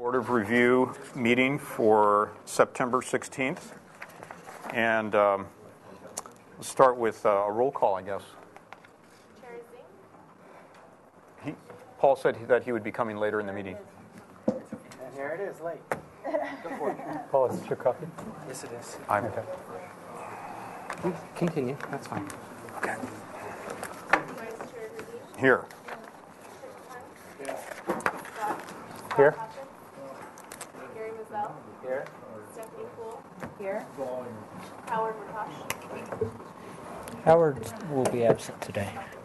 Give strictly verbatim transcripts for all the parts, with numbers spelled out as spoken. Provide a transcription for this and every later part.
Board of Review meeting for September sixteenth. And um, let's start with uh, a roll call, I guess. Chair Zing? He, Paul said that he would be coming later in the meeting. And here it is, late. Go for it. Paul, is this your copy? Yes, it is. I'm, Okay. Continue. That's fine. okay. Vice Chair Hurley? Here. Here? Gary Mazel? Here. Stephanie Poole? Here. Howard Rakash? Howard will be absent today.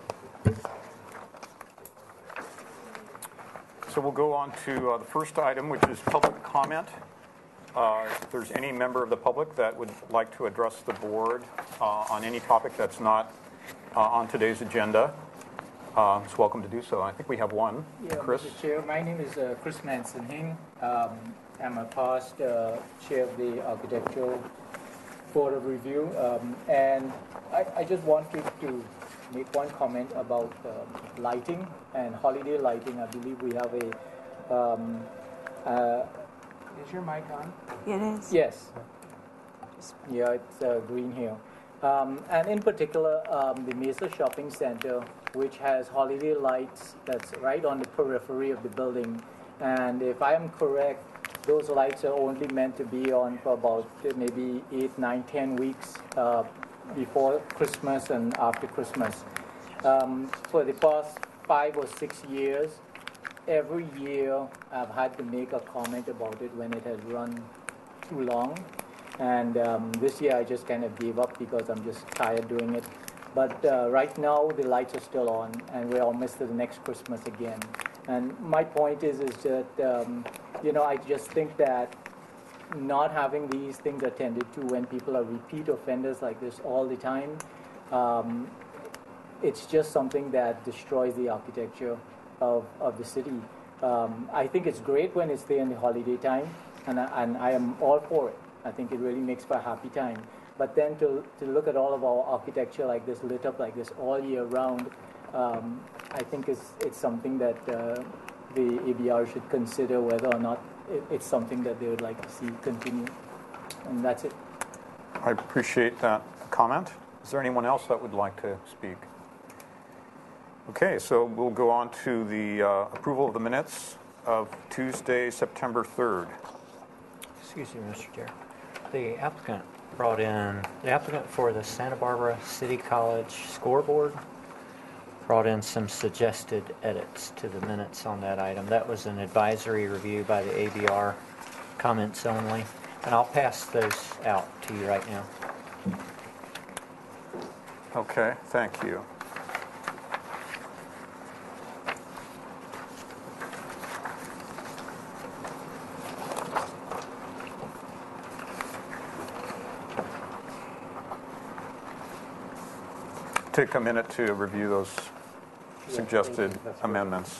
So we'll go on to uh, the first item, which is public comment. Uh, if there's any member of the public that would like to address the board uh, on any topic that's not uh, on today's agenda, uh, is welcome to do so. I think we have one. Yeah, Chris? Mister Chair, my name is uh, Chris Manson-Hing. Um, I'm a past uh, chair of the Architectural Board of Review, um, and I, I just wanted to make one comment about um, lighting and holiday lighting. I believe we have a. Um, uh, is your mic on? It is. Yes. Yeah, it's uh, green here. Um, and in particular, um, the Mesa Shopping Center, which has holiday lights that's right on the periphery of the building. And if I am correct, those lights are only meant to be on for about maybe eight, nine, ten weeks uh, before Christmas and after Christmas. Um, for the past five or six years, every year I've had to make a comment about it when it has run too long. And um, this year I just kind of gave up because I'm just tired doing it. But uh, right now the lights are still on, and we're almost to the next Christmas again. And my point is, is that um, you know, I just think that not having these things attended to when people are repeat offenders like this all the time, um, it's just something that destroys the architecture of, of the city. Um, I think it's great when it's there in the holiday time, and I, and I am all for it. I think it really makes for a happy time. But then to, to look at all of our architecture like this, lit up like this all year round, um, I think it's, it's something that uh, the A B R should consider whether or not it, it's something that they would like to see continue. And that's it. I appreciate that comment. Is there anyone else that would like to speak? Okay, so we'll go on to the uh, approval of the minutes of Tuesday, September third. Excuse me, Mister Chair. The applicant brought in, the applicant for the Santa Barbara City College scoreboard brought in some suggested edits to the minutes on that item. That was an advisory review by the A B R, comments only. And I'll pass those out to you right now. Okay, thank you. Take a minute to review those suggested amendments.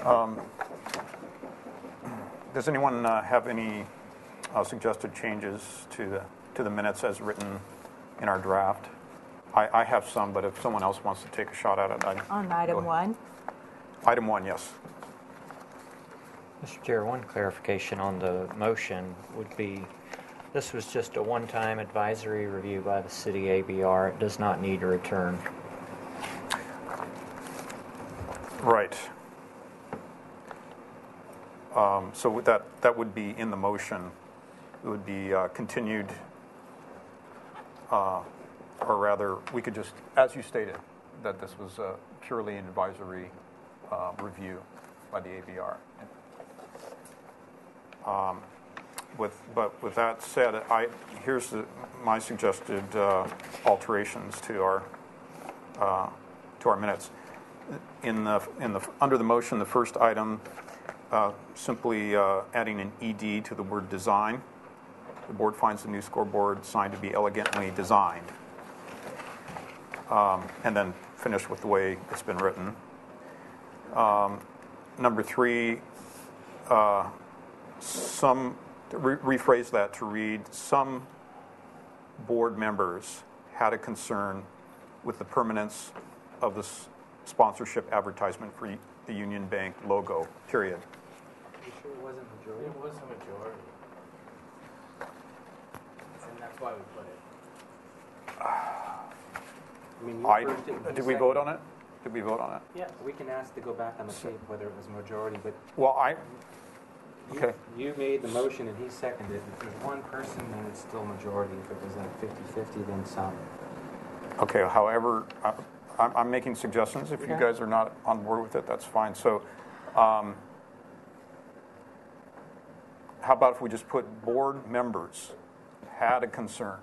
Um, Does anyone uh, have any uh, suggested changes to the, to the minutes as written in our draft? I, I have some, but if someone else wants to take a shot at it, I'd. On go item ahead. one, Item one, yes. Mister Chair, one clarification on the motion would be, this was just a one-time advisory review by the city A B R. It does not need a return. Right. Um, So with that, that would be in the motion. It would be uh, continued, uh, or rather, we could just, as you stated, that this was uh, purely an advisory uh, review by the A B R. Um, With, but with that said, I, here's the, my suggested uh, alterations to our, uh, to our minutes. In the, in the, under the motion, the first item, uh, simply uh, adding an E D to the word design. The board finds the new scoreboard sign to be elegantly designed. Um, and then finish with the way it's been written. Um, number three, uh, some, re- rephrase that to read, some board members had a concern with the permanence of the s- sponsorship advertisement for y- the Union Bank logo, period. You sure it wasn't majority? It was a majority. And that's why we put it. I mean, you I, first it, did we vote on it? Did we vote on it? Yeah, we can ask to go back on the tape whether it was majority, but Well, I, you, okay. you made the motion and he seconded it. If there's one person, then it's still majority. If it was like fifty-fifty, then some. Okay, however, I- I'm, I'm making suggestions. If you Okay. guys are not on board with it, that's fine. So, um, how about if we just put board members had a concern?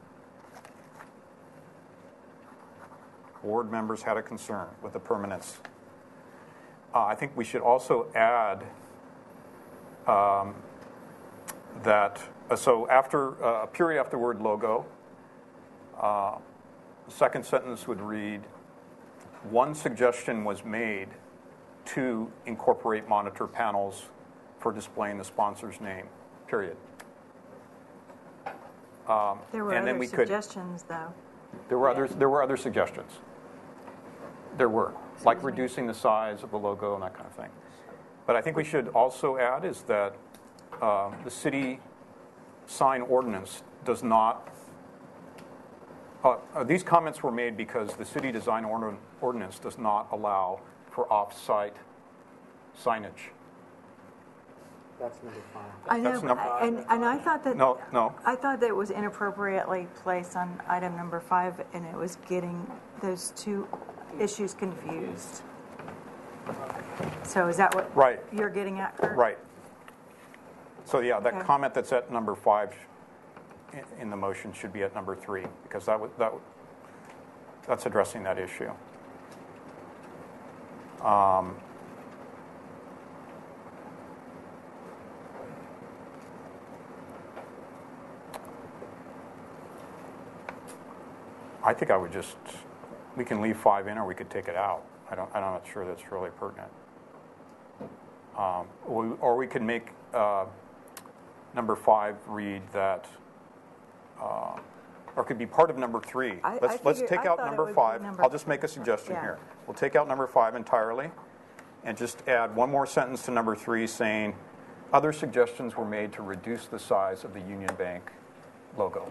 Board members had a concern with the permanence. Uh, I think we should also add um, that, uh, so after, uh, a period after the word logo, uh, the second sentence would read, one suggestion was made to incorporate monitor panels for displaying the sponsor's name, period. Um, there were and then other we could, suggestions, though. there were others, there were other suggestions. There were, like reducing the size of the logo and that kind of thing. But I think we should also add is that uh, the city sign ordinance does not, uh, uh, these comments were made because the city design order, ordinance does not allow for off-site signage. That's number five. I know, That's but- number- and, and I thought that. No, no. I thought that it was inappropriately placed on item number five, and it was getting those two issues confused. So is that what Right. you're getting at, Kurt? Right. So yeah, that Okay. comment that's at number five in, in the motion should be at number three, because that would, that would, that's addressing that issue. Um, I think I would just, we can leave five in or we could take it out. I don't, I'm not sure that's really pertinent. Um, or, we- or we could make uh, number five read that, uh, or could be part of number three. I- I Let's, let's figured- take I out thought it number would be five. number- I'll just make a suggestion Yeah. here. We'll take out number five entirely and just add one more sentence to number three saying, other suggestions were made to reduce the size of the Union Bank logo.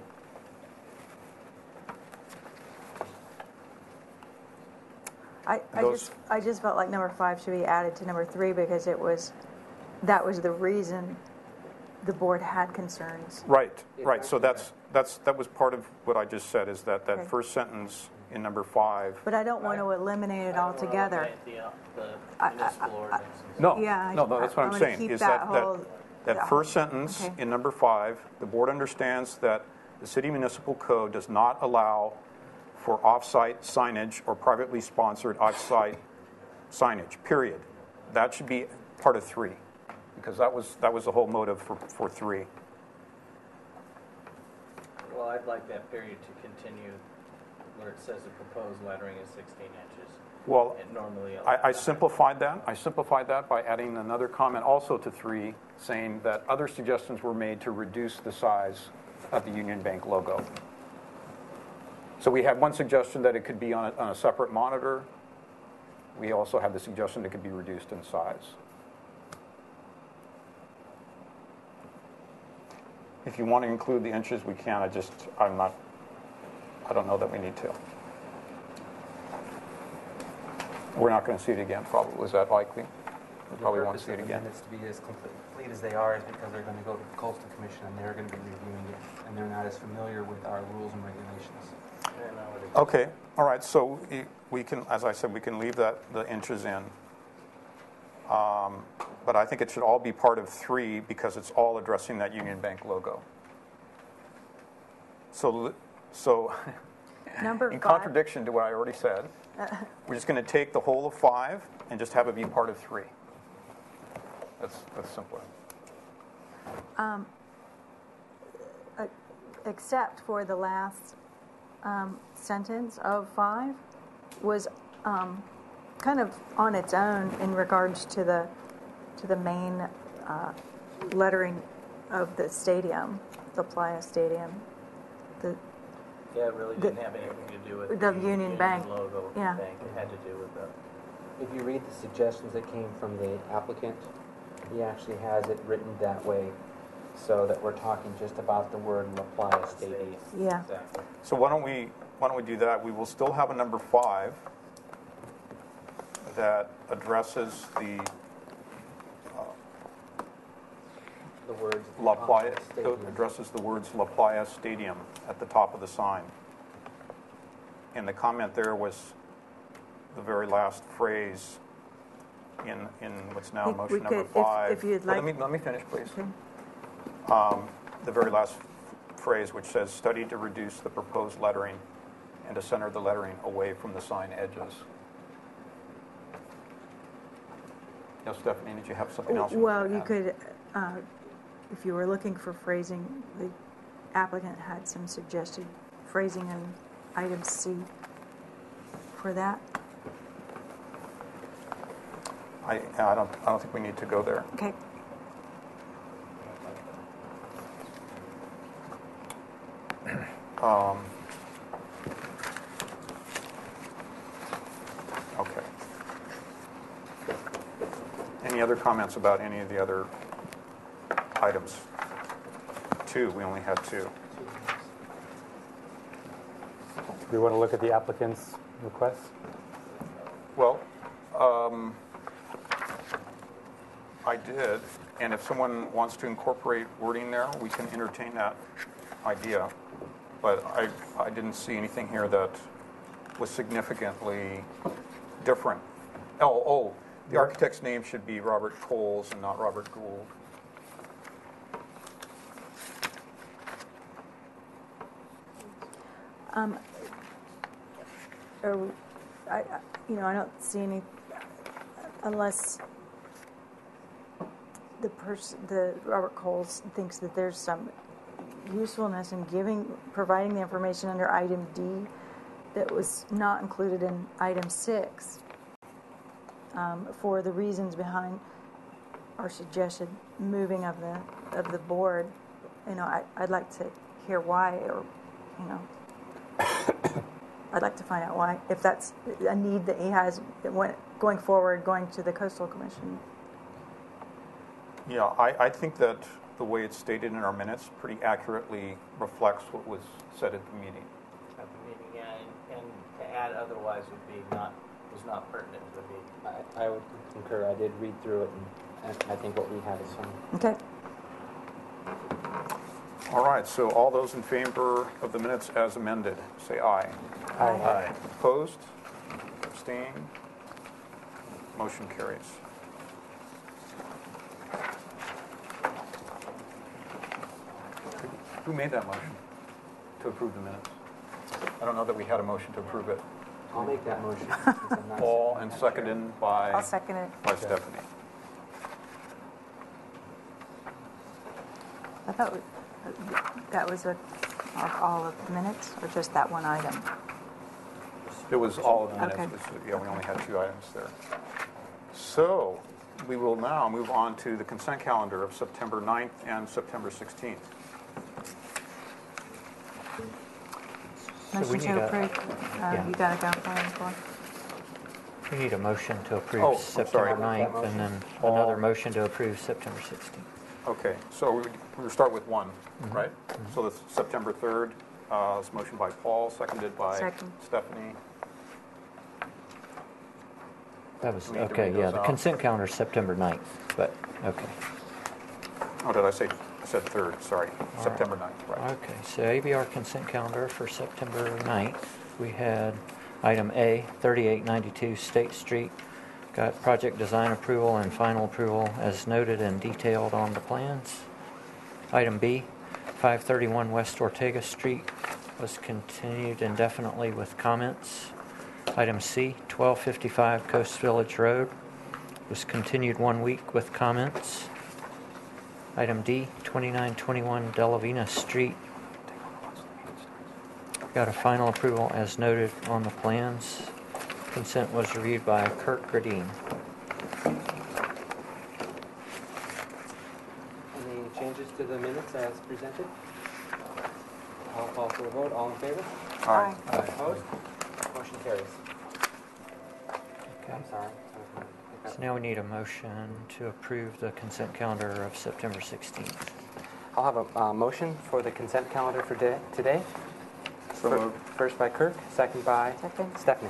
I, I Those- just, I just felt like number five should be added to number three because it was, that was the reason the board had concerns. Right, Yeah, right. So actually, that's, that's, that was part of what I just said, is that that Okay. first sentence in number five. But I don't want to eliminate it altogether. The, uh, the I- I- municipal I- ordinances. No, Yeah, no, no, that's what I I'm wanna saying, keep is that that, that, whole- that that- first sentence okay. in number five, the board understands that the city municipal code does not allow for off-site signage or privately sponsored off-site signage, period. That should be part of three, because that was, that was the whole motive for, for three. Well, I'd like that period to continue where it says the proposed lettering is sixteen inches. Well, it normally. I, I simplified that. I simplified that by adding another comment also to three, saying that other suggestions were made to reduce the size of the Union Bank logo. So we had one suggestion that it could be on a, on a separate monitor. We also had the suggestion it could be reduced in size. If you want to include the inches, we can. I just, I'm not, I don't know that we need to. We're not going to see it again, probably. Is that likely? We probably won't see it The again. minutes to be as complete as they are is because they're going to go to the Coastal Commission and they're going to be reviewing it, and they're not as familiar with our rules and regulations. And I would agree. Okay, all right, so we- we can, as I said, we can leave that, the inches in. Um, But I think it should all be part of three because it's all addressing that Union Bank logo. So, l- so Number in five. contradiction to what I already said, we're just going to take the whole of five and just have it be part of three. That's, that's simpler. Except for the last um, sentence of five was um, kind of on its own in regards to the to the main uh, lettering of the stadium, the Playa Stadium. The Yeah, it really The- didn't have anything to do with the Union Bank. logo. Yeah. Bank. It had to do with the. If you read the suggestions that came from the applicant, he actually has it written that way so that we're talking just about the word La Playa Stadium. yeah. Exactly. So why don't we, why don't we do that? We will still have a number five that addresses the The words La Playa, Stadium. addresses the words La Playa Stadium at the top of the sign. And the comment there was the very last phrase in, in what's now We- we motion number could- if- five. if you'd Well, like- Let me, let me finish, please. Okay. Um, The very last phrase, which says, "Study to reduce the proposed lettering and to center the lettering away from the sign edges." Now, Stephanie, did you have something else? Well, wanted to you add? could, uh, if you were looking for phrasing, the applicant had some suggested phrasing in item C for that. I, I don't, I don't think we need to go there. Okay. Um, Okay. Any other comments about any of the other items? Two, we only had two. Do we want to look at the applicant's request? Well, um, I did, and if someone wants to incorporate wording there, we can entertain that idea. But I, I didn't see anything here that was significantly different. Oh, oh, the architect's name should be Robert Coles and not Robert Gould. Um, are we- I, I- you know, I don't see any, unless the person, the Robert Coles thinks that there's some usefulness in giving, providing the information under item D that was not included in item six, um, for the reasons behind our suggested moving of the, of the board. You know, I, I'd like to hear why, or, you know, I'd like to find out why, if that's a need that he has when, going forward, going to the Coastal Commission. Yeah, I, I think that the way it's stated in our minutes pretty accurately reflects what was said at the meeting. At the meeting, yeah, and, and to add otherwise would be not, was not pertinent to the meeting. I, I would concur. I did read through it, and I I think what we have is fine. Okay. All right, so all those in favor of the minutes as amended, say aye. Aye. Opposed? Abstained? Motion carries. Who made that motion to approve the minutes? I don't know that we had a motion to approve it. I'll make that motion. since I'm not- Paul, and seconded by, I'll second it. by Stephanie. I thought we- that was a, of all of the minutes, or just that one item? It was all of the minutes. Okay. It was- Yeah, we only had two items there. So we will now move on to the consent calendar of September ninth and September sixteenth. So we Motion need to a- approve. Uh, yeah. You got to go for it. We need a motion to Oh, approve I'm September sorry. ninth, and then All- another motion to approve September sixteenth. Okay, so we would- we will start with one, Mm-hmm. right? So that's September third, uh, it's motion by Paul, seconded by Second. Stephanie. That was, We need to okay, read yeah, those the out. consent calendar is September ninth, but, okay. Oh, did I say, I said third, sorry, right. September ninth, right. Okay, so A B R consent calendar for September ninth, we had item A, thirty-eight ninety-two State Street, got project design approval and final approval as noted and detailed on the plans. Item B, five thirty-one West Ortega Street was continued indefinitely with comments. Item C, twelve fifty-five Coast Village Road was continued one week with comments. Item D, twenty-nine twenty-one Delavina Street got a final approval as noted on the plans. Consent was reviewed by Kirk Gradine. Any changes to the minutes as presented? I'll call for a vote. All in favor? Aye. Opposed? Motion carries. Okay. I'm sorry. So now we need a motion to approve the consent calendar of September sixteenth. I'll have a uh, motion for the consent calendar for day- today. So Fir- moved. First by Kirk, second by Second. Stephanie.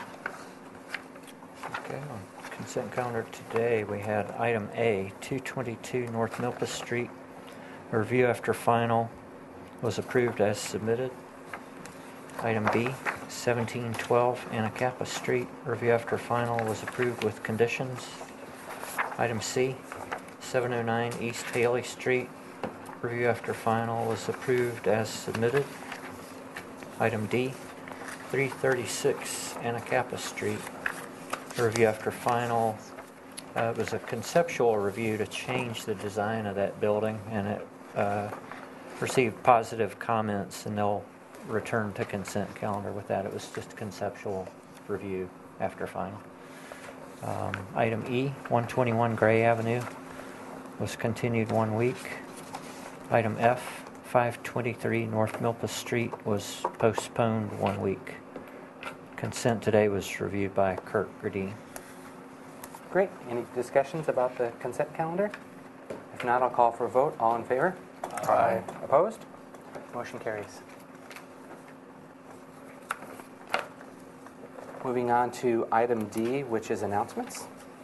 Okay, on consent calendar today, we had item A, two twenty-two North Milpas Street. Review after final was approved as submitted. Item B, seventeen twelve Anacapa Street. Review after final was approved with conditions. Item C, seven oh nine East Haley Street. Review after final was approved as submitted. Item D, three thirty-six Anacapa Street. Review after final uh, was a conceptual review to change the design of that building, and it uh, received positive comments, and they'll return to consent calendar with that. It was just a conceptual review after final. Um, Item E, one twenty-one Gray Avenue was continued one week. Item F, five twenty-three North Milpas Street was postponed one week. Consent today was reviewed by Kirk Gradine. Great. Any discussions about the consent calendar? If not, I'll call for a vote. All in favor? Aye. Opposed? Motion carries. Moving on to item D, which is announcements.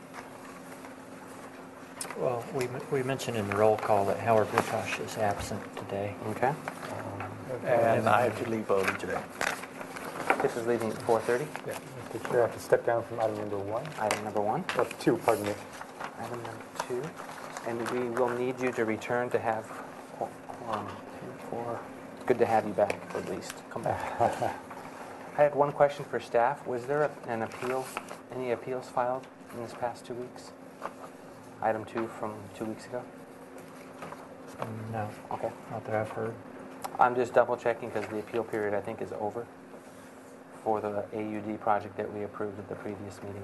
Well, we we mentioned in the roll call that Howard Ritosh is absent today. Okay. And I have to leave early today. This is leaving at four thirty. Yeah, the chair have to step down from item number one, Item number one. or two, pardon me. Item number two. And we will need you to return to have qu- quorum. Two, four. Good to have you back, at least. Come back. I had one question for staff. Was there a- an appeal, any appeals filed in this past two weeks? Item two from two weeks ago? No, Okay. not that I've heard. I'm just double checking because the appeal period, I think, is over for the A U D project that we approved at the previous meeting.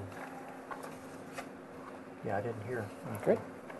Yeah, I didn't hear. Great.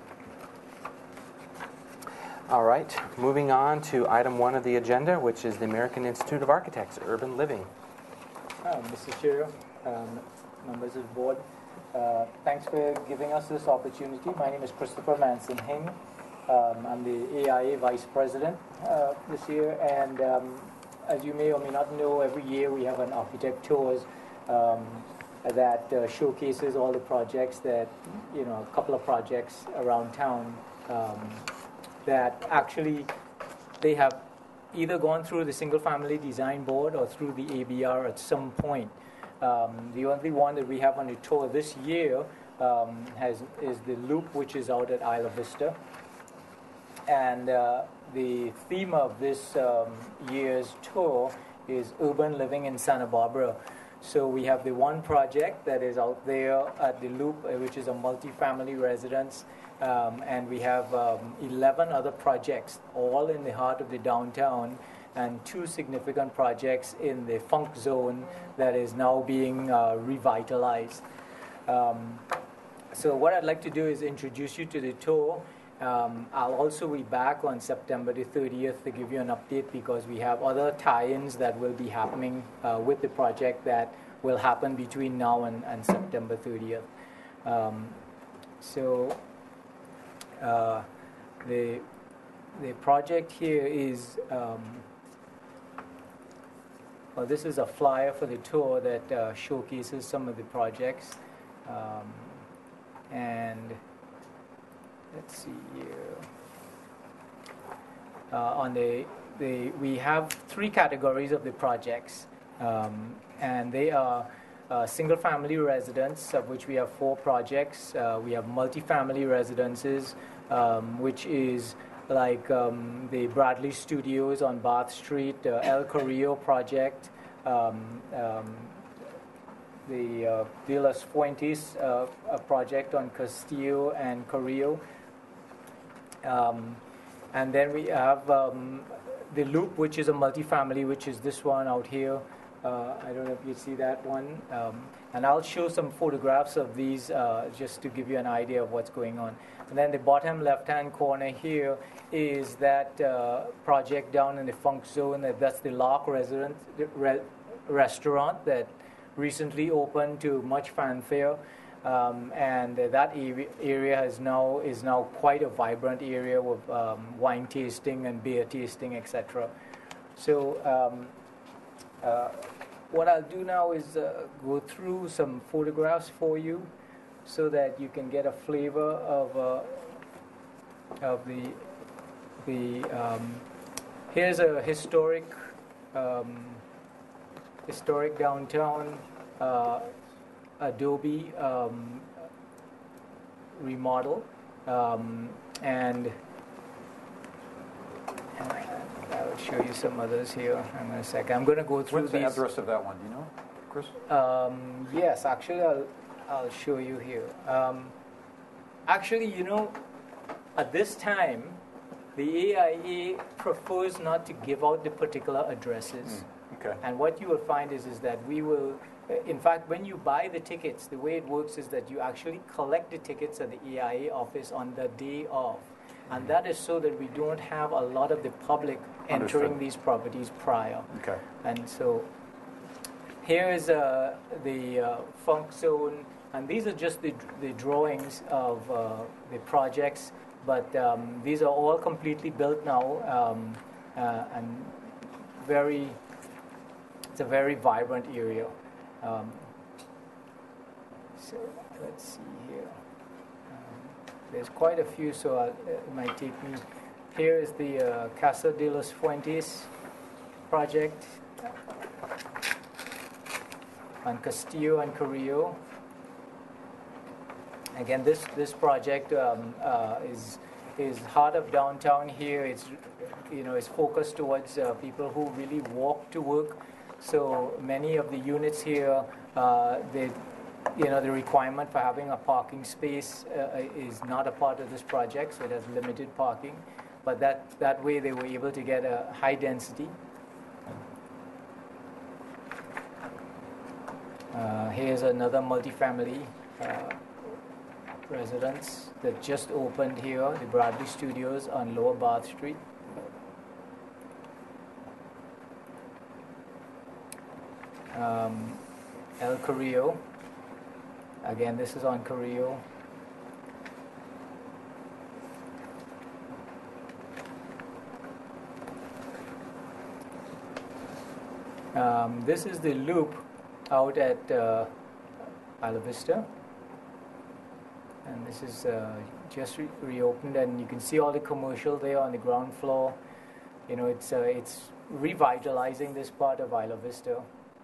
All right, moving on to item one of the agenda, which is the American Institute of Architects, Urban Living. Uh, Mister Chair, um, members of the board, uh, thanks for giving us this opportunity. My name is Christopher Manson Hing. Um, I'm the A I A Vice President uh, this year, and um, as you may or may not know, every year we have an architect tours um, that uh, showcases all the projects that, you know, a couple of projects around town um, that actually they have either gone through the single family design board or through the A B R at some point. Um, the only one that we have on the tour this year um, has is the Loop, which is out at Isla Vista. And uh, the theme of this um, year's tour is urban living in Santa Barbara. So we have the one project that is out there at the Loop, uh, which is a multi-family residence. Um, and we have um, eleven other projects, all in the heart of the downtown, and two significant projects in the Funk Zone that is now being uh, revitalized. Um, so what I'd like to do is introduce you to the tour. Um, I'll also be back on September the thirtieth to give you an update because we have other tie-ins that will be happening uh, with the project that will happen between now and, and September thirtieth. Um, so uh, the the project here is um, well, this is a flyer for the tour that uh, showcases some of the projects, um, and let's see here. Uh, on the, the we have three categories of the projects, um, and they are uh, single-family residence, of which we have four projects. Uh, we have multifamily residences, um, which is like um, the Bradley Studios on Bath Street, uh, El Carrillo project, um, um, the uh, De Las Fuentes uh, a project on Castillo and Carrillo. Um, and then we have um, the Loop, which is a multifamily, which is this one out here. Uh, I don't know if you see that one. Um, and I'll show some photographs of these uh, just to give you an idea of what's going on. And then the bottom left-hand corner here is that uh, project down in the Funk Zone. That's the Lark resident, re restaurant that recently opened to much fanfare. Um, and uh, that area, area is now is now quite a vibrant area with um, wine tasting and beer tasting, et cetera. So um, uh, what I'll do now is uh, go through some photographs for you, so that you can get a flavor of uh, of the the. Um, here's a historic um, historic downtown. Uh, Adobe um, remodel, um, and, and I will show you some others here in a second. I'm going to go through What's these. the address of that one? Do you know, Chris? Um, yes, actually, I'll I'll show you here. Um, actually, you know, at this time, the A I A prefers not to give out the particular addresses. Mm, okay. And what you will find is is that we will. In fact, when you buy the tickets, the way it works is that you actually collect the tickets at the A I A office on the day of. And that is so that we don't have a lot of the public entering Understood. these properties prior. Okay. And so here is uh, the uh, Funk Zone, and these are just the, the drawings of uh, the projects, but um, these are all completely built now, um, uh, and very, it's a very vibrant area. Um, so let's see here. Um, there's quite a few, so I'll, it might take me. Here is the uh, Casa de los Fuentes project on Castillo and Carrillo. Again, this this project um, uh, is is heart of downtown here. It's you know it's focused towards uh, people who really walk to work. So many of the units here, uh, they, you know, the requirement for having a parking space uh, is not a part of this project, so it has limited parking. But that, that way they were able to get a high density. Uh, here's another multifamily uh, residence that just opened here, the Bradley Studios on Lower Bath Street. Um, El Carrillo. Again, this is on Carrillo. Um, this is the Loop out at uh, Isla Vista. And this is uh, just re reopened, and you can see all the commercial there on the ground floor. You know, it's, uh, it's revitalizing this part of Isla Vista.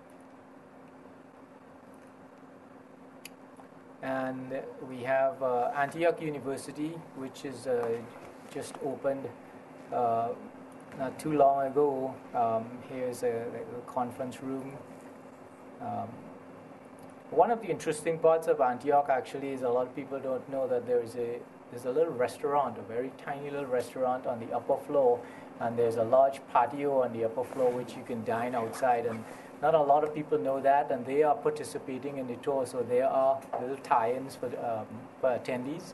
And we have uh, Antioch University, which is uh, just opened uh, not too long ago. Um, here's a, a conference room. Um, one of the interesting parts of Antioch actually is a lot of people don't know that there is a there's a little restaurant, a very tiny little restaurant on the upper floor, and there's a large patio on the upper floor which you can dine outside. And not a lot of people know that, and they are participating in the tour, so there are little tie-ins for, um, for attendees.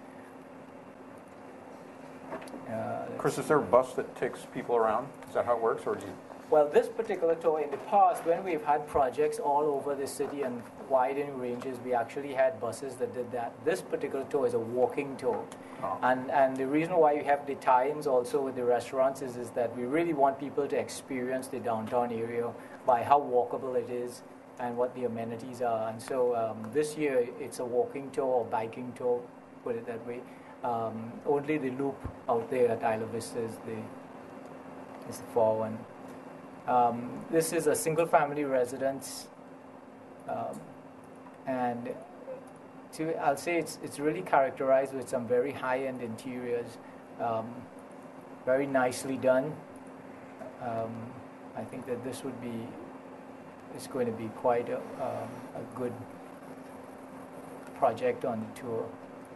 Uh, Chris, is there a bus that takes people around? Is that how it works, or do you? Well, this particular tour, in the past, when we've had projects all over the city and widening ranges, we actually had buses that did that. This particular tour is a walking tour. Oh. And and the reason why you have the tie-ins also with the restaurants is, is that we really want people to experience the downtown area by how walkable it is and what the amenities are. And so um, this year, it's a walking tour or biking tour, put it that way. Um, only the loop out there at Isla Vista is the, is the far one. Um, this is a single-family residence, um, and to, I'll say it's it's really characterized with some very high-end interiors, um, very nicely done. Um, I think that this would be it's going to be quite a, um, a good project on the tour.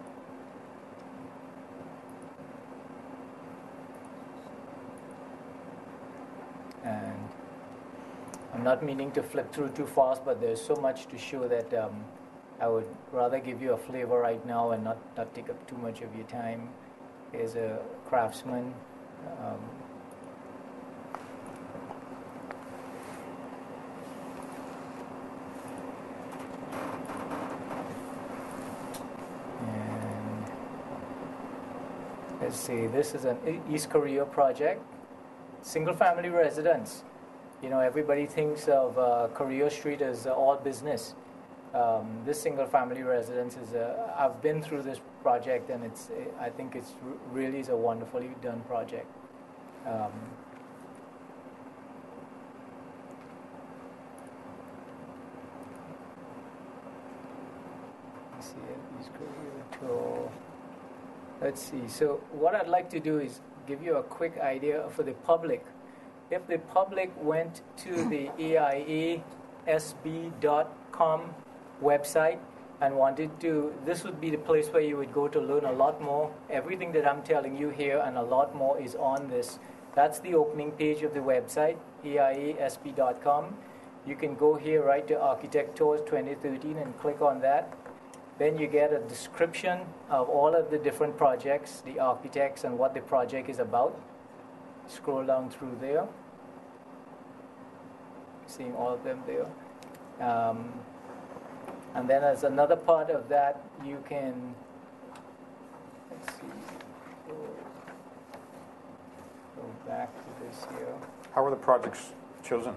And I'm not meaning to flip through too fast, but there's so much to show that um, I would rather give you a flavor right now and not, not take up too much of your time. Here's a craftsman. Um, and let's see, this is an East Korea project. Single-family residence. You know, everybody thinks of uh, Korea Street as uh, all business. Um, this single-family residence is. Uh, I've been through this project, and it's. I think it's really is a wonderfully done project. Um, let's see, East Korea tour. Let's see. So what I'd like to do is give you a quick idea for the public. If the public went to the A I A S B dot com website and wanted to, this would be the place where you would go to learn a lot more. Everything that I'm telling you here and a lot more is on this. That's the opening page of the website, A I A S B dot com. You can go here right to Architect Tours twenty thirteen and click on that. Then you get a description of all of the different projects, the architects, and what the project is about. Scroll down through there. Seeing all of them there. Um, and then as another part of that, you can, let's see, go, go back to this here. How were the projects chosen?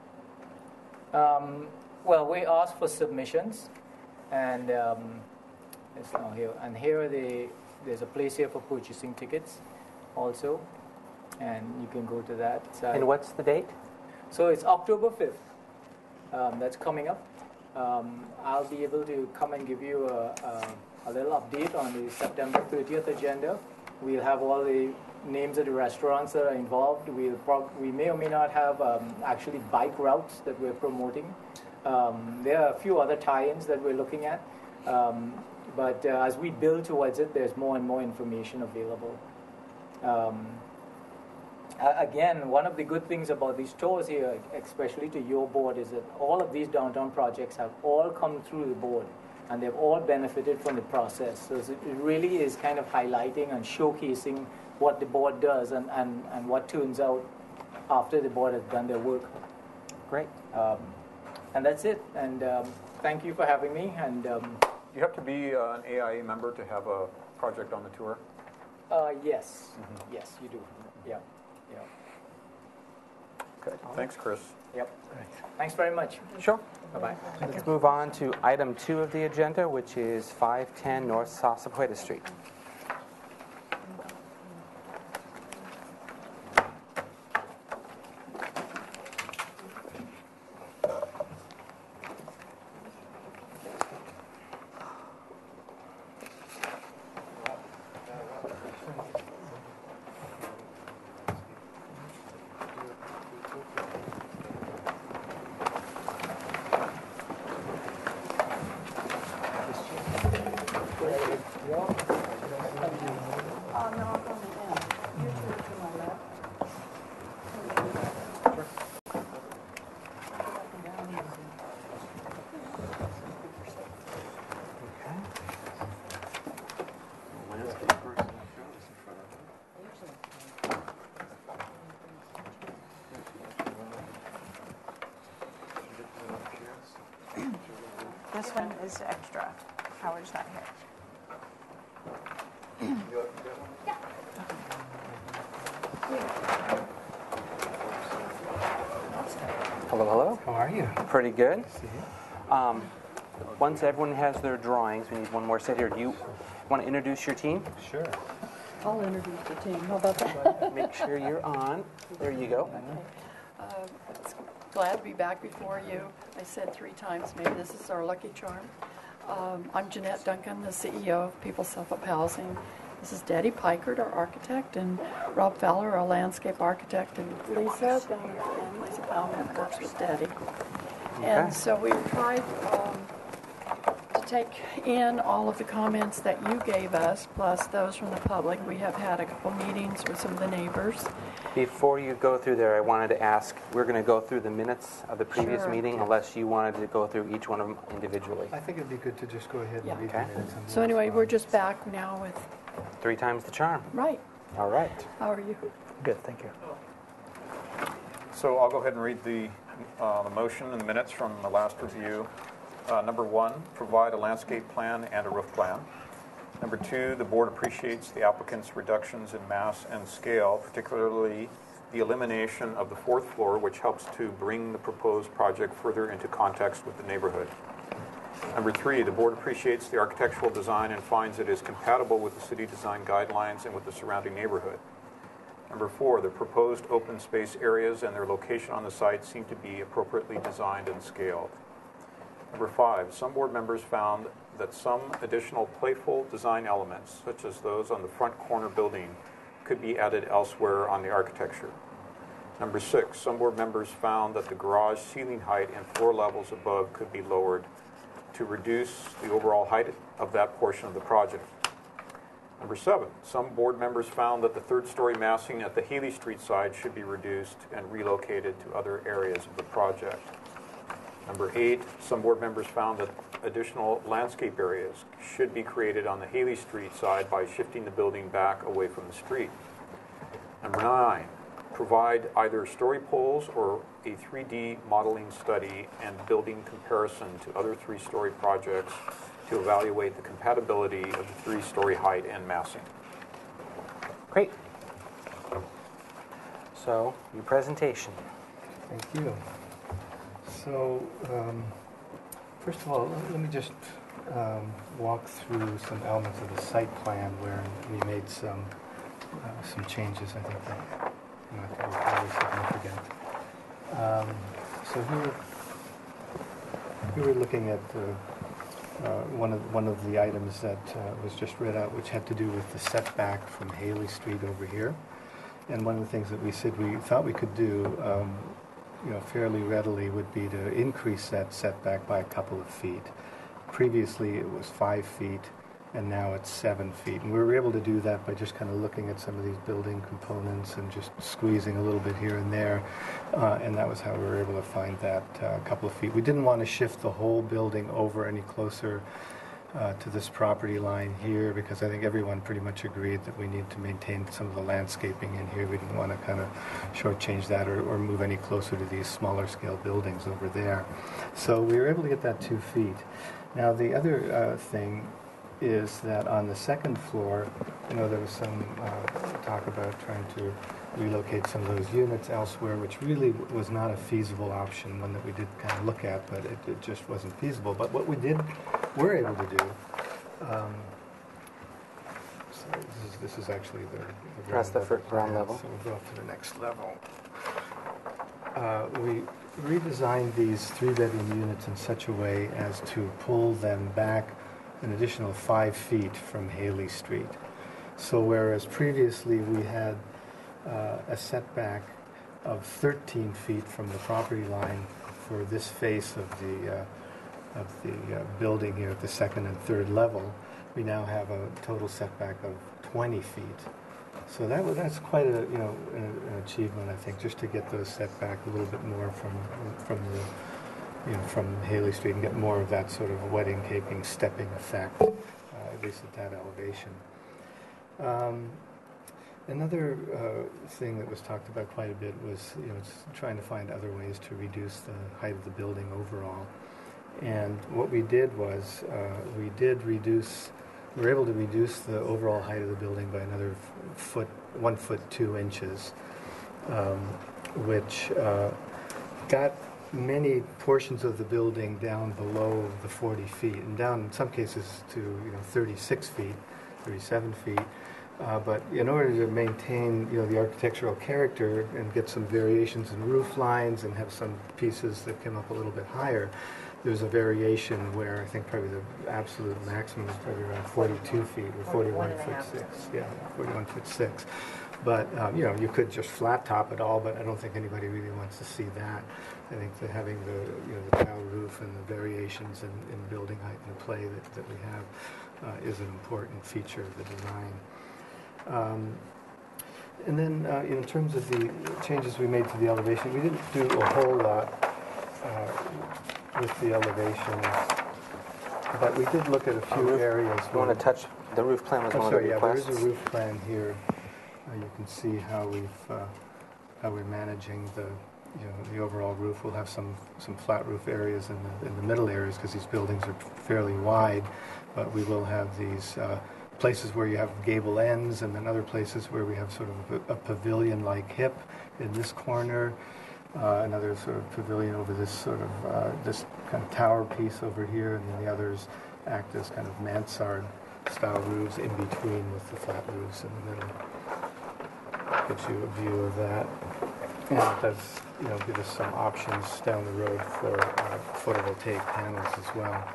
Um, well, we asked for submissions. And um, it's now here. And here are the, there's a place here for purchasing tickets also. And you can go to that side. And what's the date? So it's October fifth. Um, that's coming up. Um, I'll be able to come and give you a, a, a little update on the September thirtieth agenda. We'll have all the names of the restaurants that are involved. We'll prob- we may or may not have um, actually bike routes that we're promoting. Um, there are a few other tie-ins that we're looking at, um, but uh, as we build towards it, there's more and more information available. Um, again, one of the good things about these tours here, especially to your board, is that all of these downtown projects have all come through the board, and they've all benefited from the process. So it really is kind of highlighting and showcasing what the board does and, and, and what turns out after the board has done their work. Great. Um, And that's it. And um, thank you for having me. And um, You have to be uh, an A I A member to have a project on the tour? uh, yes, Mhm. yes, you do. Yeah, yeah, Okay. Thanks, Chris. yep. Thanks very much. Sure. Bye bye. Let's move on to item two of the agenda, which is five ten North Sasapueda Street. This one is extra. Howard's not here. Hello, hello. How are you? Pretty good. Um, once everyone has their drawings, we need one more set here. Do you want to introduce your team? Sure. I'll introduce the team. How about that? Make sure you're on. There you go. Um, it's glad to be back before you. I said three times, maybe this is our lucky charm. Um, I'm Jeanette Duncan, the C E O of People's Self-Help Housing. This is Daddy Pikert, our architect, and Rob Fowler, our landscape architect, and Lisa, down at the end, Lisa Bauman, works with Daddy. And so we tried um, to take in all of the comments that you gave us, plus those from the public. We have had a couple meetings with some of the neighbors. Before you go through there, I wanted to ask, we're going to go through the minutes of the previous Sure. meeting, unless you wanted to go through each one of them individually. I think it'd be good to just go ahead and Yeah. read Okay. the minutes. and So we'll anyway, we're respond. just back now with, Three times the charm. right, All right. how are you? Good, thank you. So I'll go ahead and read the, uh, the motion and the minutes from the last review. Uh, Number one, provide a landscape plan and a roof plan. Number two, the board appreciates the applicant's reductions in mass and scale, particularly the elimination of the fourth floor, which helps to bring the proposed project further into context with the neighborhood. Number three, the board appreciates the architectural design and finds it is compatible with the city design guidelines and with the surrounding neighborhood. Number four, the proposed open space areas and their location on the site seem to be appropriately designed and scaled. Number five, some board members found that some additional playful design elements, such as those on the front corner building, could be added elsewhere on the architecture. Number six, some board members found that the garage ceiling height and floor levels above could be lowered to reduce the overall height of that portion of the project. Number seven, some board members found that the third-story massing at the Haley Street side should be reduced and relocated to other areas of the project. Number eight, some board members found that additional landscape areas should be created on the Haley Street side by shifting the building back away from the street. Number nine, provide either story poles or a three D modeling study and building comparison to other three-story projects to evaluate the compatibility of the three-story height and massing. Great. So, your presentation. Thank you. So, um, first of all, let me just um, walk through some elements of the site plan where we made some uh, some changes. I think that you know, were fairly significant. Um, so here, we were looking at uh, uh, one of one of the items that uh, was just read out, which had to do with the setback from Haley Street over here. And one of the things that we said we thought we could do, um, you know, fairly readily would be to increase that setback by a couple of feet. Previously, it was five feet, and now it's seven feet. And we were able to do that by just kind of looking at some of these building components and just squeezing a little bit here and there. Uh, and that was how we were able to find that uh, couple of feet. We didn't want to shift the whole building over any closer uh, to this property line here, because I think everyone pretty much agreed that we need to maintain some of the landscaping in here. We didn't want to kind of shortchange that or, or move any closer to these smaller scale buildings over there. So we were able to get that two feet. Now the other uh, thing is that on the second floor, you know, there was some uh, talk about trying to relocate some of those units elsewhere, which really was not a feasible option, one that we did kind of look at, but it, it just wasn't feasible. But what we did, were able to do, um, so this is, this is actually the, the That's the level fir- ground plan, level. So we'll go up to the next level. Uh, we redesigned these three-bedroom units in such a way as to pull them back an additional five feet from Haley Street. So whereas previously we had uh, a setback of thirteen feet from the property line for this face of the uh, of the uh, building here at the second and third level, we now have a total setback of twenty feet. So that was, that's quite a, you know, an, an achievement, I think, just to get those set back a little bit more from from the, you know, from Haley Street and get more of that sort of wedding caping stepping effect, uh, at least at that elevation. Um, another uh, thing that was talked about quite a bit was, you know, trying to find other ways to reduce the height of the building overall. And what we did was, uh, we did reduce, we were able to reduce the overall height of the building by another f- foot, one foot two inches, um, which uh, got many portions of the building down below the forty feet, and down in some cases to you know thirty-six feet, thirty-seven feet. Uh, but in order to maintain you know the architectural character and get some variations in roof lines and have some pieces that came up a little bit higher, there's a variation where I think probably the absolute maximum is probably around forty-two feet or forty-one foot six. Yeah, forty-one foot six. But um, you know, you could just flat top it all, but I don't think anybody really wants to see that. I think that having the you know the tile roof and the variations in, in building height and play that, that we have uh, is an important feature of the design. Um, and then uh, in terms of the changes we made to the elevation, we didn't do a whole lot uh, with the elevations, but we did look at a few areas. You want to touch the roof plan was Oh, one sorry, of yeah, the there requests. is a roof plan here. Uh, you can see how we've uh, how we're managing the you know the overall roof. We'll have some some flat roof areas in the in the middle areas because these buildings are fairly wide, but we will have these uh, places where you have gable ends, and then other places where we have sort of a, a pavilion-like hip in this corner. Uh, another sort of pavilion over this sort of uh, this kind of tower piece over here, and then the others act as kind of mansard style roofs in between with the flat roofs in the middle. Gives you a view of that, and it does you know give us some options down the road for uh, photovoltaic panels as well.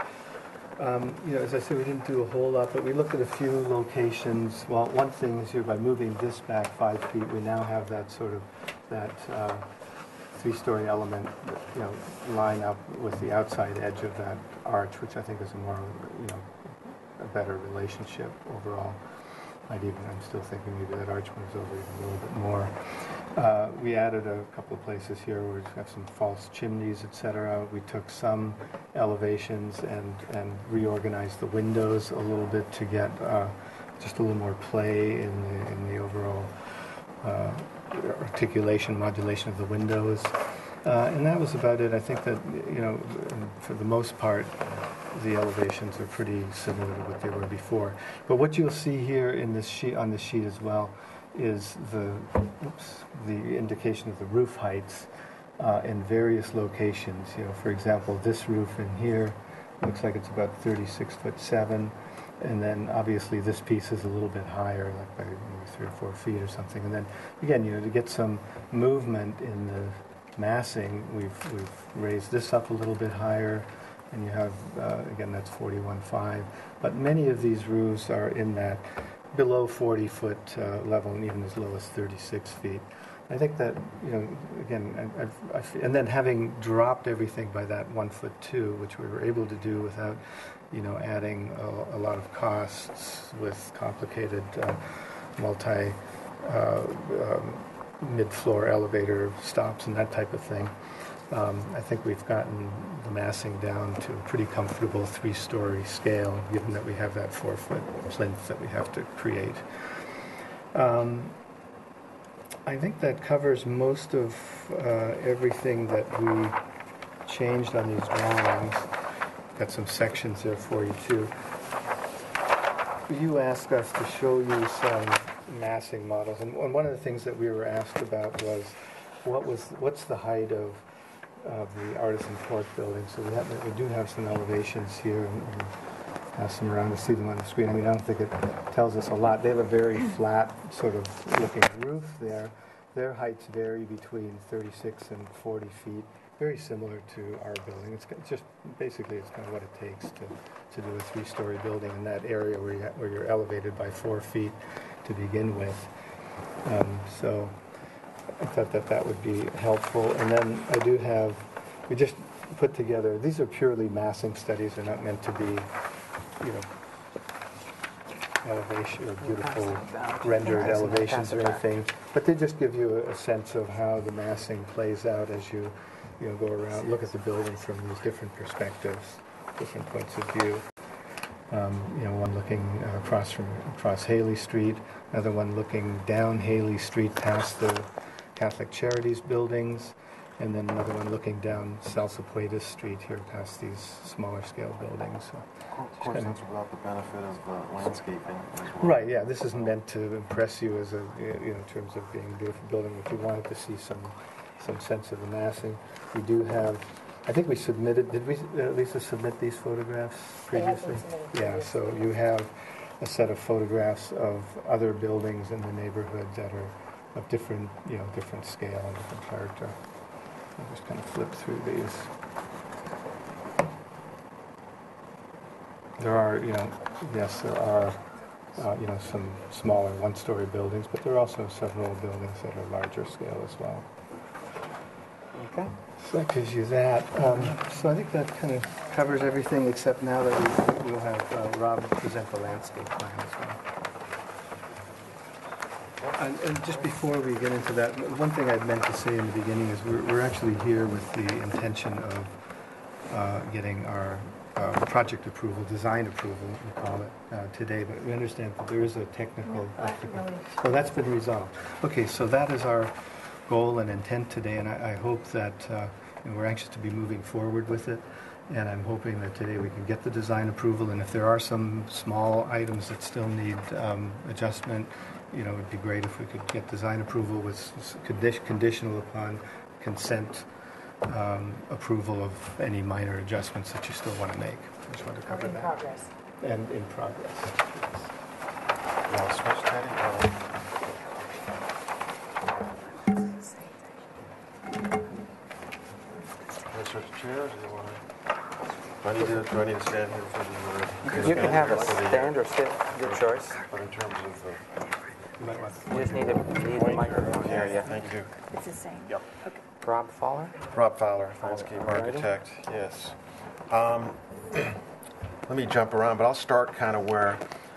Um, you know, as I said, we didn't do a whole lot, but we looked at a few locations. Well, one thing is here by moving this back five feet, we now have that sort of that uh, three-story element, you know, line up with the outside edge of that arch, which I think is a more, you know, a better relationship overall. I'd even, I'm still thinking maybe that arch moves over even a little bit more. Uh, we added a couple of places here where we have some false chimneys, et cetera. We took some elevations and, and reorganized the windows a little bit to get uh, just a little more play in the, in the overall uh, articulation, modulation of the windows. Uh, and that was about it. I think that, you know, for the most part, the elevations are pretty similar to what they were before. But what you'll see here in this sheet, on this sheet as well, is the oops, the indication of the roof heights uh, in various locations. You know, for example, this roof in here looks like it's about thirty-six foot seven, and then obviously this piece is a little bit higher, like by maybe three or four feet or something. And then again, you know, to get some movement in the massing, we've we've raised this up a little bit higher. And you have, uh, again, that's forty-one point five. But many of these roofs are in that below forty foot uh, level, and even as low as thirty-six feet. I think that, you know, again, I, I, I, and then having dropped everything by that one foot two, which we were able to do without, you know, adding a, a lot of costs with complicated uh, multi uh, um, mid-floor elevator stops and that type of thing. Um, I think we've gotten the massing down to a pretty comfortable three-story scale, given that we have that four-foot plinth that we have to create. Um, I think that covers most of uh, everything that we changed on these drawings. Got some sections there for you, too. You asked us to show you some massing models, and one of the things that we were asked about was what was what's the height of of the Artisan Court building. So we have we do have some elevations here, and, and pass them around to see them on the screen. I mean, I don't think it tells us a lot. They have a very flat sort of looking roof there. Their heights vary between thirty-six and forty feet, very similar to our building. It's just basically it's kind of what it takes to, to do a three-story building in that area where, you ha- where you're elevated by four feet to begin with. Um, so I thought that that would be helpful. And then I do have, we just put together, these are purely massing studies. They're not meant to be, you know, elevation or beautiful rendered elevations or anything. But they just give you a, a sense of how the massing plays out as you, you know, go around, look at the building from these different perspectives, different points of view. Um, you know, one looking uh, across from across Haley Street, another one looking down Haley Street past the Catholic Charities buildings, and then another one looking down Salsapuedes Street here past these smaller scale buildings. So, Of course, that's without the benefit of uh, landscaping as well. right, yeah, this isn't meant to impress you as a, you know, in terms of being a beautiful building. If you wanted to see some, some sense of the massing, we do have, I think we submitted, did we, uh, Lisa, submit these photographs previously? Yeah, so you have a set of photographs of other buildings in the neighborhood that are of different, you know, different scale and different character. I'll just kind of flip through these. There are, you know, yes, there are, uh, you know, some smaller one-story buildings, but there are also several buildings that are larger scale as well. Okay. So that gives you that. Um, so I think that kind of covers everything, except now that we, we'll have uh, Rob present the landscape plan as well. And, and just before we get into that, one thing I'd meant to say in the beginning is we're, we're actually here with the intention of uh, getting our uh, project approval, design approval, we call it, uh, today. But we understand that there is a technical... Oh, that's been resolved. Okay, so that is our goal and intent today, and I, I hope that uh, you know, we're anxious to be moving forward with it. And I'm hoping that today we can get the design approval, and if there are some small items that still need um, adjustment, you know, it'd be great if we could get design approval with s- condi- conditional upon consent um, approval of any minor adjustments that you still want to make. I just want to cover In that. progress. And in progress. You want to switch, Teddy? Or- Want to switch chairs, or you want to? Do I need to, do I need to stand here for the... You can have a for the- stand or sit, your choice. But in terms of the... You might want You just need to need the microphone here, yeah. Thank you. It's the same. Yep. Rob Fowler? Rob Fowler, landscape Alrighty. architect, yes. Um, let me jump around, but I'll start kind of where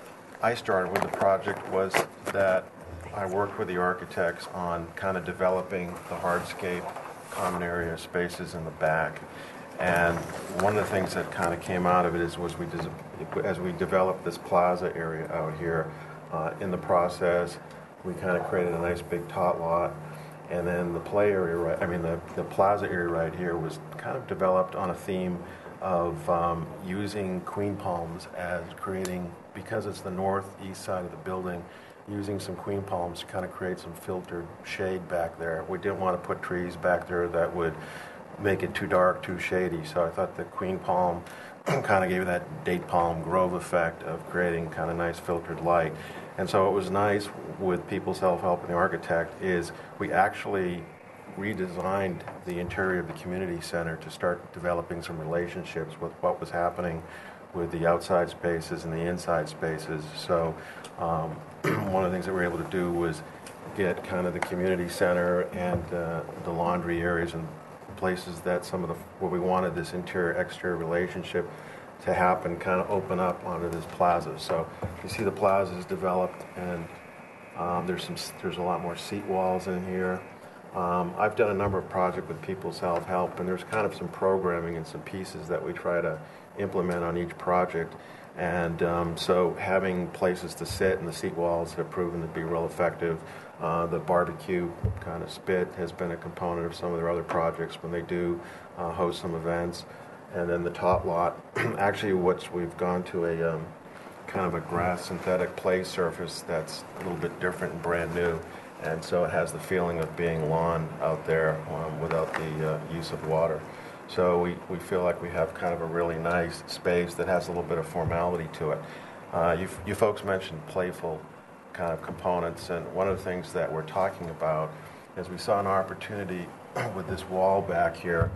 I started with the project, was that I worked with the architects on kind of developing the hardscape common area spaces in the back. And one of the things that kind of came out of it is was we des- as we developed this plaza area out here, uh, in the process, we kind of created a nice big tot lot. And then the play area, right, I mean, the, the plaza area right here was kind of developed on a theme of um, using queen palms as creating, because it's the northeast side of the building, using some queen palms to kind of create some filtered shade back there. We didn't want to put trees back there that would make it too dark, too shady. So I thought the queen palm kind of gave that date palm grove effect of creating kind of nice filtered light. And so what was nice with People's Self-Help and the architect is we actually redesigned the interior of the community center to start developing some relationships with what was happening with the outside spaces and the inside spaces. So um, one of the things that we were able to do was get kind of the community center and uh, the laundry areas and places that some of the, where we wanted this interior-exterior relationship to happen, kind of open up onto this plaza. So you see the plaza is developed, and um, there's some there's a lot more seat walls in here. Um, I've done a number of projects with People's Self-Help, and there's kind of some programming and some pieces that we try to implement on each project. And um, so having places to sit and the seat walls have proven to be real effective. Uh, the barbecue kind of spit has been a component of some of their other projects when they do uh, host some events. And then the top lot, actually what we've gone to a um, kind of a grass synthetic play surface that's a little bit different and brand new. And so it has the feeling of being lawn out there um, without the uh, use of water. So we, we feel like we have kind of a really nice space that has a little bit of formality to it. Uh, you, you folks mentioned playful kind of components, and one of the things that we're talking about is we saw an opportunity with this wall back here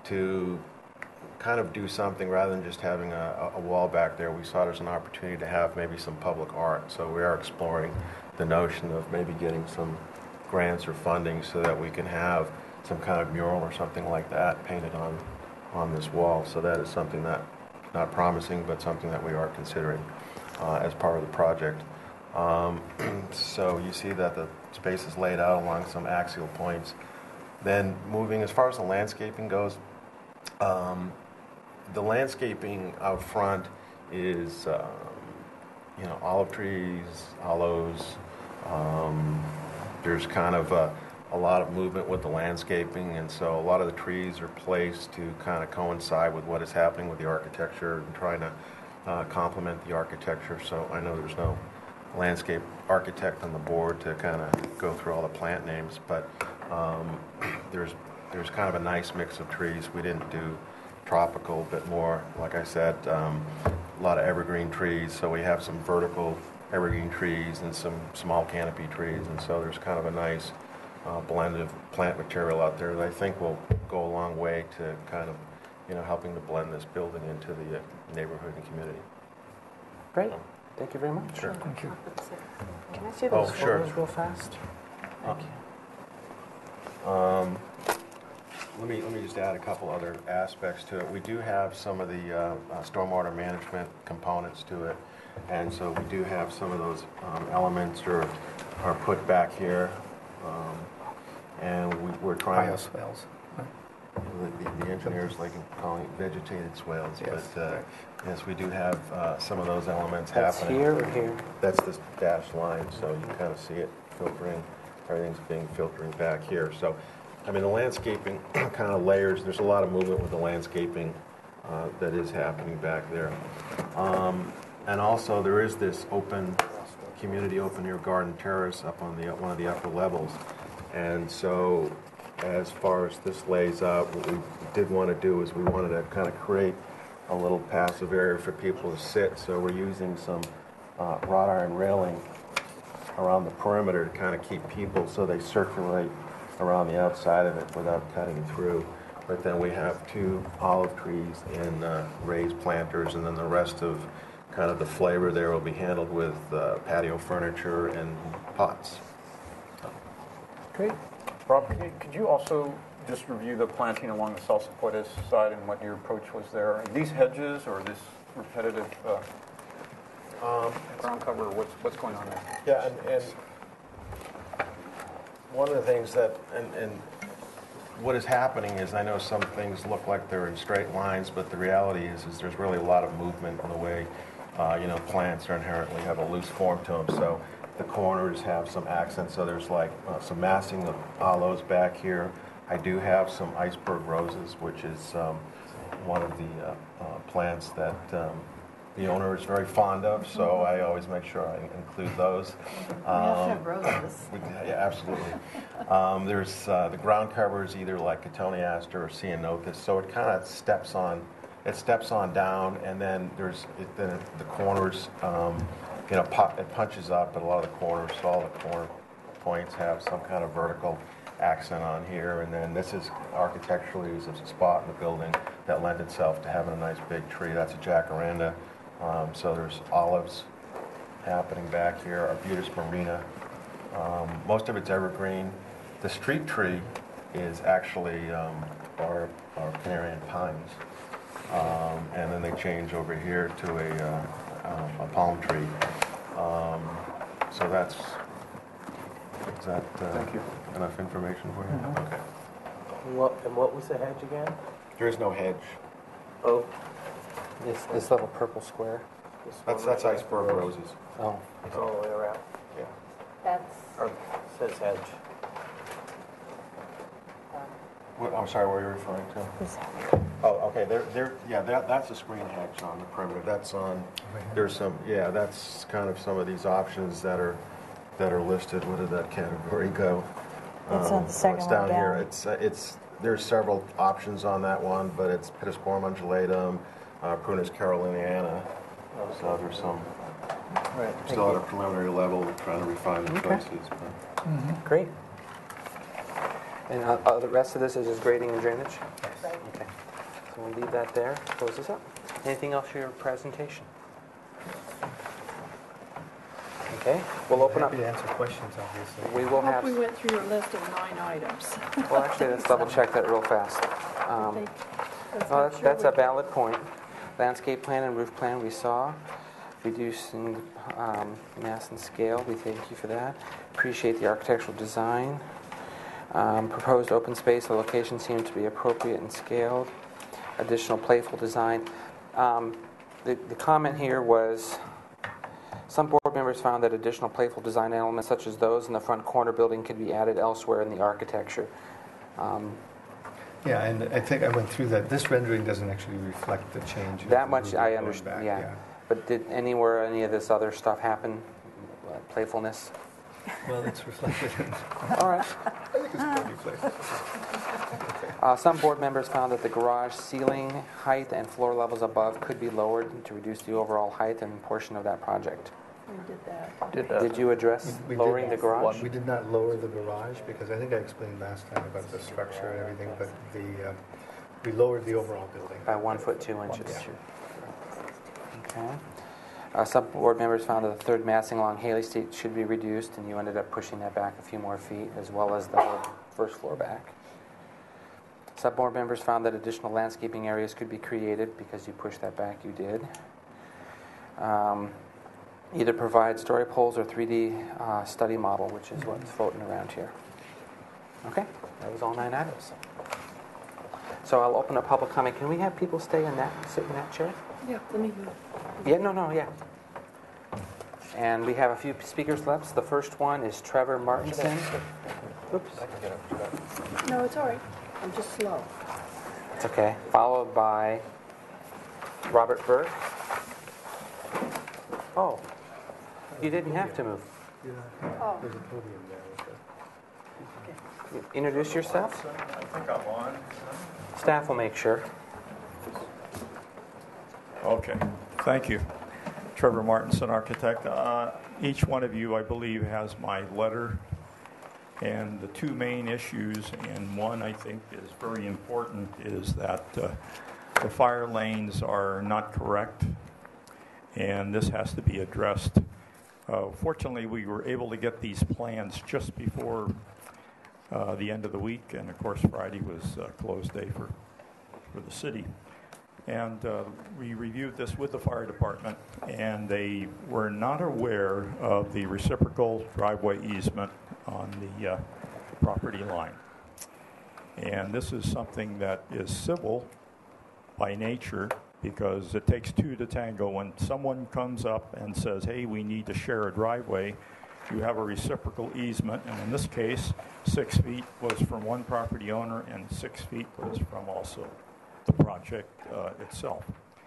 to kind of do something rather than just having a, a wall back there. We saw there's an opportunity to have maybe some public art. So we are exploring the notion of maybe getting some grants or funding so that we can have some kind of mural or something like that painted on on this wall. So that is something that, not promising, but something that we are considering uh, as part of the project. Um, so you see that the space is laid out along some axial points. Then moving, as far as the landscaping goes, um, the landscaping out front is, um, you know, olive trees, aloes. Um, there's kind of a, a lot of movement with the landscaping, and so a lot of the trees are placed to kind of coincide with what is happening with the architecture and trying to uh, complement the architecture. So I know there's no landscape architect on the board to kind of go through all the plant names, but um, there's there's kind of a nice mix of trees. We didn't do tropical, but more, like I said, um, a lot of evergreen trees. So we have some vertical evergreen trees and some small canopy trees, and so there's kind of a nice uh, blend of plant material out there that I think will go a long way to kind of, you know, helping to blend this building into the uh, neighborhood and community. Great. Thank you very much. Sure. Thank you. Can I see Oh, those sure. photos real fast? Thank you. Um, let me let me just add a couple other aspects to it. We do have some of the uh, uh, stormwater management components to it, and so we do have some of those um, elements are are put back here, um, and we, we're trying. Bioswales. The, the, the engineers like calling it vegetated swales, Yes, but uh, right. yes, we do have uh, some of those elements That's happening. here or here? That's this dashed line, so you can kind of see it filtering. Everything's being filtering back here. So, I mean, the landscaping kind of layers. There's a lot of movement with the landscaping uh, that is happening back there. Um, and also, there is this open community open air garden terrace up on the one of the upper levels, and so. As far as this lays out, what we did want to do is we wanted to kind of create a little passive area for people to sit. So we're using some uh, wrought iron railing around the perimeter to kind of keep people so they circulate around the outside of it without cutting through. But then we have two olive trees and uh, raised planters, and then the rest of kind of the flavor there will be handled with uh, patio furniture and pots. Great. Rob, could you, could you also just review the planting along the South Sequoias side and what your approach was there? Are these hedges or this repetitive uh, um, ground cover? What's what's going on there? Yeah, and, and one of the things that, and, and what is happening is, I know some things look like they're in straight lines, but the reality is, is there's really a lot of movement in the way, uh, you know, plants are inherently have a loose form to them. So the corners have some accents, so there's like uh, some massing of aloes back here. I do have some iceberg roses, which is um, one of the uh, uh, plants that um, the owner is very fond of, so I always make sure I include those. We have to have roses. We can- yeah, absolutely. Um, there's uh, the ground cover is either like Cotoneaster or Ceanothus, so it kind of steps on, it steps on down, and then there's it, then the corners. Um, You know, pop, it punches up at a lot of the corners, so all the corner points have some kind of vertical accent on here. And then this is architecturally is a spot in the building that lends itself to having a nice big tree. That's a jacaranda. Um, so there's olives happening back here, Arbutus marina. Um, most of it's evergreen. The street tree is actually um, our, our Canarian pines. Um, and then they change over here to a uh, Um, a palm tree. Um, so that's, is that uh, Thank you. enough information for you? Mm-hmm. Okay. And what, and what was the hedge again? There is no hedge. Oh. This, this little purple square. this one That's, that's right iceberg there. roses. Oh, It's all the way around. Yeah. That's, Or it says hedge. What, I'm sorry, what are you referring to? Oh, okay, there, there, yeah, that, that's a screen hedge on the perimeter. That's on, there's some, yeah, that's kind of some of these options that are, that are listed. Where did that category go? It's on the second It's one down here. down. It's, uh, it's, there's several options on that one, but it's Pittosporum undulatum, uh, Prunus caroliniana. So there's some, Right. still at a preliminary level, trying to refine the Okay. choices. but- great. And uh, uh, the rest of this is just grading and drainage? right. Okay. So we'll leave that there, close this up. Anything else for your presentation? Okay, we'll open up. Happy to answer questions, obviously. We will I have, hope we went through your list of nine items. well, actually, let's double check that real fast. Um, Think- let's Oh, make that's, sure that's we a can- valid point. Landscape plan and roof plan we saw. Reducing um, mass and scale, we thank you for that. Appreciate the architectural design. Um, proposed open space, the location seemed to be appropriate and scaled. Additional playful design. Um, the, the comment here was, some board Board members found that additional playful design elements such as those in the front corner building could be added elsewhere in the architecture. Um, Yeah, and I think I went through that. This rendering doesn't actually reflect the change. of That the much movement I going understand, back, yeah. But did anywhere any of this other stuff happen? Uh, Playfulness? Well, it's reflected in, All right. I think it's pretty playful. Uh, Some board members found that the garage ceiling height and floor levels above could be lowered to reduce the overall height and portion of that project. We did that. Did, uh, Did you address We did- lowering the garage? We did not lower the garage because I think I explained last time about the structure and everything, but the, um, we lowered the overall building. By one foot, two inches. Yeah. Okay. Uh, Some board members found that the third massing along Haley Street should be reduced, and you ended up pushing that back a few more feet, as well as the whole first floor back. Some board members found that additional landscaping areas could be created because you pushed that back. You did. Um, either provide story poles or three D uh, study model, which is what's floating around here. Okay, that was all nine items. So I'll open up public comment. Can we have people stay in that, sit in that chair? Yeah, let me, Yeah, no, no, yeah. And we have a few speakers left. The first one is Trevor Martinson. Oops, no, it's all right. I'm just slow. it's okay. Followed by Robert Burke. Oh, you didn't have to move. Oh, There's a podium there. with the- Introduce yourself. I think I'm on. Staff will make sure. Okay, thank you. Trevor Martinson, architect. Uh, Each one of you, I believe, has my letter. And the two main issues, and one I think is very important, is that uh, the fire lanes are not correct, and this has to be addressed. Uh, Fortunately, we were able to get these plans just before uh, the end of the week, and of course Friday was uh, closed day for, for the city. And uh, we reviewed this with the fire department, and they were not aware of the reciprocal driveway easement on the uh, property line. And this is something that is civil by nature, because it takes two to tango. When someone comes up and says, hey, we need to share a driveway, you have a reciprocal easement, and in this case, six feet was from one property owner and six feet was from also the project uh, itself.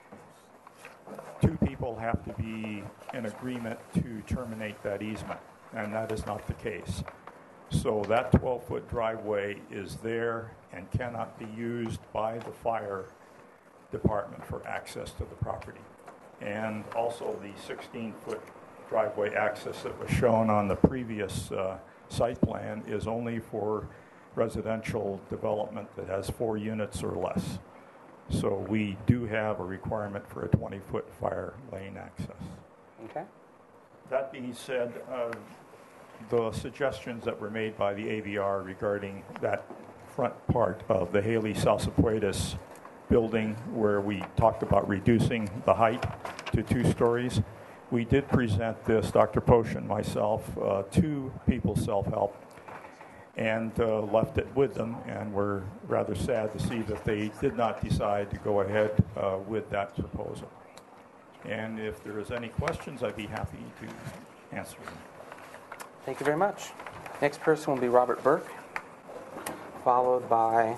Two people have to be in agreement to terminate that easement, and that is not the case. So that twelve-foot driveway is there and cannot be used by the fire department for access to the property. And also the sixteen-foot driveway access that was shown on the previous uh, site plan is only for residential development that has four units or less. So we do have a requirement for a twenty-foot fire lane access. Okay. That being said, uh, the suggestions that were made by the A V R regarding that front part of the Haley Salsipuedes building, where we talked about reducing the height to two stories, we did present this, Doctor Potion, myself, uh, to People Self-Help, and uh, left it with them, and we're rather sad to see that they did not decide to go ahead uh, with that proposal. And if there is any questions, I'd be happy to answer them. Thank you very much. Next person will be Robert Burke, followed by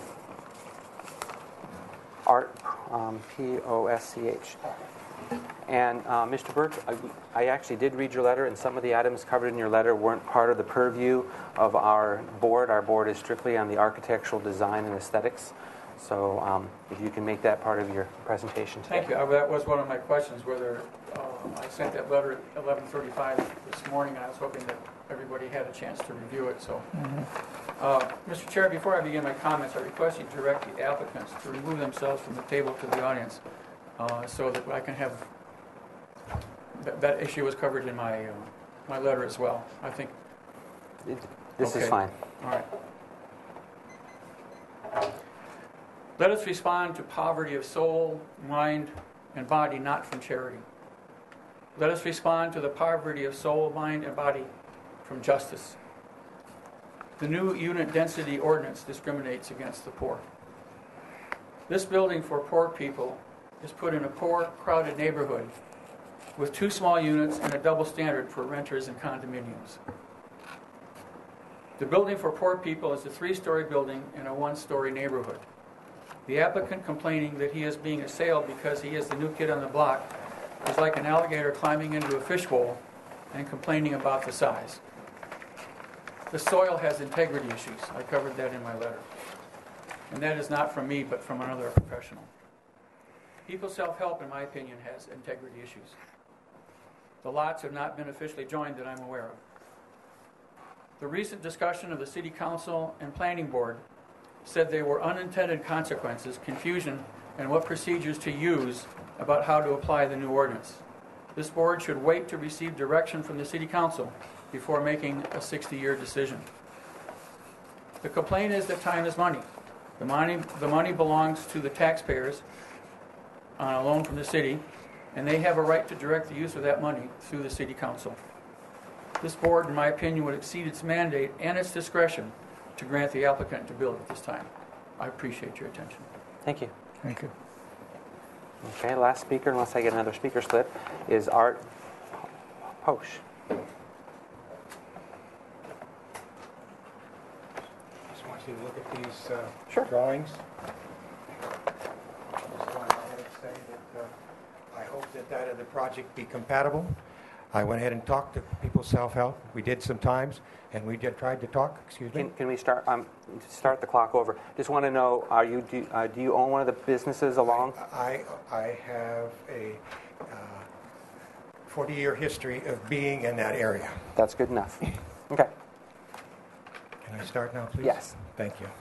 Art, um, P O S C H. And uh, Mister Burke, I, I actually did read your letter, and some of the items covered in your letter weren't part of the purview of our board. Our board is strictly on the architectural design and aesthetics. So um, if you can make that part of your presentation today. Thank you. Uh, That was one of my questions, whether uh, I sent that letter at eleven thirty-five this morning, and I was hoping that everybody had a chance to review it. So, uh, Mister Chair, before I begin my comments, I request you direct the applicants to remove themselves from the table to the audience uh, so that I can have that, that issue was covered in my uh, my letter as well. I think It, this okay. is fine. All right. Let us respond to poverty of soul, mind, and body, not from charity. Let us respond to the poverty of soul, mind, and body from justice. The new unit density ordinance discriminates against the poor. This building for poor people is put in a poor, crowded neighborhood with two small units and a double standard for renters and condominiums. The building for poor people is a three-story building in a one-story neighborhood. The applicant complaining that he is being assailed because he is the new kid on the block is like an alligator climbing into a fishbowl and complaining about the size. The soil has integrity issues. I covered that in my letter. And that is not from me, but from another professional. People Self-Help, in my opinion, has integrity issues. The lots have not been officially joined that I'm aware of. The recent discussion of the City Council and Planning Board said there were unintended consequences, confusion, and what procedures to use about how to apply the new ordinance. This board should wait to receive direction from the City Council before making a sixty-year decision. The complaint is that time is money. The money, the money belongs to the taxpayers on a loan from the city, and they have a right to direct the use of that money through the City Council. This board, in my opinion, would exceed its mandate and its discretion to grant the applicant to build at this time. I appreciate your attention. Thank you. Thank you. Okay, last speaker, unless I get another speaker slip, is Art Posch. Just want you to look at these uh, Sure. drawings. Just want to go ahead and say that uh, I hope that that of the project be compatible. I went ahead and talked to People Self-Help. We did sometimes, and we did tried to talk. Excuse me. Can, can we start um, start the clock over? Just want to know, are you do, uh, do you own one of the businesses along? I I have a forty-year history of being in that area. That's good enough. Okay. Can I start now, please? Yes. Thank you.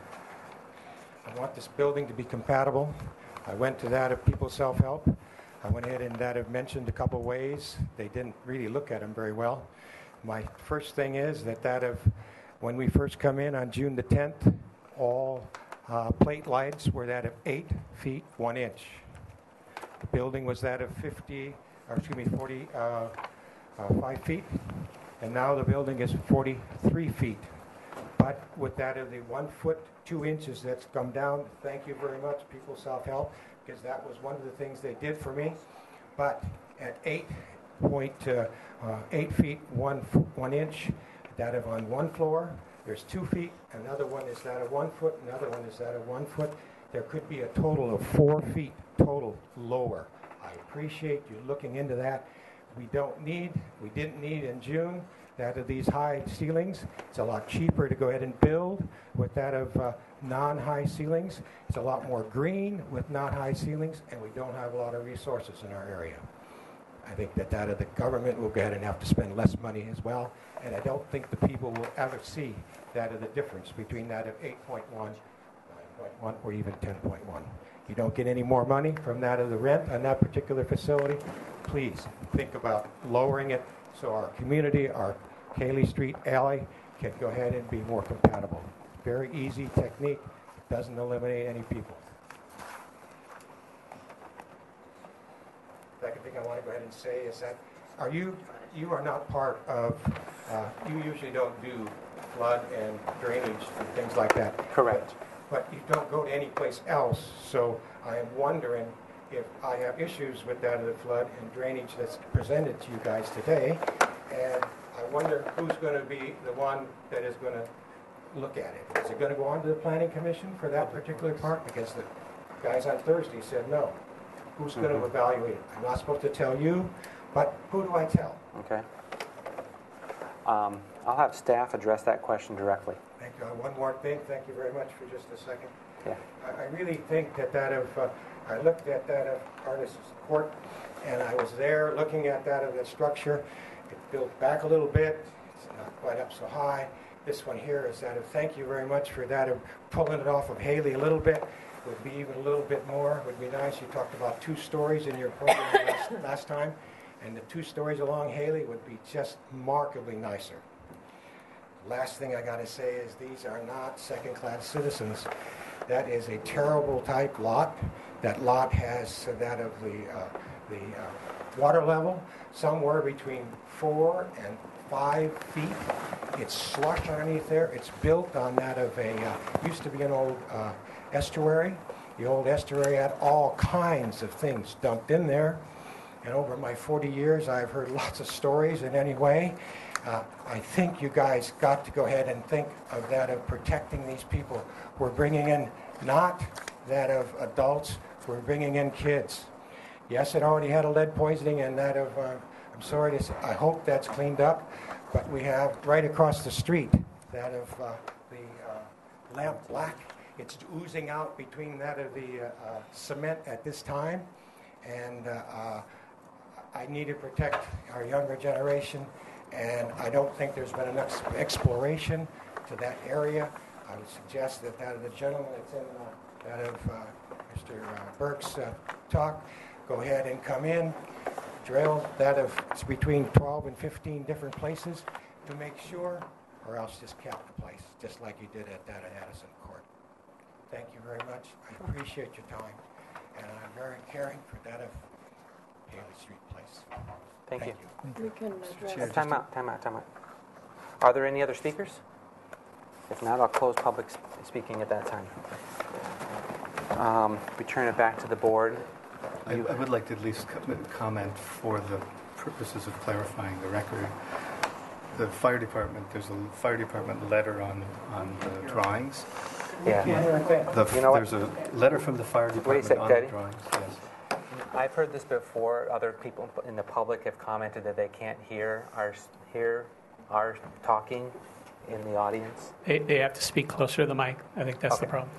I want this building to be compatible. I went to that of People Self-Help. I went ahead and that have mentioned a couple ways. They didn't really look at them very well. My first thing is that that of when we first come in on June the tenth, all uh, plate lights were that of eight feet one inch. The building was that of fifty, or excuse me, forty, uh, uh, five feet, and now the building is forty-three feet. But with that of the one foot two inches that's come down, thank you very much, People Self-Help, because that was one of the things they did for me. But at eight point uh, uh, eight feet one one inch, that of on one floor, there's two feet. Another one is that of one foot. Another one is that of one foot. There could be a total of four feet total lower. I appreciate you looking into that. We don't need, we didn't need in June that of these high ceilings. It's a lot cheaper to go ahead and build with that of uh, non-high ceilings. It's a lot more green with not high ceilings, and we don't have a lot of resources in our area. I think that that of the government will go ahead and have to spend less money as well, and I don't think the people will ever see that of the difference between that of eight point one, nine point one, or even ten point one. You don't get any more money from that of the rent on that particular facility. Please think about lowering it so our community, our Cayley Street alley, can go ahead and be more compatible. Very easy technique. Doesn't eliminate any people. Second thing I want to go ahead and say is that are you you are not part of, uh, you usually don't do flood and drainage and things like that. Correct. But, but you don't go to any place else, so I am wondering if I have issues with that of the flood and drainage that's presented to you guys today, and I wonder who's going to be the one that is going to look at it. Is it going to go on to the Planning Commission for that particular part? Because the guys on Thursday said no. Who's going to evaluate it? I'm not supposed to tell you, but who do I tell? Okay. Um, I'll have staff address that question directly. Thank you. Uh, one more thing. Thank you very much for just a second. Yeah. I, I really think that that of, uh, I looked at that of Artist's Court, and I was there looking at that of the structure. It built back a little bit. It's not quite up so high. This one here is that of, thank you very much for that of pulling it off of Haley a little bit. Would be even a little bit more. Would be nice. You talked about two stories in your program last, last time, and the two stories along Haley would be just markedly nicer. Last thing I got to say is these are not second-class citizens. That is a terrible type lot. That lot has uh, that of the uh, the uh, water level somewhere between four and five feet. It's slush underneath there. It's built on that of a uh, used to be an old uh, estuary. The old estuary had all kinds of things dumped in there. And over my forty years, I've heard lots of stories in any way. Uh, I think you guys got to go ahead and think of that of protecting these people. We're bringing in not that of adults, we're bringing in kids. Yes, it already had a lead poisoning and that of, uh, I'm sorry to say, I hope that's cleaned up, but we have right across the street that of uh, the uh, lamp black. It's oozing out between that of the uh, uh, cement at this time, and uh, uh, I need to protect our younger generation, and I don't think there's been enough exploration to that area. I would suggest that that of the gentleman that's in uh, that of uh, Mister Uh, Burke's uh, talk, go ahead and come in, drill that of it's between twelve and fifteen different places to make sure, or else just cap the place, just like you did at that at Addison Court. Thank you very much. I appreciate your time, and I'm very caring for that of Haley Street Place. Thank, Thank you. We can address. Uh, Time out, time out, time out. Are there any other speakers? If not, I'll close public sp- speaking at that time. Um, return it back to the board. I, I would like to at least co- comment for the purposes of clarifying the record. The fire department, there's a fire department letter on, on the drawings. Yeah. The, You know what? there's a letter from the fire Wait a department sec, on Daddy. the drawings. Yes. I've heard this before. Other people in the public have commented that they can't hear our hear our talking in the audience. They, they have to speak closer to the mic. I think that's Okay. the problem.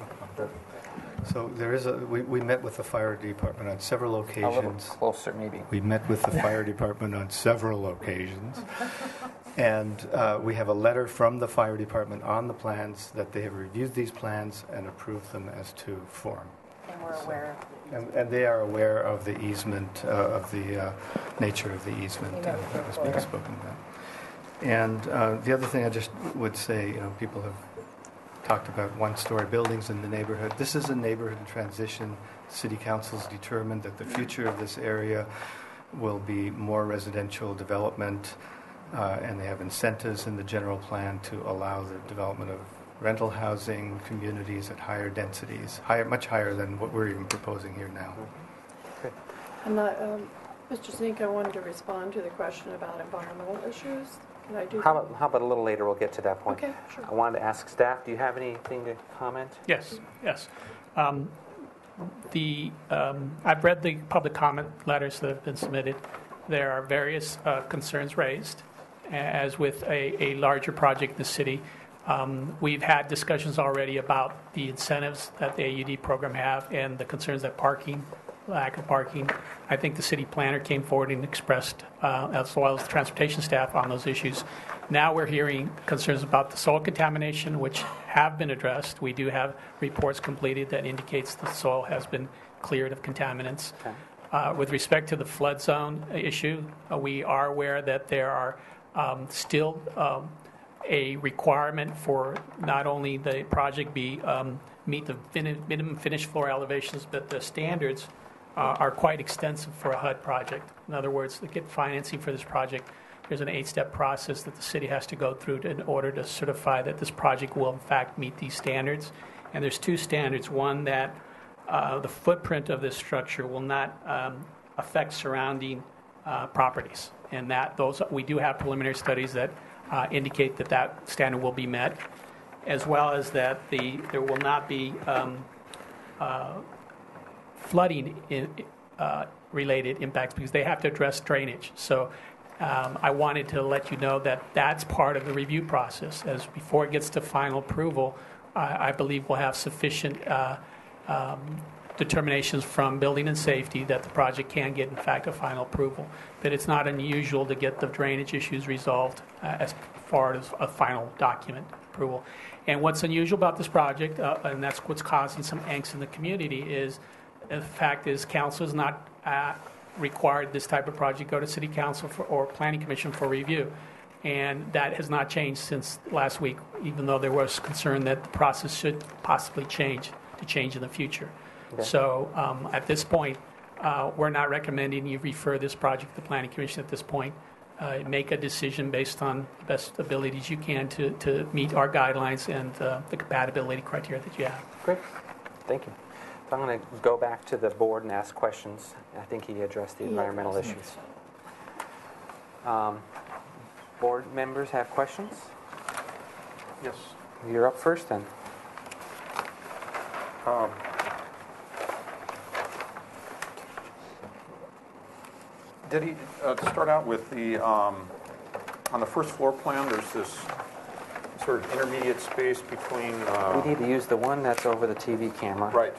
So there is a, we, we met with the fire department on several A little occasions. closer, maybe. We met with the fire department on several occasions. And uh, we have a letter from the fire department on the plans that they have reviewed these plans and approved them as to form. And we're aware of And, and they are aware of the easement, uh, of the uh, nature of the easement uh, that was being spoken about. And uh, the other thing I just would say, you know, people have talked about one-story buildings in the neighborhood. This is a neighborhood in transition. City Council's determined that the future of this area will be more residential development, uh, and they have incentives in the general plan to allow the development of rental housing communities at higher densities, higher, much higher than what we're even proposing here now. And I, um, Mister Zink, I wanted to respond to the question about environmental issues. Can I do How that? about, how about a little later? We'll get to that point. Okay, sure. I wanted to ask staff. Do you have anything to comment? Yes, yes. Um, the um, I've read the public comment letters that have been submitted. There are various uh, concerns raised, as with a, a larger project in the city. Um, we've had discussions already about the incentives that the A U D program have and the concerns that parking, lack of parking. I think the city planner came forward and expressed, uh, as well as the transportation staff, on those issues. Now we're hearing concerns about the soil contamination, which have been addressed. We do have reports completed that indicates the soil has been cleared of contaminants. Okay. Uh, with respect to the flood zone issue, uh, we are aware that there are um, still um, a requirement for not only the project be um, meet the fin- minimum finished floor elevations, but the standards uh, are quite extensive for a H U D project. In other words, to get financing for this project, there's an eight-step process that the city has to go through to, in order to certify that this project will in fact meet these standards. And there's two standards. One, that uh, the footprint of this structure will not um, affect surrounding uh, properties, and that those we do have preliminary studies that uh, indicate that that standard will be met, as well as that the there will not be um, uh, flooding in, uh, related impacts, because they have to address drainage. So um, I wanted to let you know that that's part of the review process. As before it gets to final approval, I, I believe we'll have sufficient uh, um, determinations from building and safety that the project can get, in fact, a final approval. That it's not unusual to get the drainage issues resolved uh, as far as a final document approval. And what's unusual about this project, uh, and that's what's causing some angst in the community, is the fact is council is not uh, required this type of project go to city council for, or planning commission for review. And that has not changed since last week, even though there was concern that the process should possibly change to change in the future. Okay. So um, at this point, uh, we're not recommending you refer this project to the Planning Commission at this point. Uh, make a decision based on the best abilities you can to, to meet our guidelines and uh, the compatibility criteria that you have. Great. Thank you. I'm going to go back to the board and ask questions. I think he addressed the He environmental addressed issues. Um, board members have questions? Yes. You're up first then. Um, Did he, uh, to start out with the, um, on the first floor plan, there's this sort of intermediate space between... Uh, We need to use the one that's over the T V camera. Right.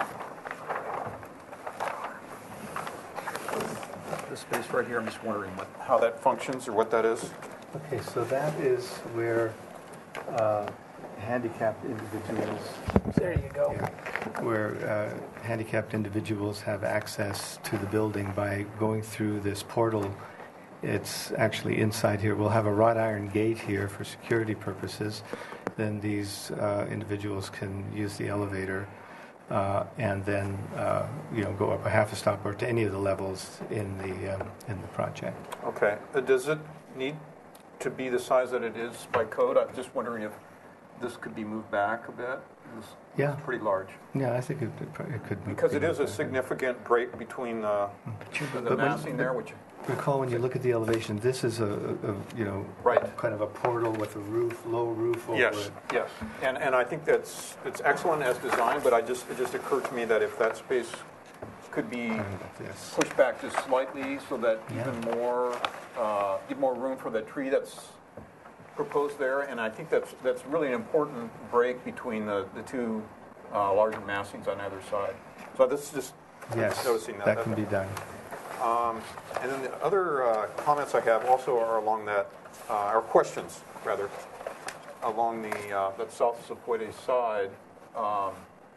This space right here, I'm just wondering what, how that functions or what that is. Okay, so that is where uh, handicapped individuals... There you go. Yeah, where uh, handicapped individuals have access to the building by going through this portal. It's actually inside here. We'll have a wrought iron gate here for security purposes. Then these uh, individuals can use the elevator uh, and then uh, you know go up a half a stop or to any of the levels in the um, in the project. Okay. Uh, does it need to be the size that it is by code? I'm just wondering if this could be moved back a bit. It's, Yeah. it's pretty large. Yeah, I think it, it, pro- it could. Because be it is a moved back. significant break between uh, the, the But when- massing there, which Recall when you look at the elevation, this is a, a you know Right. kind of a portal with a roof, low roof over yes, it. yes, and and I think that's it's excellent as designed. But I just it just occurred to me that if that space could be Kind of like this. pushed back just slightly, so that Yeah. even more uh, give more room for the tree that's proposed there, and I think that's that's really an important break between the the two uh, larger massings on either side. So this is just Yes, noticing that. that can be done. Um, and then the other uh, comments I have also are along that, uh, or questions rather, along the uh, that South Zapote side. Um,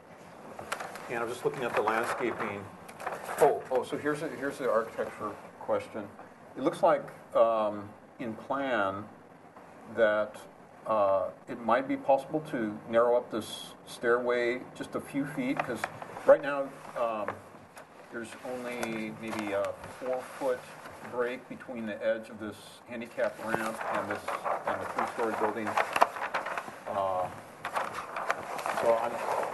and I'm just looking at the landscaping. Oh, oh, so here's a, here's the architecture question. It looks like um, in plan that uh, it might be possible to narrow up this stairway just a few feet, because right now. Um, There's only maybe a four-foot break between the edge of this handicap ramp and this and the three-story building. Uh, so I'm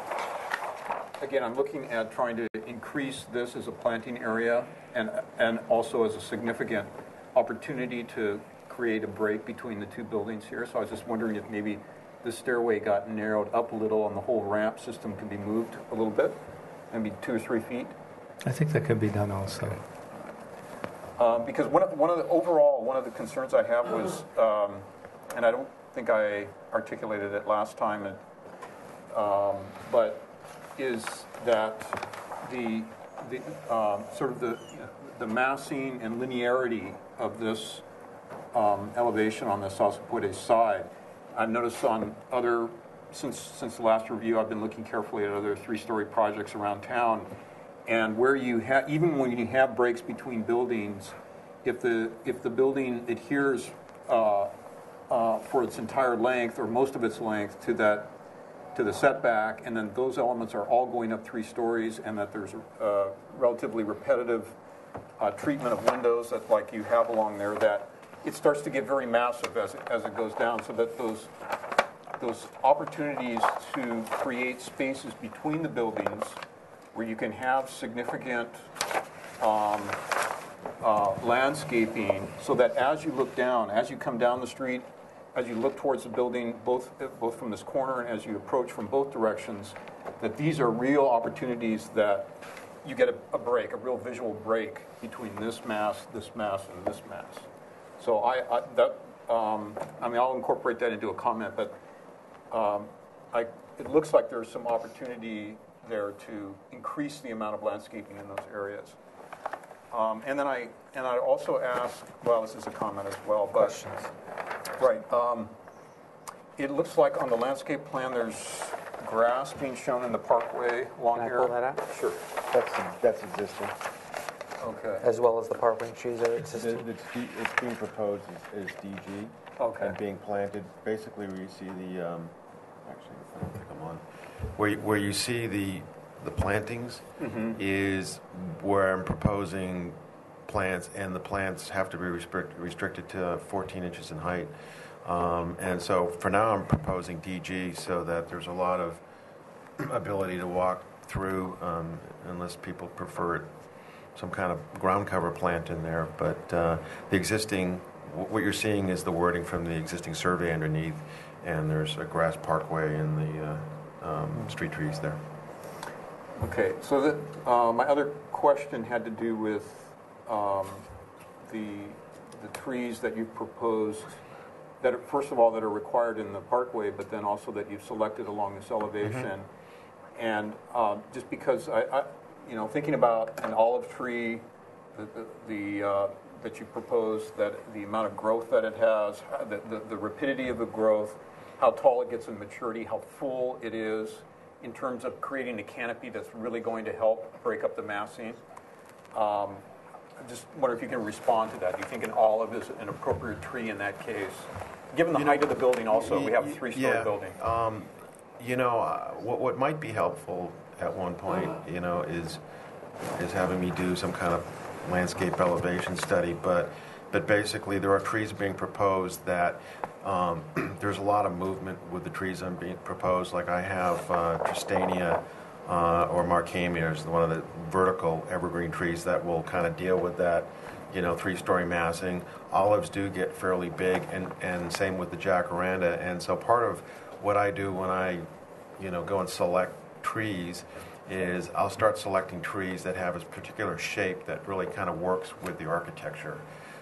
again, I'm looking at trying to increase this as a planting area and and also as a significant opportunity to create a break between the two buildings here. So I was just wondering if maybe the stairway got narrowed up a little and the whole ramp system can be moved a little bit, maybe two or three feet. I think that could be done also. Um, because one of the, one of the overall one of the concerns I have was, um, and I don't think I articulated it last time, and, um, but is that the the um, sort of the the massing and linearity of this um, elevation on the South Zapote side. I've noticed on other since since the last review, I've been looking carefully at other three-story projects around town. And where you have, even when you have breaks between buildings, if the if the building adheres uh, uh, for its entire length or most of its length to that to the setback, and then those elements are all going up three stories, and that there's a relatively repetitive uh, treatment of windows that like you have along there, that it starts to get very massive as it, as it goes down, so that those those opportunities to create spaces between the buildings where you can have significant um, uh, landscaping, so that as you look down, as you come down the street, as you look towards the building, both both from this corner and as you approach from both directions, that these are real opportunities that you get a, a break, a real visual break between this mass, this mass, and this mass. So I, I that um, I mean I'll incorporate that into a comment, but um, I it looks like there's some opportunity there to increase the amount of landscaping in those areas. Um, and then I and I also ask, well, this is a comment as well, but Questions. Right. Um, it looks like on the landscape plan there's grass being shown in the parkway along Can I here. pull that out? Sure. That's, that's existing. Okay. As well as the parkway trees are It's, existing? it's, D- it's being proposed as, as D G. Okay. And being planted, basically where you see the, um, actually, I don't think I'm on, where, you- where you see the, the plantings Mm-hmm. is where I'm proposing plants, and the plants have to be restrict, restricted to fourteen inches in height. Um, and so for now I'm proposing D G so that there's a lot of ability to walk through, um, unless people prefer some kind of ground cover plant in there. But uh, the existing, what you're seeing is the wording from the existing survey underneath, and there's a grass parkway and the uh, um, street trees there. Okay, so that, uh, my other question had to do with um, the the trees that you've proposed, that are, first of all, that are required in the parkway, but then also that you've selected along this elevation. Mm-hmm. And uh, just because I, I, you know, thinking about an olive tree, the the, the uh, that you propose, that the amount of growth that it has, the, the the rapidity of the growth, how tall it gets in maturity, how full it is, in terms of creating a canopy that's really going to help break up the massing. Um, I just wonder if you can respond to that. Do you think an olive is an appropriate tree in that case? Given the You height know, of the building also, we have a y- three-story yeah, building. Um, you know, uh, what, what might be helpful at one point, you know, is is having me do some kind of landscape elevation study, but but basically there are trees being proposed that um, there's a lot of movement with the trees that are being proposed. Like I have uh, Tristania uh, or Markhamia is one of the vertical evergreen trees that will kind of deal with that, you know, three-story massing. Olives do get fairly big, and, and same with the jacaranda. And so part of what I do when I, you know, go and select trees is I'll start selecting trees that have a particular shape that really kind of works with the architecture.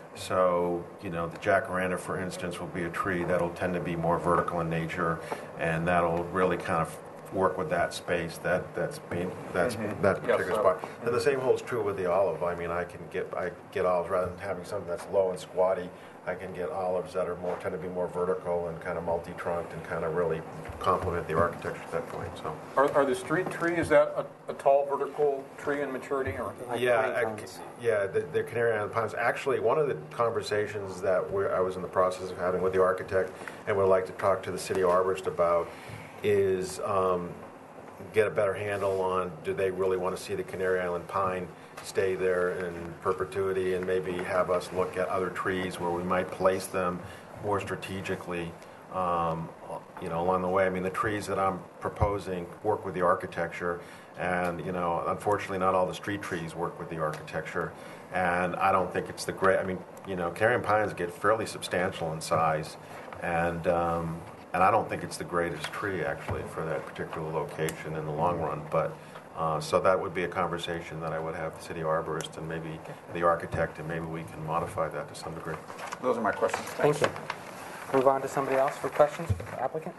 So, you know, the jacaranda, for instance, will be a tree that'll tend to be more vertical in nature, and that'll really kind of work with that space, that that's being that's Mhm. that Yes, particular so- spot. And the same holds true with the olive. I mean, I can get I get olives rather than having something that's low and squatty. I can get olives that are more tend to be more vertical and kind of multi-trunked and kind of really complement the architecture at that point. So. Are, are the street tree, is that a, a tall vertical tree in maturity? Or? Yeah, I- yeah, the, the Canary Island pines. Actually, one of the conversations that we're, I was in the process of having with the architect and would like to talk to the city arborist about is um, get a better handle on, do they really want to see the Canary Island pine stay there in perpetuity, and maybe have us look at other trees where we might place them more strategically, um, you know, along the way. I mean, the trees that I'm proposing work with the architecture, and, you know, unfortunately not all the street trees work with the architecture, and I don't think it's the great, I mean, you know, carrion pines get fairly substantial in size, and um, and I don't think it's the greatest tree, actually, for that particular location in the long run, but uh, so that would be a conversation that I would have the city arborist and maybe the architect, and maybe we can modify that to some degree. Those are my questions. Thank you. Move on to somebody else for questions for the applicant.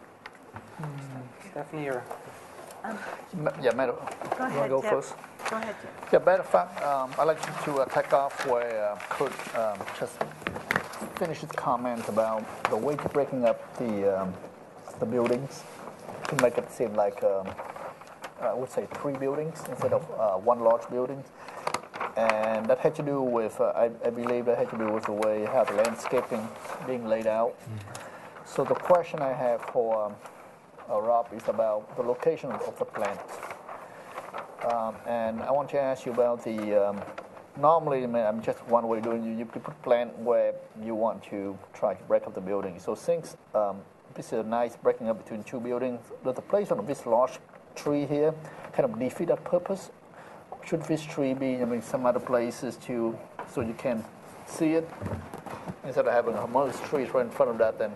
Stephanie or? Ma- Yeah, Madam. Go You want ahead, to go Tip. first? Go ahead, Tip. Yeah, matter of fact, um, I'd like you to uh, take off where uh, Kurt um, just finished his comment about the way to breaking up the um, the buildings to make it seem like um, I would say three buildings instead of uh, one large building. And that had to do with, uh, I, I believe that had to do with the way how the landscaping being laid out. So the question I have for um, uh, Rob is about the location of the plant. Um, and I want to ask you about the, um, normally, I mean, I'm just one way of doing it, you put plant where you want to try to break up the building. So since um, this is a nice breaking up between two buildings, does the place on this large tree here kind of defeat that purpose? Should this tree be, I mean, some other places to, so you can see it, instead of having most trees right in front of that, then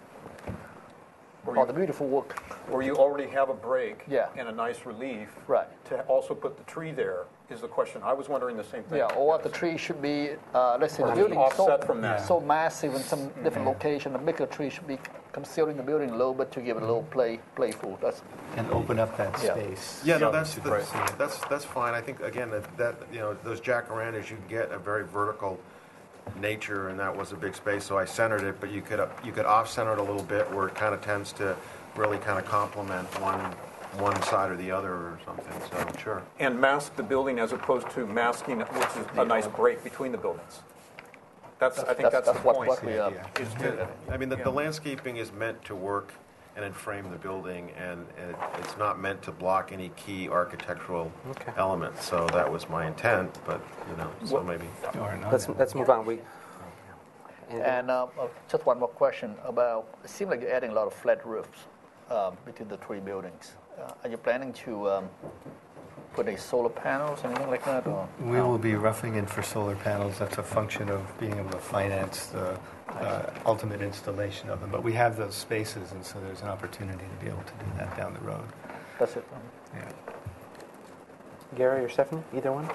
all the beautiful work. Where you already have a break Yeah. and a nice relief. Right. To also put the tree there is the question. I was wondering the same thing. Yeah, or the tree should be, uh, let's say Or the just building is so, offset from that. so massive in some different location, the bigger tree should be concealing the building a little bit to give it a little play, playful. That's And open up that Yeah. space. Yeah, no, so that's you that's, can see it. that's that's fine. I think again that, that you know those jacarandas, you get a very vertical nature, and that was a big space. So I centered it, but you could uh, you could off center it a little bit where it kind of tends to really kind of complement one one side or the other or something. So sure. And mask the building as opposed to masking, it, which is a nice break between the buildings. That's, I think that's, that's the what- point. what we, uh, is to, I mean, the, the landscaping is meant to work and then frame the building, and, and it, it's not meant to block any key architectural Okay. elements. So that was my intent, but you know, so maybe. Or not. Let's let's move on. We. And uh, uh, just one more question about, it seems like you're adding a lot of flat roofs um, between the three buildings. Uh, are you planning to um, put a solar panels, anything like that? Or We will be roughing in for solar panels. That's a function of being able to finance the uh, ultimate installation of them. But we have those spaces, and so there's an opportunity to be able to do that down the road. That's it. Yeah. Gary or Stephanie, either one?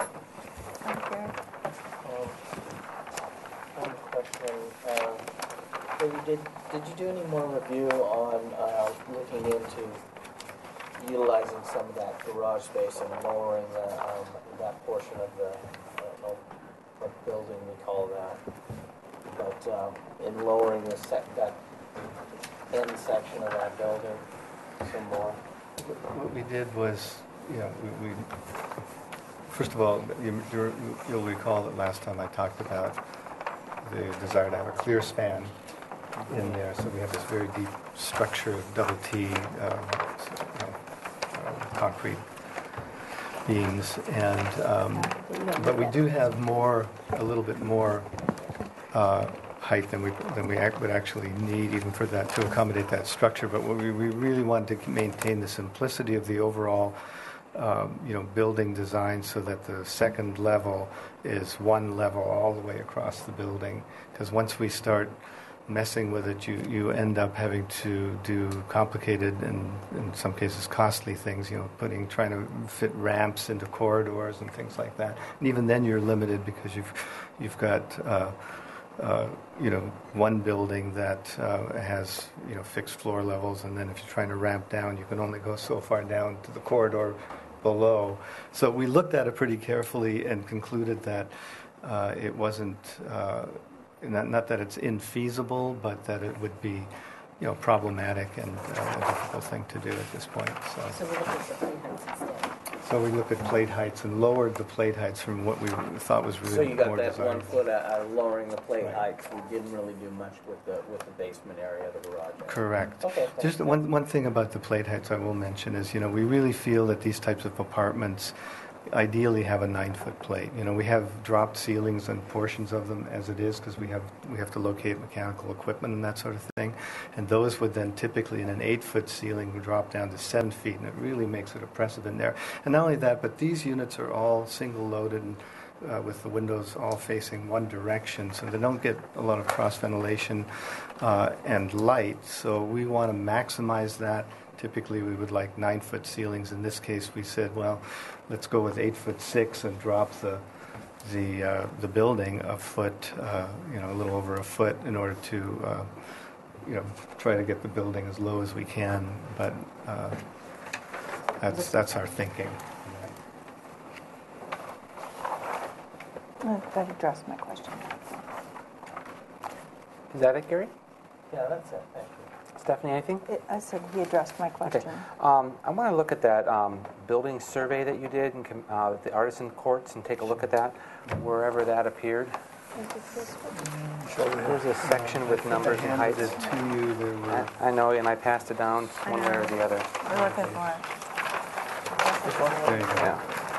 Um, one question. Um, so you did, did you do any more review on uh, looking into utilizing some of that garage space and lowering the, um, that portion of the, I don't know what building we call that, but um, in lowering the sec, that end section of that building some more? What we did was, you know, we, we first of all, you, you're, you'll recall that last time I talked about the desire to have a clear span in there, so we have this very deep structure of double T um, you know, uh, concrete beams, and um, but we do have more, a little bit more uh, height than we than we act, would actually need even for that to accommodate that structure. But what we, we really wanted to maintain the simplicity of the overall, um, you know, building design, so that the second level is one level all the way across the building. Because once we start messing with it, you, you end up having to do complicated and in some cases costly things, you know, putting, trying to fit ramps into corridors and things like that. And even then you're limited because you've, you've got, uh, uh, you know, one building that uh, has, you know, fixed floor levels, and then if you're trying to ramp down, you can only go so far down to the corridor below. So we looked at it pretty carefully and concluded that uh, it wasn't, uh, Not, not that it's infeasible, but that it would be, you know, problematic and uh, a difficult thing to do at this point. So, So we look at the plate heights instead. so we looked at plate heights and lowered the plate heights from what we thought was really So you got more that one desirable. foot at, at lowering the plate Right. heights. We didn't really do much with the with the basement area of the garage area. Correct. Okay. Just one one thing about the plate heights I will mention is, you know, we really feel that these types of apartments ideally have a nine-foot plate. You know, we have dropped ceilings and portions of them as it is because we have we have to locate mechanical equipment and that sort of thing. And those would then typically in an eight-foot ceiling would drop down to seven feet, and it really makes it oppressive in there. And not only that, but these units are all single-loaded and uh, with the windows all facing one direction, so they don't get a lot of cross ventilation uh, and light. So we want to maximize that. Typically, we would like nine-foot ceilings. In this case, we said, well, let's go with eight foot six and drop the the uh, the building a foot, uh, you know, a little over a foot, in order to, uh, you know, try to get the building as low as we can. But uh, that's that's our thinking. Oh, that addressed my question. Is that it, Gary? Yeah, that's it. Thank you. Stephanie, anything? It, I said he addressed my question. Okay. Um, I want to look at that um, building survey that you did, and com- uh, the artisan courts, and take a look at that, wherever that appeared. There's a section with numbers and heights. To you, there were. I, I know, and I passed it down one way or the other. We're looking for it. There you go. Yeah.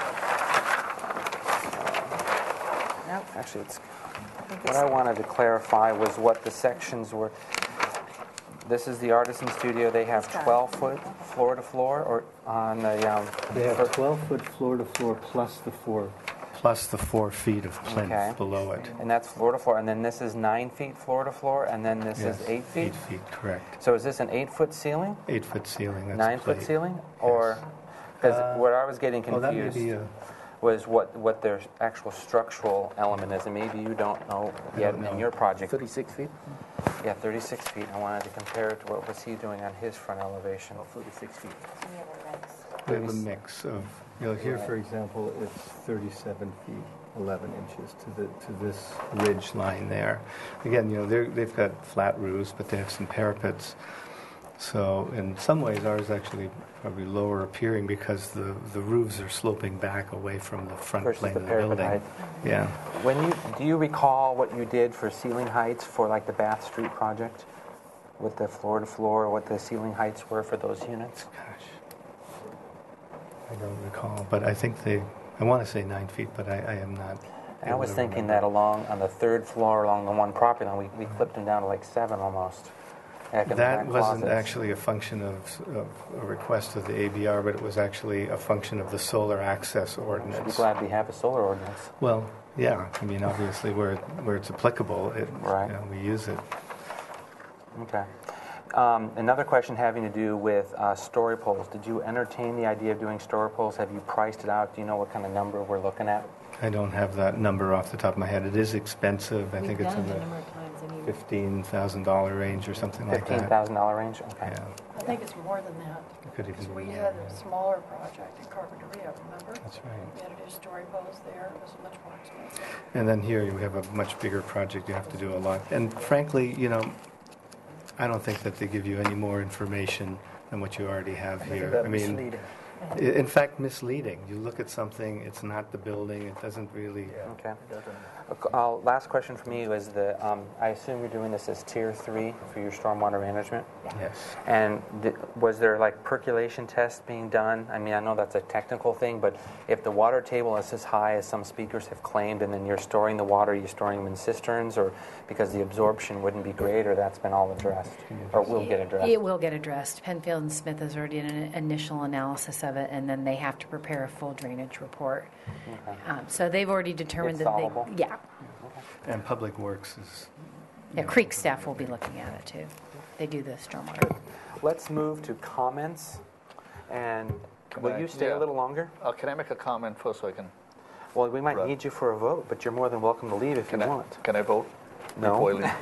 Nope. Actually, it's, think what it's- I wanted to clarify was what the sections were. This is the artisan studio. They have twelve foot floor to floor, or on the. Um, They have fir- twelve foot floor to floor plus the four. Plus the four feet of plinth Okay. below it. And that's floor to floor, and then this is nine feet floor to floor, and then this Yes, is eight feet. Eight feet, correct. So is this an eight foot ceiling? Eight foot ceiling. That's Nine a foot plate. ceiling, or because Uh, where I was getting oh, that may confused be a- was what what their actual structural element is, and maybe you don't know I yet don't know. in your project. thirty-six feet? Yeah, thirty-six feet. I wanted to compare it to what was he doing on his front elevation. thirty-six feet. We have a mix of, you know, here, for example, it's thirty-seven feet, eleven inches to the to this ridge line there. Again, you know, they're, they've got flat roofs, but they have some parapets. So in some ways, ours actually probably lower appearing because the, the roofs are sloping back away from the front Versus plane the of the parapet building. height. Yeah. When you do you recall what you did for ceiling heights for like the Bath Street project, with the floor to floor, what the ceiling heights were for those units? Gosh, I don't recall, but I think they. I want to say nine feet, but I, I am not. I able was to thinking remember. that along on the third floor along the one property line, we, we clipped them down to like seven almost. Back in the That back wasn't closets. actually a function of, of a request of the A B R, but it was actually a function of the solar access Should be ordinance. glad we have a solar ordinance. Well, yeah, I mean, obviously, where, where it's applicable, it, Right. you know, we use it. Okay. Um, another question having to do with uh, story poles. Did you entertain the idea of doing story poles? Have you priced it out? Do you know what kind of number we're looking at? I don't have that number off the top of my head. It is expensive. I We've think it's done in it a the number of times anyway. fifteen thousand dollars range or something like Fifteen that. thousand dollar range. Okay. Yeah, I think it's more than that. it could even Because be we more, had yeah. a smaller project in Carpinteria, remember? That's right. We had to do story poles there, it was much more expensive. And then here you have a much bigger project. You have to do a lot. And frankly, you know, I don't think that they give you any more information than what you already have I think here. that's I mean, misleading. i- in fact, misleading. You look at something, it's not the building. It doesn't really. Okay. It doesn't- Uh, last question from me is the. Um, I assume you're doing this as tier three for your stormwater management. Yes. And th- was there like percolation tests being done? I mean, I know that's a technical thing, but if the water table is as high as some speakers have claimed, and then you're storing the water, you're storing them in cisterns, or because the absorption wouldn't be great, or that's been all addressed, or will get addressed? It will get addressed. Penfield and Smith has already done an initial analysis of it, and then they have to prepare a full drainage report. Okay. Um, so they've already determined It's that they, solvable? yeah, And Public Works is. yeah. Creek staff will be looking at it too. They do the stormwater. Let's move to comments. And will I- you stay yeah. a little longer? Uh, can I make a comment first so I can, Well, we might Right. need you for a vote, but you're more than welcome to leave if you can I, want. can I vote? No. Before I leave?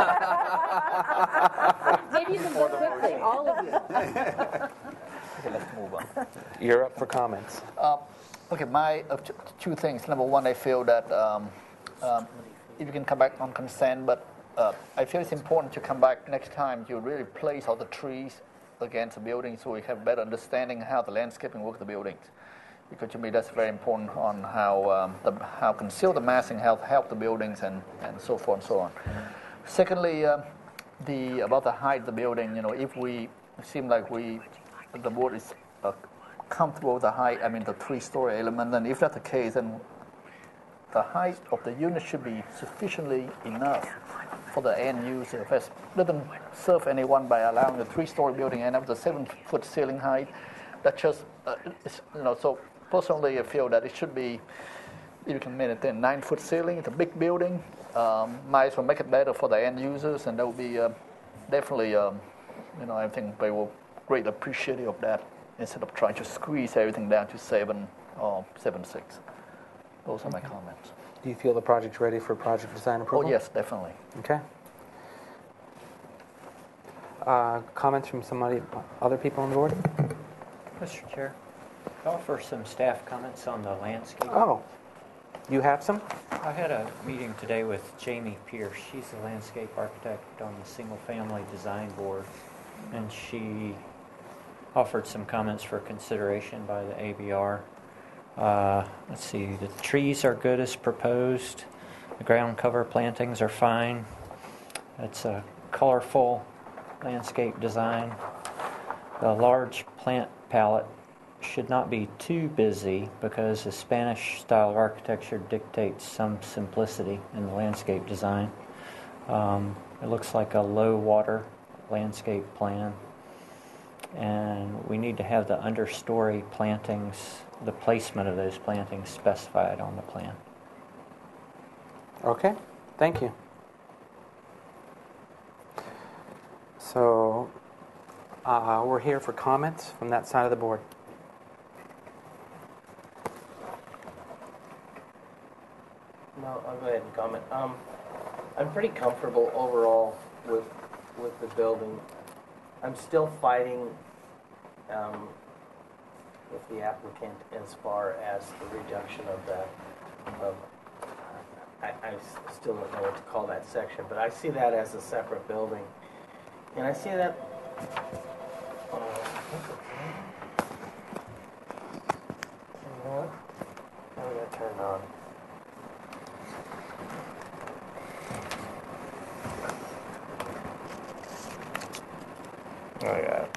Maybe you can vote quickly, all of you. Okay, let's move on. You're up for comments. Um, Okay, my uh, t- two things. Number one, I feel that um, um, if you can come back on consent, but uh, I feel it's important to come back next time to really place all the trees against the building so we have better understanding how the landscaping work the buildings. Because to me, that's very important on how um, the, how conceal the massing help help the buildings and, and so forth and so on. Secondly, uh, the about the height of the building. You know, if we it seem like we the board is uh, comfortable with the height, I mean the three-story element, and if that's the case, then the height of the unit should be sufficiently enough for the end user. If it doesn't serve anyone by allowing a three-story building and have the seven-foot ceiling height, that just, uh, it's, you know, so personally I feel that it should be, if you can maintain nine-foot ceiling, it's a big building, um, might as well make it better for the end users, and that would be uh, definitely, um, you know, I think they will greatly appreciative of that, instead of trying to squeeze everything down to seven or seven six. Those are my comments. Do you feel the project's ready for project design Oh, approval? yes, definitely. Okay. Uh, comments from somebody, other people on the board? Mister Chair, I offer some staff comments on the landscape. Oh, you have some? I had a meeting today with Jamie Pierce. She's the landscape architect on the Single Family Design Board, and she offered some comments for consideration by the A B R. Uh, let's see, the trees are good as proposed. The ground cover plantings are fine. It's a colorful landscape design. The large plant palette should not be too busy because the Spanish style of architecture dictates some simplicity in the landscape design. Um, it looks like a low water landscape plan. And we need to have the understory plantings, the placement of those plantings specified on the plan. Okay, thank you. So, uh, we're here for comments from that side of the board. No, I'll go ahead and comment. Um, I'm pretty comfortable overall with with the building. I'm still fighting um, with the applicant as far as the reduction of the, of, I, I s- still don't know what to call that section, but I see that as a separate building. And I see that, uh, you know what? I'm gonna turn it on. I got it.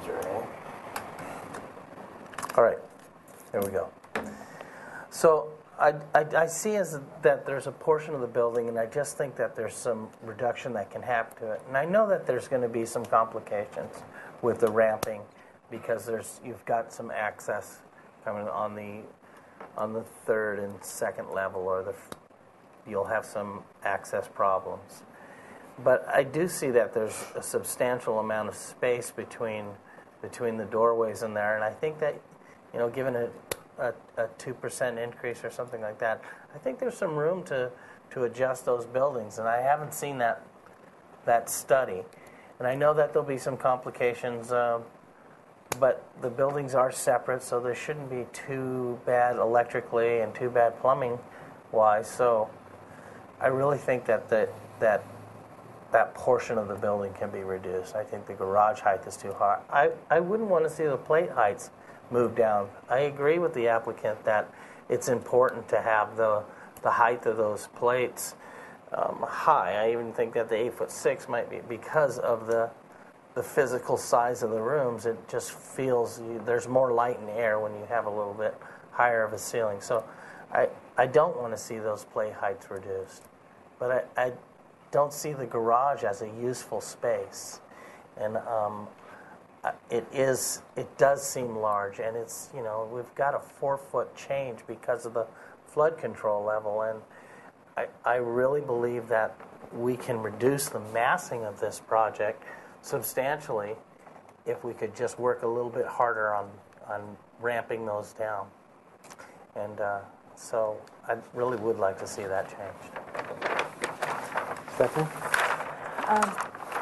All right, there we go. So I, I, I see as that there's a portion of the building, and I just think that there's some reduction that can happen to it. And I know that there's going to be some complications with the ramping because there's you've got some access coming on the on the third and second level, or the you'll have some access problems. But I do see that there's a substantial amount of space between between the doorways in there, and I think that, you know, given a a, a two percent increase or something like that, I think there's some room to, to adjust those buildings, and I haven't seen that that study. And I know that there'll be some complications, uh, but the buildings are separate, so there shouldn't be too bad electrically and too bad plumbing-wise. So I really think that the, that that portion of the building can be reduced. I think the garage height is too high. I, I wouldn't want to see the plate heights move down. I agree with the applicant that it's important to have the the height of those plates um, high. I even think that the eight foot six might be because of the the physical size of the rooms. It just feels you, there's more light and air when you have a little bit higher of a ceiling. So I I don't want to see those plate heights reduced, but I, I don't see the garage as a useful space, and um, It is. It does seem large, and it's, you know, we've got a four-foot change because of the flood control level, and I, I really believe that we can reduce the massing of this project substantially if we could just work a little bit harder on, on ramping those down. And uh, so I really would like to see that changed. Stephanie? Um,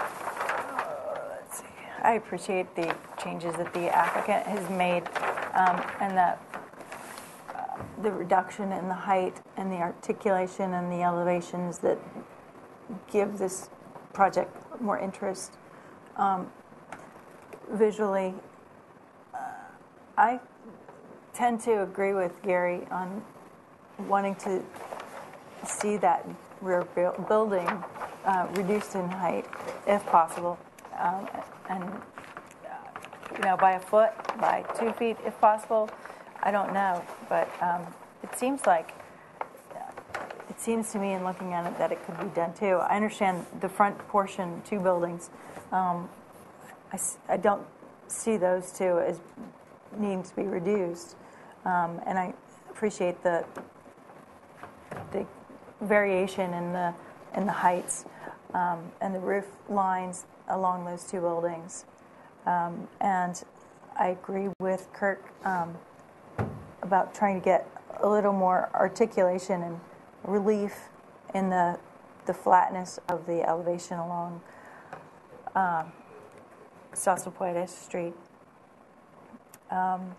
I appreciate the changes that the applicant has made, um, and that uh, the reduction in the height and the articulation and the elevations that give this project more interest. Um, visually, uh, I tend to agree with Gary on wanting to see that rear bu- building uh, reduced in height, if possible. Um, and, uh, you know, by a foot, by two feet, if possible. I don't know, but um, it seems like, it seems to me in looking at it that it could be done too. I understand the front portion, two buildings. Um, I, s- I don't see those two as needing to be reduced. Um, and I appreciate the the variation in the in the heights um, and the roof lines along those two buildings. Um, and I agree with Kirk um, about trying to get a little more articulation and relief in the the flatness of the elevation along um, Sasso Puertas Street. Um,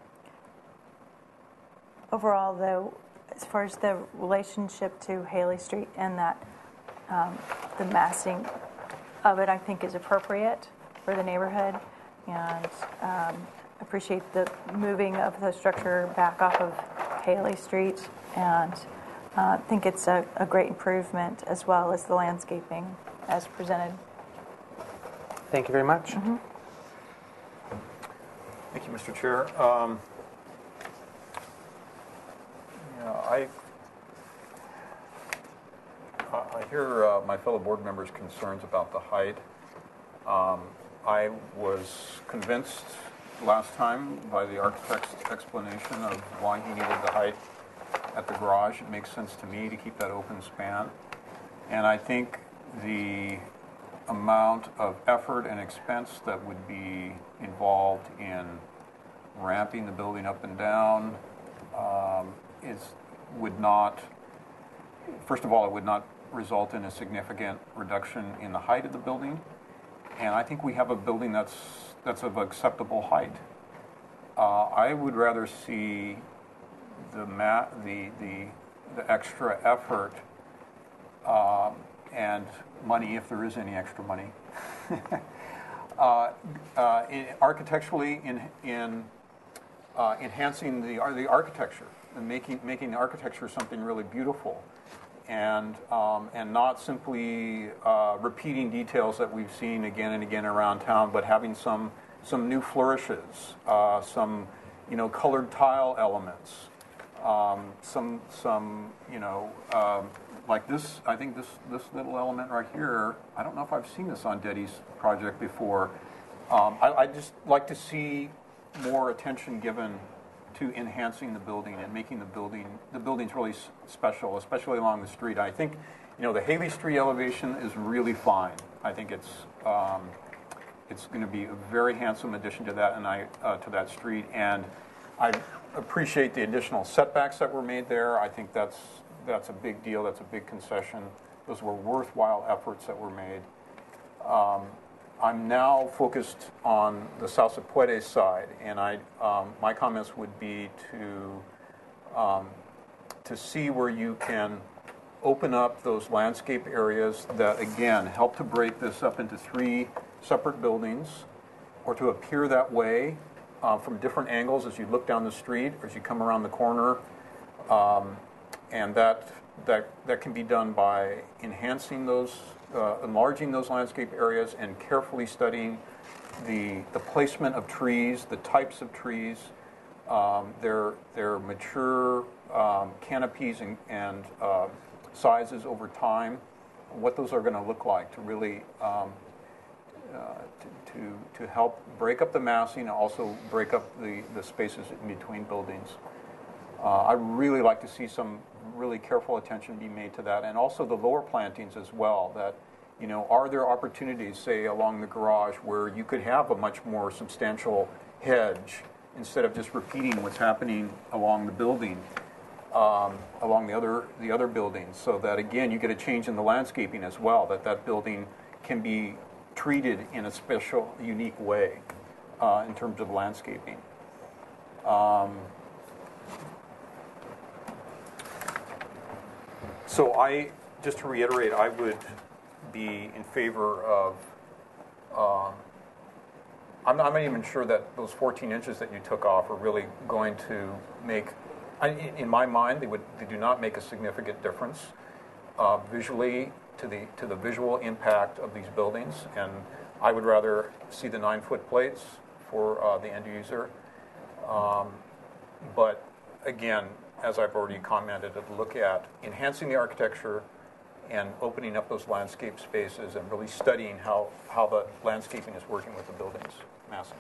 overall, though, as far as the relationship to Haley Street and that um, the massing of it, I think, is appropriate for the neighborhood, and um, appreciate the moving of the structure back off of Haley Street, and uh, think it's a, a great improvement, as well as the landscaping as presented. Thank you very much. Mm-hmm. Thank you, Mister Chair. Um, yeah, I I hear uh, my fellow board members' concerns about the height. Um, I was convinced last time by the architect's explanation of why he needed the height at the garage. It makes sense to me to keep that open span. And I think the amount of effort and expense that would be involved in ramping the building up and down um, is would not, first of all, it would not result in a significant reduction in the height of the building. And I think we have a building that's that's of acceptable height. Uh, I would rather see the ma- the the the extra effort um, and money, if there is any extra money, uh, uh, in, architecturally in in uh, enhancing the uh, the architecture and making making the architecture something really beautiful, and um, and not simply uh, repeating details that we've seen again and again around town, but having some some new flourishes, uh, some you know colored tile elements, Um, some, some, you know, um, like this, I think this, this little element right here, I don't know if I've seen this on Deddy's project before. Um, I, I just like to see more attention given to enhancing the building and making the building, the building's really s- special, especially along the street. I think, you know, the Haley Street elevation is really fine. I think it's, um, it's going to be a very handsome addition to that, and I, uh, to that street. And I appreciate the additional setbacks that were made there. I think that's, that's a big deal. That's a big concession. Those were worthwhile efforts that were made. Um, I'm now focused on the Salsa Puede side, and I, um, my comments would be to, um, to see where you can open up those landscape areas that, again, help to break this up into three separate buildings, or to appear that way uh, from different angles as you look down the street or as you come around the corner. Um, and that, that, that can be done by enhancing those, uh, enlarging those landscape areas and carefully studying the, the placement of trees, the types of trees, um, their, their mature um, canopies and, and uh, sizes over time, what those are going to look like to really um, uh, to, to, to help break up the massing and also break up the, the spaces in between buildings. Uh, I really like to see some really careful attention be made to that, and also the lower plantings as well. That, you know, are there opportunities, say, along the garage where you could have a much more substantial hedge instead of just repeating what's happening along the building, um, along the other the other buildings, so that again you get a change in the landscaping as well. That that building can be treated in a special, unique way uh, in terms of landscaping. Um, so I, just to reiterate, I would be in favor of, um, I'm, not, I'm not even sure that those fourteen inches that you took off are really going to make, I, in my mind, they, would, they do not make a significant difference uh, visually, to the to the visual impact of these buildings, and I would rather see the nine-foot plates for uh, the end user. Um, but again, as I've already commented, I'd look at enhancing the architecture and opening up those landscape spaces and really studying how, how the landscaping is working with the buildings massing.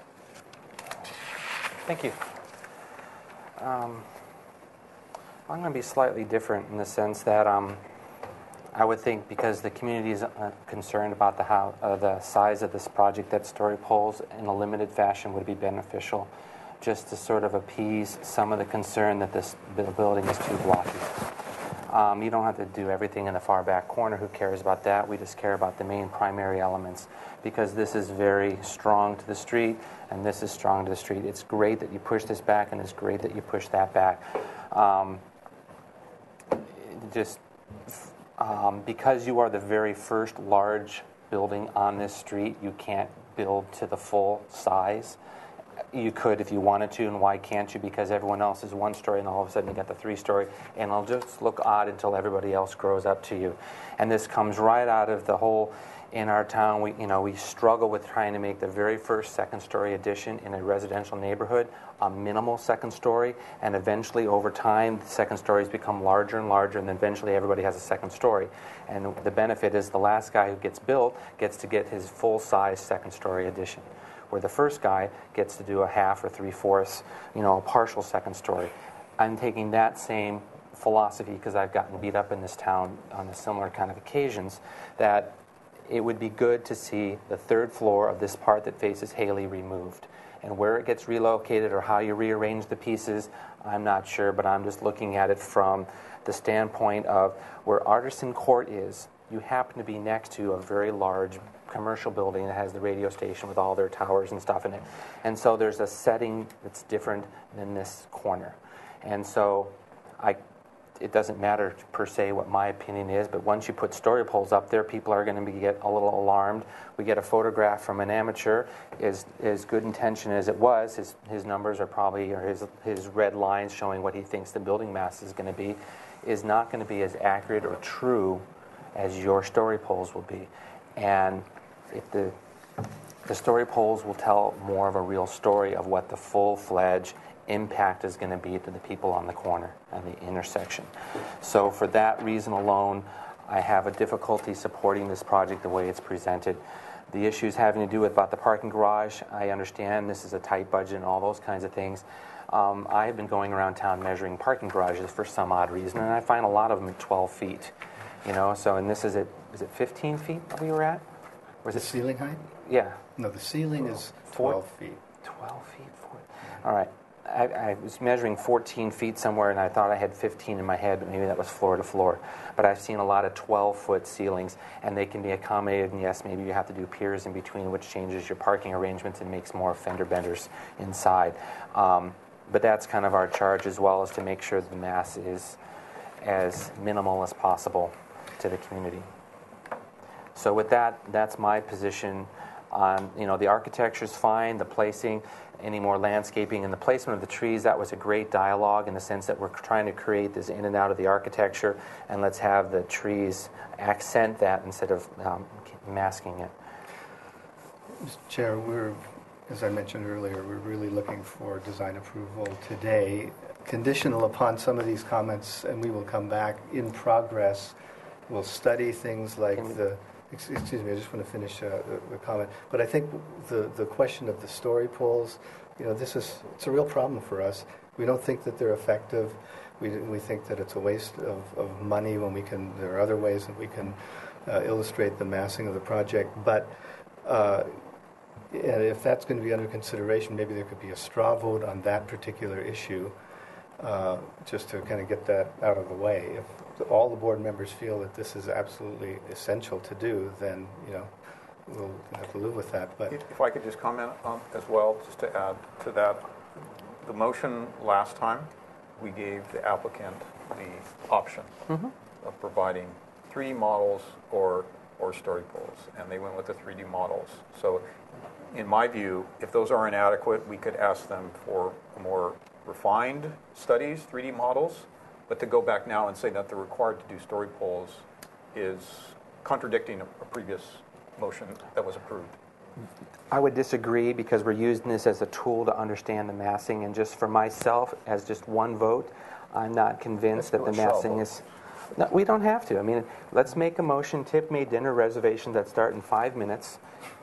Thank you. Um, I'm going to be slightly different in the sense that um, I would think, because the community is uh, concerned about the how uh, the size of this project, that story poles in a limited fashion would be beneficial, just to sort of appease some of the concern that this building is too blocky. Um, you don't have to do everything in the far back corner. Who cares about that? We just care about the main primary elements, because this is very strong to the street and this is strong to the street. It's great that you push this back, and it's great that you push that back. Um, just Um, because you are the very first large building on this street, you can't build to the full size. You could if you wanted to, and why can't you? Because everyone else is one story, and all of a sudden you got the three story, and it'll just look odd until everybody else grows up to you. And this comes right out of the whole, in our town, we, you know, we struggle with trying to make the very first second story addition in a residential neighborhood a minimal second story, and eventually over time the second stories become larger and larger, and then eventually everybody has a second story. And the benefit is the last guy who gets built gets to get his full size second story addition, where the first guy gets to do a half or three-fourths, you know, a partial second story. I'm taking that same philosophy, because I've gotten beat up in this town on a similar kind of occasions, that it would be good to see the third floor of this part that faces Haley removed. And where it gets relocated or how you rearrange the pieces, I'm not sure, but I'm just looking at it from the standpoint of where Artisan Court is. You happen to be next to a very large commercial building that has the radio station with all their towers and stuff in it. And so there's a setting that's different than this corner. And so I it doesn't matter per se what my opinion is, but once you put story poles up there, people are going to be get a little alarmed. We get a photograph from an amateur, as as good intention as it was, his his numbers are probably, or his his red lines showing what he thinks the building mass is going to be, is not going to be as accurate or true as your story poles will be. And if the the story poles will tell more of a real story of what the full-fledged impact is going to be to the people on the corner and the intersection. So for that reason alone, I have a difficulty supporting this project the way it's presented. The issues having to do with about the parking garage, I understand this is a tight budget and all those kinds of things. Um, I have been going around town measuring parking garages for some odd reason, and I find a lot of them at twelve feet. You know, so, and this is at, is it fifteen feet that we were at? Or is The it ceiling height? Yeah. No, the ceiling is Four- twelve feet. twelve feet. Four. All right. I, I was measuring fourteen feet somewhere, and I thought I had fifteen in my head, but maybe that was floor to floor. But I've seen a lot of twelve-foot ceilings, and they can be accommodated, and yes, maybe you have to do piers in between, which changes your parking arrangements and makes more fender benders inside. Um, but that's kind of our charge as well, is to make sure the mass is as minimal as possible to the community. So with that, that's my position on, you know, the architecture's fine, the placing, any more landscaping, and the placement of the trees. That was a great dialogue in the sense that we're trying to create this in and out of the architecture, and let's have the trees accent that instead of um, masking it. Mister Chair, we're, as I mentioned earlier, we're really looking for design approval today, conditional upon some of these comments, and we will come back in progress. We'll study things like the, ex- excuse me, I just want to finish uh, the, the comment, but I think the, the question of the story poles, you know, this is, it's a real problem for us. We don't think that they're effective. We, we think that it's a waste of, of money when we can, there are other ways that we can uh, illustrate the massing of the project, but uh, and if that's going to be under consideration, maybe there could be a straw vote on that particular issue, uh, just to kind of get that out of the way. If all the board members feel that this is absolutely essential to do, then, you know, we'll have to live with that. But If if I could just comment on, as well, just to add to that, the motion last time, we gave the applicant the option Mhm. of providing three D models or or story poles, and they went with the three D models. So, in my view, if those are inadequate, we could ask them for more refined studies, three D models, but to go back now and say that they're required to do story poles is contradicting a, a previous motion that was approved. I would disagree, because we're using this as a tool to understand the massing, and just for myself, as just one vote, I'm not convinced that the massing is... No, we don't have to. I mean, let's make a motion. Tip made dinner reservations that start in five minutes.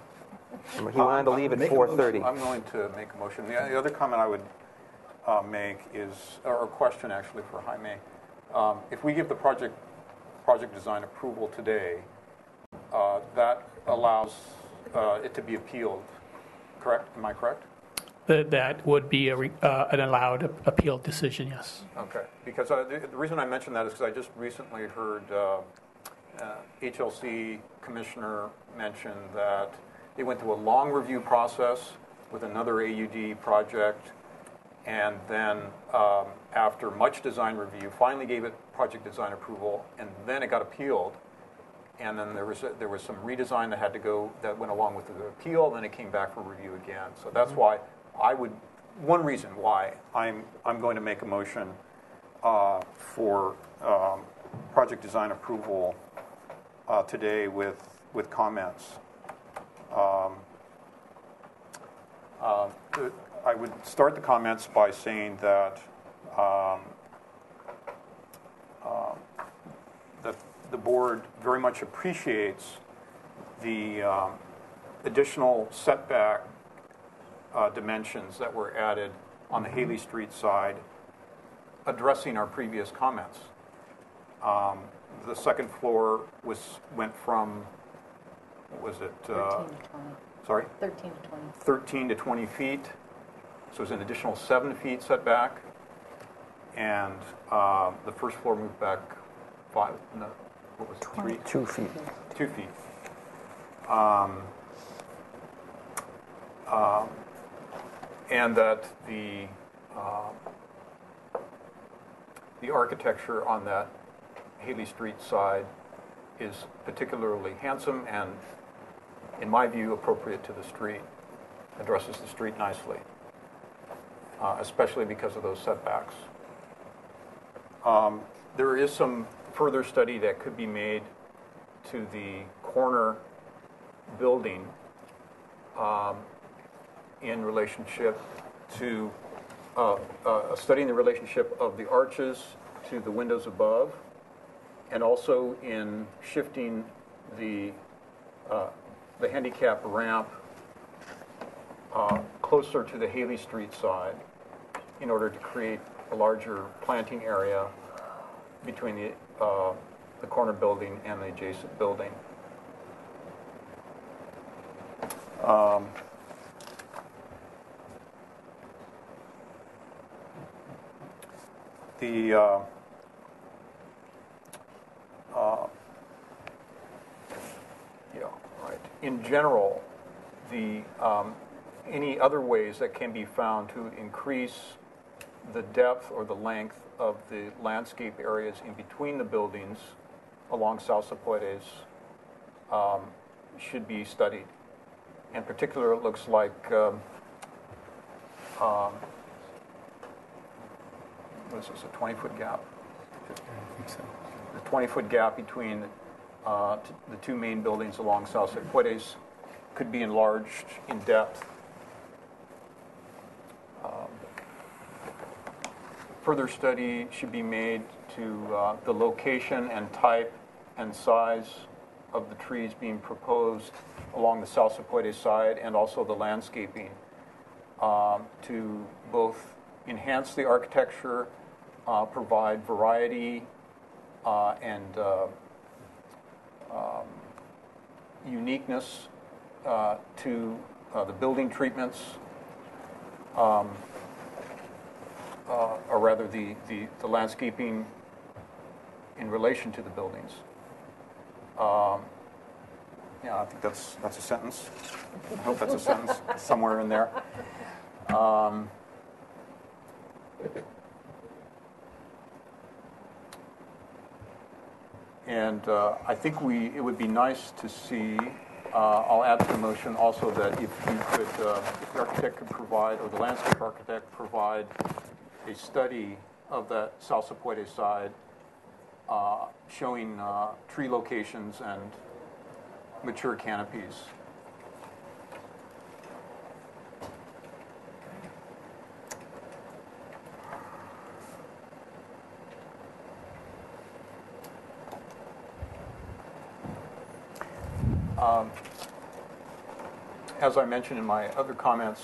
He wanted to leave at four thirty. I'm willing to make a motion. The the other comment I would uh, make is, or a question actually for Jaime. Um, if we give the project project design approval today, uh, that allows uh, it to be appealed, correct? Am I correct? That that would be a re- uh, an allowed appeal decision, yes. Okay. Because uh, the, the reason I mentioned that is because I just recently heard uh, uh, H L C commissioner mention that they went through a long review process with another A U D project, and then um, after much design review, finally gave it project design approval, and then it got appealed. And then there was a, there was some redesign that had to go, that went along with the appeal, and then it came back for review again. So that's why I would, one reason why I'm I'm going to make a motion uh, for um, project design approval uh, today with with comments. Um, uh, the, I would start the comments by saying that um, uh, that the board very much appreciates the um, additional setback uh, dimensions that were added on the Haley Street side, addressing our previous comments. Um, the second floor was went from, what was it? Uh, thirteen to twenty. Sorry? thirteen to twenty. thirteen to twenty feet. So it's an additional seven feet setback. And uh, the first floor moved back five, no, what was it, three? Two feet. Two feet. Um, um, and that the uh, the architecture on that Haley Street side is particularly handsome and, in my view, appropriate to the street, addresses the street nicely, uh, especially because of those setbacks. Um, there is some further study that could be made to the corner building um, in relationship to uh, uh, studying the relationship of the arches to the windows above, and also in shifting the uh, the handicap ramp uh, closer to the Haley Street side in order to create a larger planting area between the uh, the corner building and the adjacent building. Um, the uh, uh, yeah, right. In general, the um, any other ways that can be found to increase the depth or the length of the landscape areas in between the buildings along South Zapuetes um, should be studied. In particular, it looks like um, um, what is this, a twenty-foot gap? I think so. The twenty-foot gap between uh, t- the two main buildings along South Zapuetes could be enlarged in depth. Um, further study should be made to uh, the location and type and size of the trees being proposed along the South Zapuetes side, and also the landscaping um, to both enhance the architecture, uh, provide variety uh, and uh, um, uniqueness uh, to uh, the building treatments, um, uh, or rather the, the, the landscaping in relation to the buildings. Um, yeah, I think that's that's a sentence. I hope that's a sentence somewhere in there. Um, and uh, I think we it would be nice to see. Uh, I'll add to the motion also that if you could, uh, if the architect could provide, or the landscape architect provide, a study of that South Zapuetes side, uh, showing uh, tree locations and mature canopies. Um, as I mentioned in my other comments,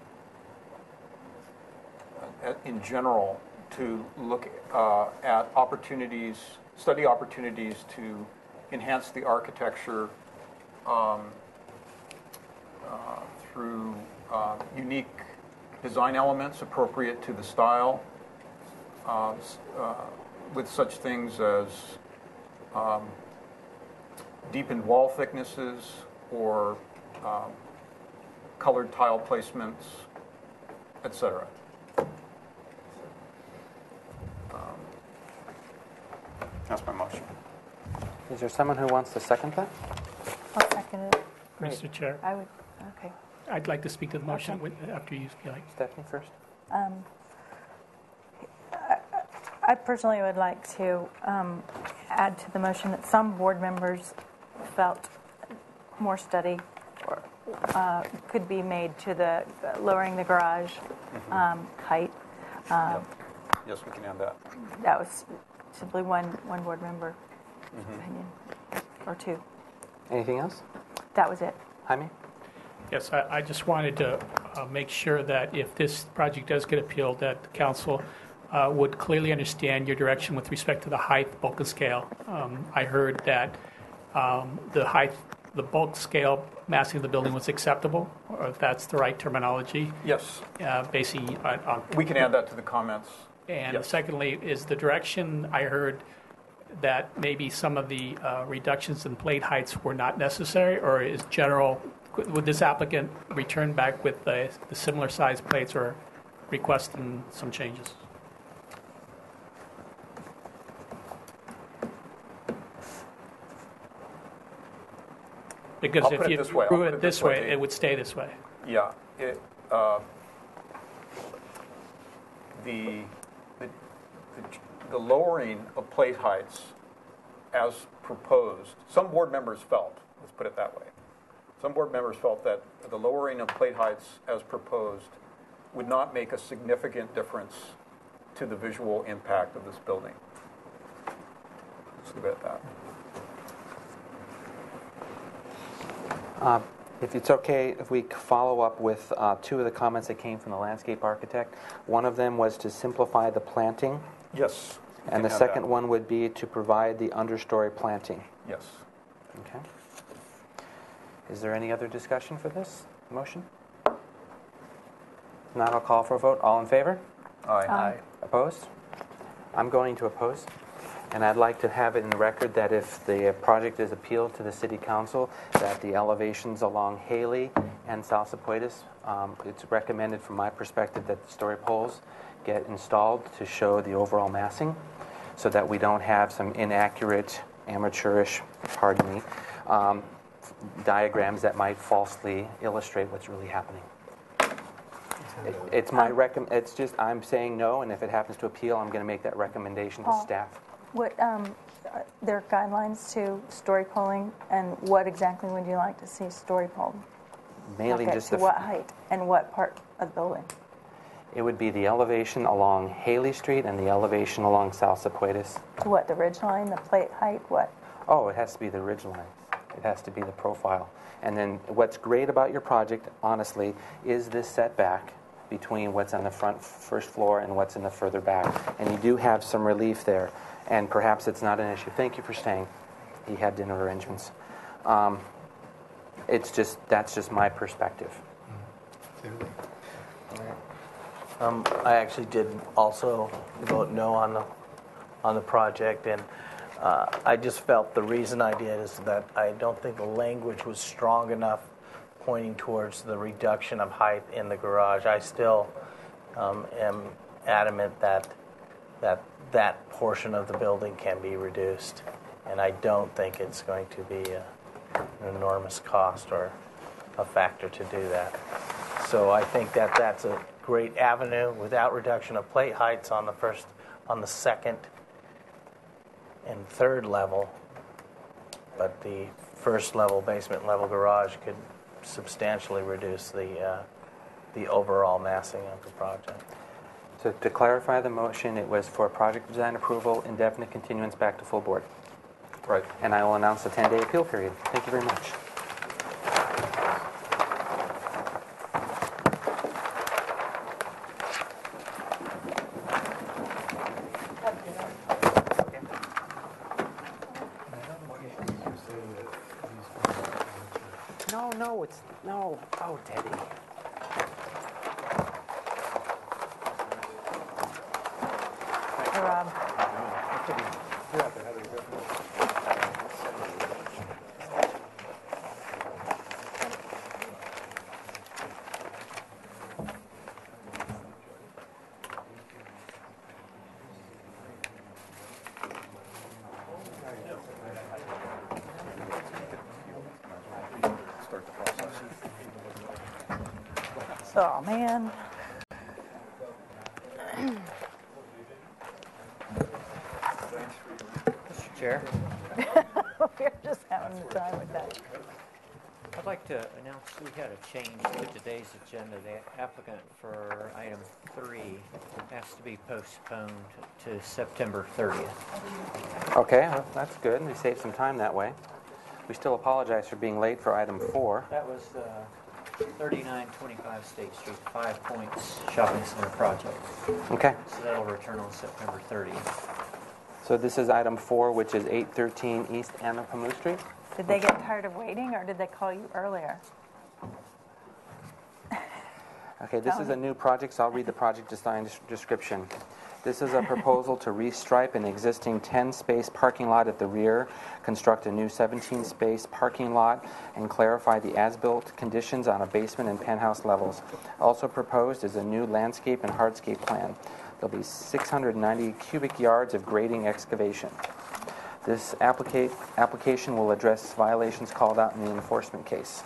uh, in general, to look uh, at opportunities, study opportunities to enhance the architecture um, uh, through uh, unique design elements appropriate to the style, uh, uh, with such things as um, deepened wall thicknesses or um, colored tile placements, et cetera. Um, that's my motion. Is there someone who wants to second that? I'll second it. Mister Chair, I would, okay. I'd like to speak to the motion Okay. with- after you, if you like. Stephanie first. Um, I- I personally would like to um, add to the motion that some board members felt more study or, uh, could be made to the lowering the garage um, height. Um, Yes, we can add that. That was simply one, one board member Mhm. opinion, or two. Anything else? That was it. Jaime? Yes, I, I just wanted to uh, make sure that if this project does get appealed, that the council uh, would clearly understand your direction with respect to the height, bulk, and scale. Um, I heard that um, the height, the bulk scale massing of the building was acceptable, or if that's the right terminology. Yes. Uh, basically, on, on We can add that to the comments. And Yes. secondly, is the direction I heard that maybe some of the uh, reductions in plate heights were not necessary, or is general, would this applicant return back with the, the similar size plates or requesting some changes? Because I'll if put it you this way, I'll grew put it it this this way. way, it would stay this way. Yeah, it, uh, the, the, the, the lowering of plate heights as proposed, some board members felt, let's put it that way, some board members felt that the lowering of plate heights as proposed would not make a significant difference to the visual impact of this building. Let's leave it at that. Uh, If it's okay, if we follow up with uh, two of the comments that came from the landscape architect. One of them was to simplify the planting. Yes. you And can the have second that. one would be to provide the understory planting. Yes. Okay. Is there any other discussion for this motion? Not, I'll call for a vote. All in favor? Aye. Aye. Opposed? I'm going to oppose. And I'd like to have it in the record that if the project is appealed to the City Council, that the elevations along Haley and South Sepoitas, um, it's recommended from my perspective that the story poles get installed to show the overall massing so that we don't have some inaccurate, amateurish, pardon me, um, diagrams that might falsely illustrate what's really happening. It, it's my recomm- It's just, I'm saying no, and if it happens to appeal, I'm going to make that recommendation to Paul. staff. What, um, are there guidelines to story polling, and what exactly would you like to see story polled? Mainly Okay, just to the, what height and what part of the building? it would be the elevation along Haley Street and the elevation along South Sepoitas. To what, the ridge line, the plate height, what? Oh, it has to be the ridge line. It has to be the profile. And then what's great about your project, honestly, is this setback between what's on the front first floor and what's in the further back. And you do have some relief there. And perhaps it's not an issue. Thank you for staying. He had dinner arrangements. Um, it's just, that's just my perspective. Um, I actually did also vote no on the on the project, and uh, I just felt the reason I did is that I don't think the language was strong enough pointing towards the reduction of height in the garage. I still um, am adamant that that that portion of the building can be reduced, and I don't think it's going to be a, an enormous cost or a factor to do that. So I think that that's a great avenue without reduction of plate heights on the first, on the second and third level, but the first level, basement level garage could substantially reduce the uh, the overall massing of the project. So to clarify the motion, it was for project design approval, indefinite continuance back to full board. Right. And I will announce the ten-day appeal period. Thank you very much. No, no, it's, no. Oh, Teddy. Hey, Rob. Oh, man. Mister Chair, We're just having the time with that. I'd like to announce we had a change to today's agenda. The applicant for item three has to be postponed to September thirtieth. Okay, well, that's good. We saved some time that way. We still apologize for being late for item four. That was uh, thirty-nine twenty-five State Street, Five Points Shopping Center project. Okay. So that'll return on September thirtieth. So this is item four, which is eight thirteen East Anapamu Street. Did they get tired of waiting, or did they call you earlier? Okay, this Tell is me. a new project, so I'll read the project design des- description. This is a proposal to restripe an existing ten-space parking lot at the rear, construct a new seventeen-space parking lot, and clarify the as-built conditions on a basement and penthouse levels. Also proposed is a new landscape and hardscape plan. There'll be six hundred ninety cubic yards of grading excavation. This applica- application will address violations called out in the enforcement case.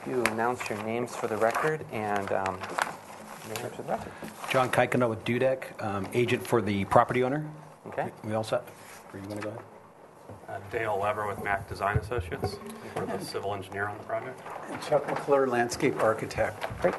you announce your names for the record and um, name for the record. John Kaikano with Dudek, um, agent for the property owner. Okay. We also, where you want to go ahead? Uh, Dale Lever with Mac Design Associates, we're the civil engineer on the project. And Chuck McClure, landscape architect. Great.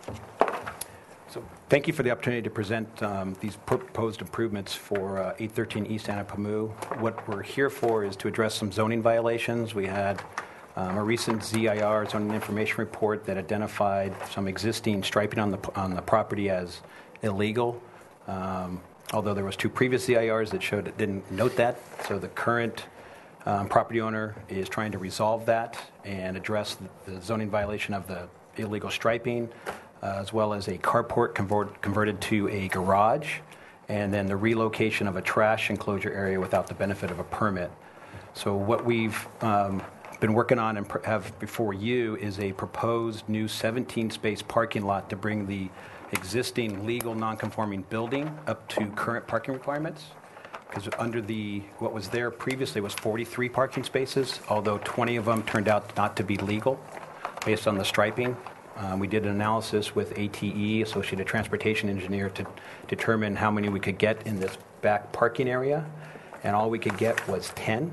So thank you for the opportunity to present um, these proposed improvements for uh, eight thirteen East Anapamu. What we're here for is to address some zoning violations. We had um, a recent Z I R, zoning information report, that identified some existing striping on the on the property as illegal. Um, although there was two previous Z I Rs that showed it didn't note that. So the current um, property owner is trying to resolve that and address the zoning violation of the illegal striping, uh, as well as a carport convert, converted to a garage, and then the relocation of a trash enclosure area without the benefit of a permit. So what we've um, been working on and pr- have before you is a proposed new seventeen-space parking lot to bring the existing legal non-conforming building up to current parking requirements. Because under the, what was there previously was forty-three parking spaces, although twenty of them turned out not to be legal based on the striping. Um, we did an analysis with A T E, Associated Transportation Engineer, to determine how many we could get in this back parking area, and all we could get was ten.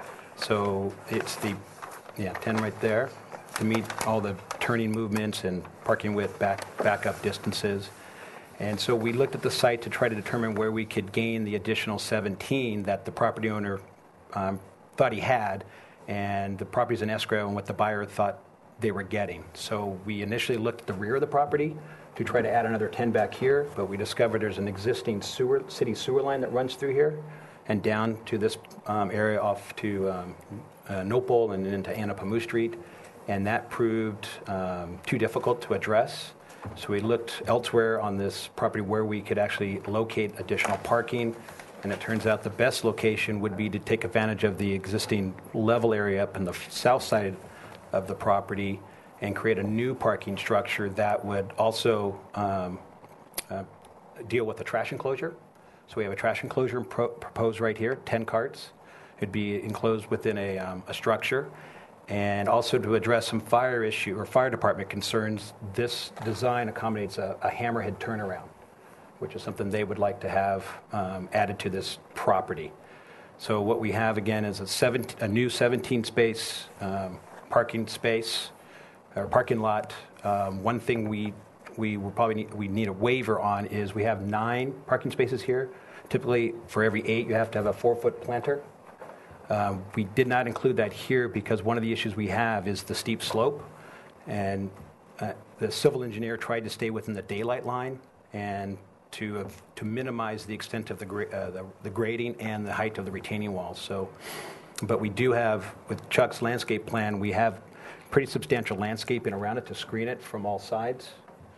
So it's the, yeah, ten right there, to meet all the turning movements and parking width, back backup distances. And so we looked at the site to try to determine where we could gain the additional seventeen that the property owner um, thought he had, and the property's in escrow and what the buyer thought they were getting. So we initially looked at the rear of the property to try to add another ten back here, but we discovered there's an existing sewer, city sewer line that runs through here and down to this um, area off to um, uh, Nopal and into Anapamu Street, and that proved um, too difficult to address. So we looked elsewhere on this property where we could actually locate additional parking, and it turns out the best location would be to take advantage of the existing level area up in the south side of the property and create a new parking structure that would also um, uh, deal with the trash enclosure. So we have a trash enclosure pro- proposed right here, ten carts. It'd be enclosed within a, um, a structure. And also to address some fire issue or fire department concerns, this design accommodates a, a hammerhead turnaround, which is something they would like to have um, added to this property. So what we have again is a, seven, a new seventeen-space um, parking space or parking lot. Um, one thing we we will probably need, we need a waiver on is we have nine parking spaces here. Typically, for every eight, you have to have a four-foot planter. Um, we did not include that here because one of the issues we have is the steep slope, and uh, the civil engineer tried to stay within the daylight line and to uh, to minimize the extent of the, gra- uh, the the grading and the height of the retaining walls. So, but we do have, with Chuck's landscape plan, we have pretty substantial landscaping around it to screen it from all sides.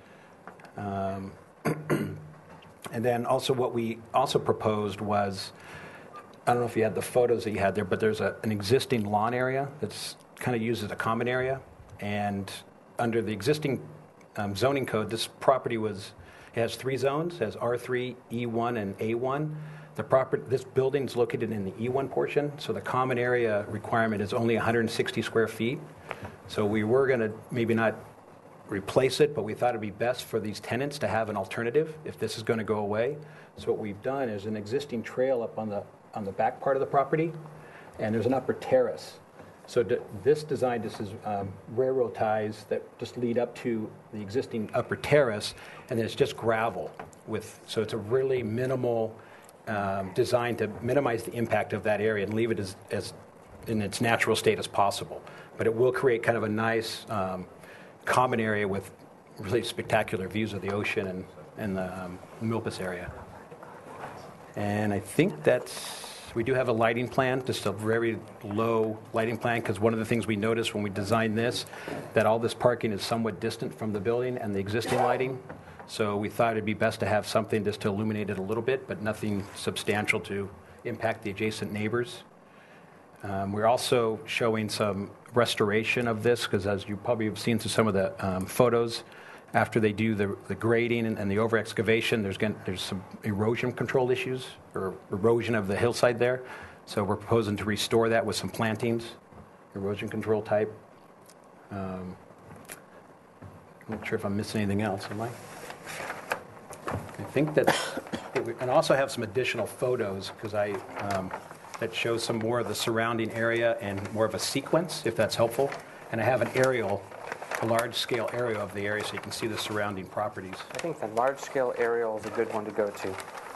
Um, and then also what we also proposed was, I don't know if you had the photos that you had there, but there's a, an existing lawn area that's kind of used as a common area. And under the existing um, zoning code, this property was, it has three zones. It has R three, E one, and A one. The property, this building is located in the E one portion, so the common area requirement is only one hundred sixty square feet. So we were going to maybe not replace it, but we thought it'd be best for these tenants to have an alternative if this is going to go away. So what we've done is an existing trail up on the on the back part of the property, and there's an upper terrace. So d- this design, this is um, railroad ties that just lead up to the existing upper terrace, and then it's just gravel. With so it's a really minimal um, design to minimize the impact of that area and leave it as, as in its natural state as possible. But it will create kind of a nice um, common area with really spectacular views of the ocean and, and the um, Milpas area. And I think that's, we do have a lighting plan, just a very low lighting plan, because one of the things we noticed when we designed this, that all this parking is somewhat distant from the building and the existing lighting. So we thought it'd be best to have something just to illuminate it a little bit, but nothing substantial to impact the adjacent neighbors. Um, we're also showing some restoration of this, because as you probably have seen through some of the um, photos, after they do the, the grading and, and the over excavation, there's going there's some erosion control issues or erosion of the hillside there. So we're proposing to restore that with some plantings, erosion control type. Um, I'm not sure if I'm missing anything else, am I? I think that, and also have some additional photos, because I, um, that shows some more of the surrounding area and more of a sequence, if that's helpful. And I have an aerial, a large-scale aerial of the area so you can see the surrounding properties. I think the large-scale aerial is a good one to go to.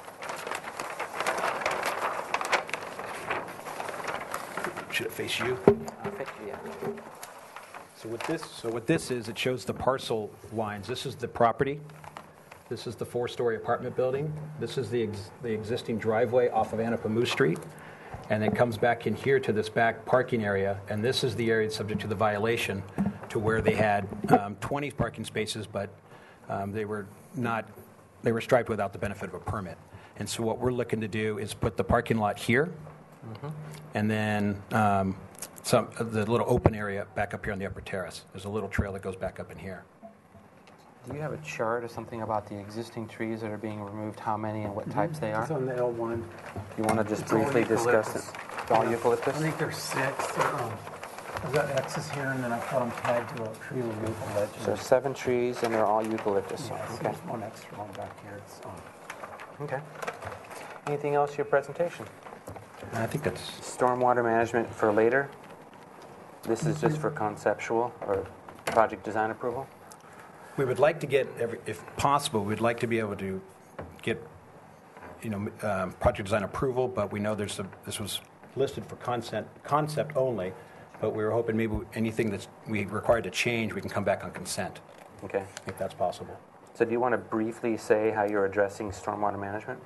Should it face you? I'll face you, yeah. So what this, so what this is, it shows the parcel lines. This is the property. This is the four-story apartment building. This is the ex- the existing driveway off of Anapamu Street, and then comes back in here to this back parking area. And this is the area subject to the violation, to where they had um, twenty parking spaces, but um, they were not, they were striped without the benefit of a permit. And so what we're looking to do is put the parking lot here, mm-hmm. and then um, some the little open area back up here on the upper terrace. There's a little trail that goes back up in here. Do you have a chart or something about the existing trees that are being removed, how many and what types they are? It's on the L one. You want to just It's all briefly discuss it? eucalyptus. It's all Yeah. eucalyptus? I think there's six. They're, um, I've got X's here, and then I've got them tagged to a tree removal legend. So seven trees, and they're all eucalyptus. Yeah, so Okay. there's one extra one back here. It's, um, Okay. Anything else to your presentation? I think that's... Stormwater management for later. This is just for conceptual or project design approval? We would like to get, every, if possible, we'd like to be able to get, you know, um, project design approval, but we know there's a, this was listed for concept, concept only, but we were hoping maybe anything that's we required to change, we can come back on consent. Okay. If that's possible. So do you want to briefly say how you're addressing stormwater management?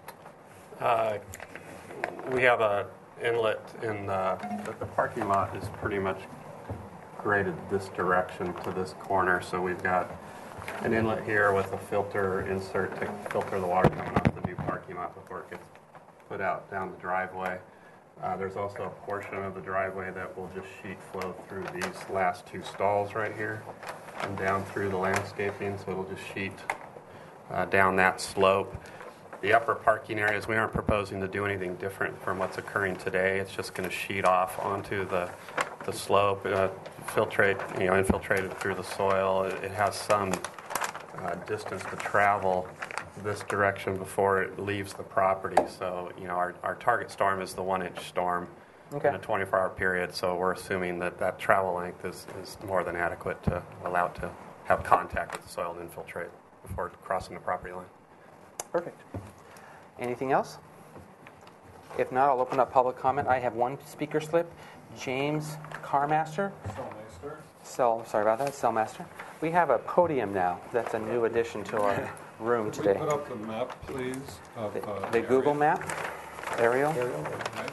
Uh, we have a inlet in the, the, the parking lot is pretty much graded this direction to this corner, so we've got an inlet here with a filter insert to filter the water coming off the new parking lot before it gets put out down the driveway. Uh, there's also a portion of the driveway that will just sheet flow through these last two stalls right here and down through the landscaping, so it'll just sheet uh, down that slope. The upper parking areas, we aren't proposing to do anything different from what's occurring today. It's just going to sheet off onto the the slope, uh, filtrate, you know, infiltrated through the soil. It, it has some uh, distance to travel this direction before it leaves the property. So, you know, our, our target storm is the one-inch storm Okay. in a twenty-four hour period. So we're assuming that that travel length is, is more than adequate to allow it to have contact with the soil and infiltrate before crossing the property line. Perfect. Anything else? If not, I'll open up public comment. I have one speaker slip. James Carmaster. Cellmaster. Cell, sorry about that, Cellmaster. We have a podium now. That's a new addition to our room Could today. we put up the map, please? Of, The, uh, the Google map, aerial. Okay.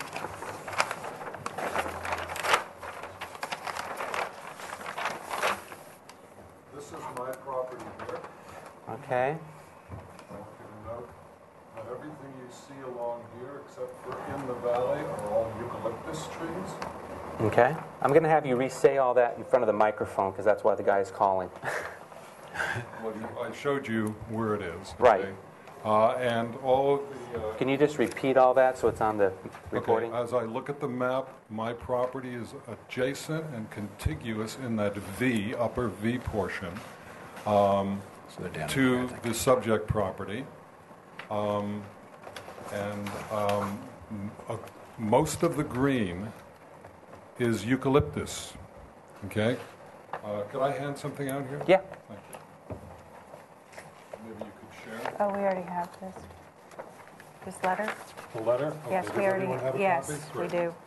This is my property here. Okay. I'll give a note. Now, everything you see along here, except for in the valley, are all eucalyptus trees. Okay. I'm going to have you re-say all that in front of the microphone because that's why the guy's calling. Well, you, I showed you where it is. Right. Okay? Uh, and all of the... Uh, Can you just repeat all that so it's on the recording? Okay, as I look at the map, my property is adjacent and contiguous in that V, upper V portion, um, So they're down to here, I think. the subject property. Um, and um, m- uh, most of the green is eucalyptus. Okay? Uh, could I hand something out here? Yeah. Thank you. Maybe you could share. Oh, we already have this. This letter? The letter? Yes, Okay, we does already, everyone have a yes, copy? we Great. do.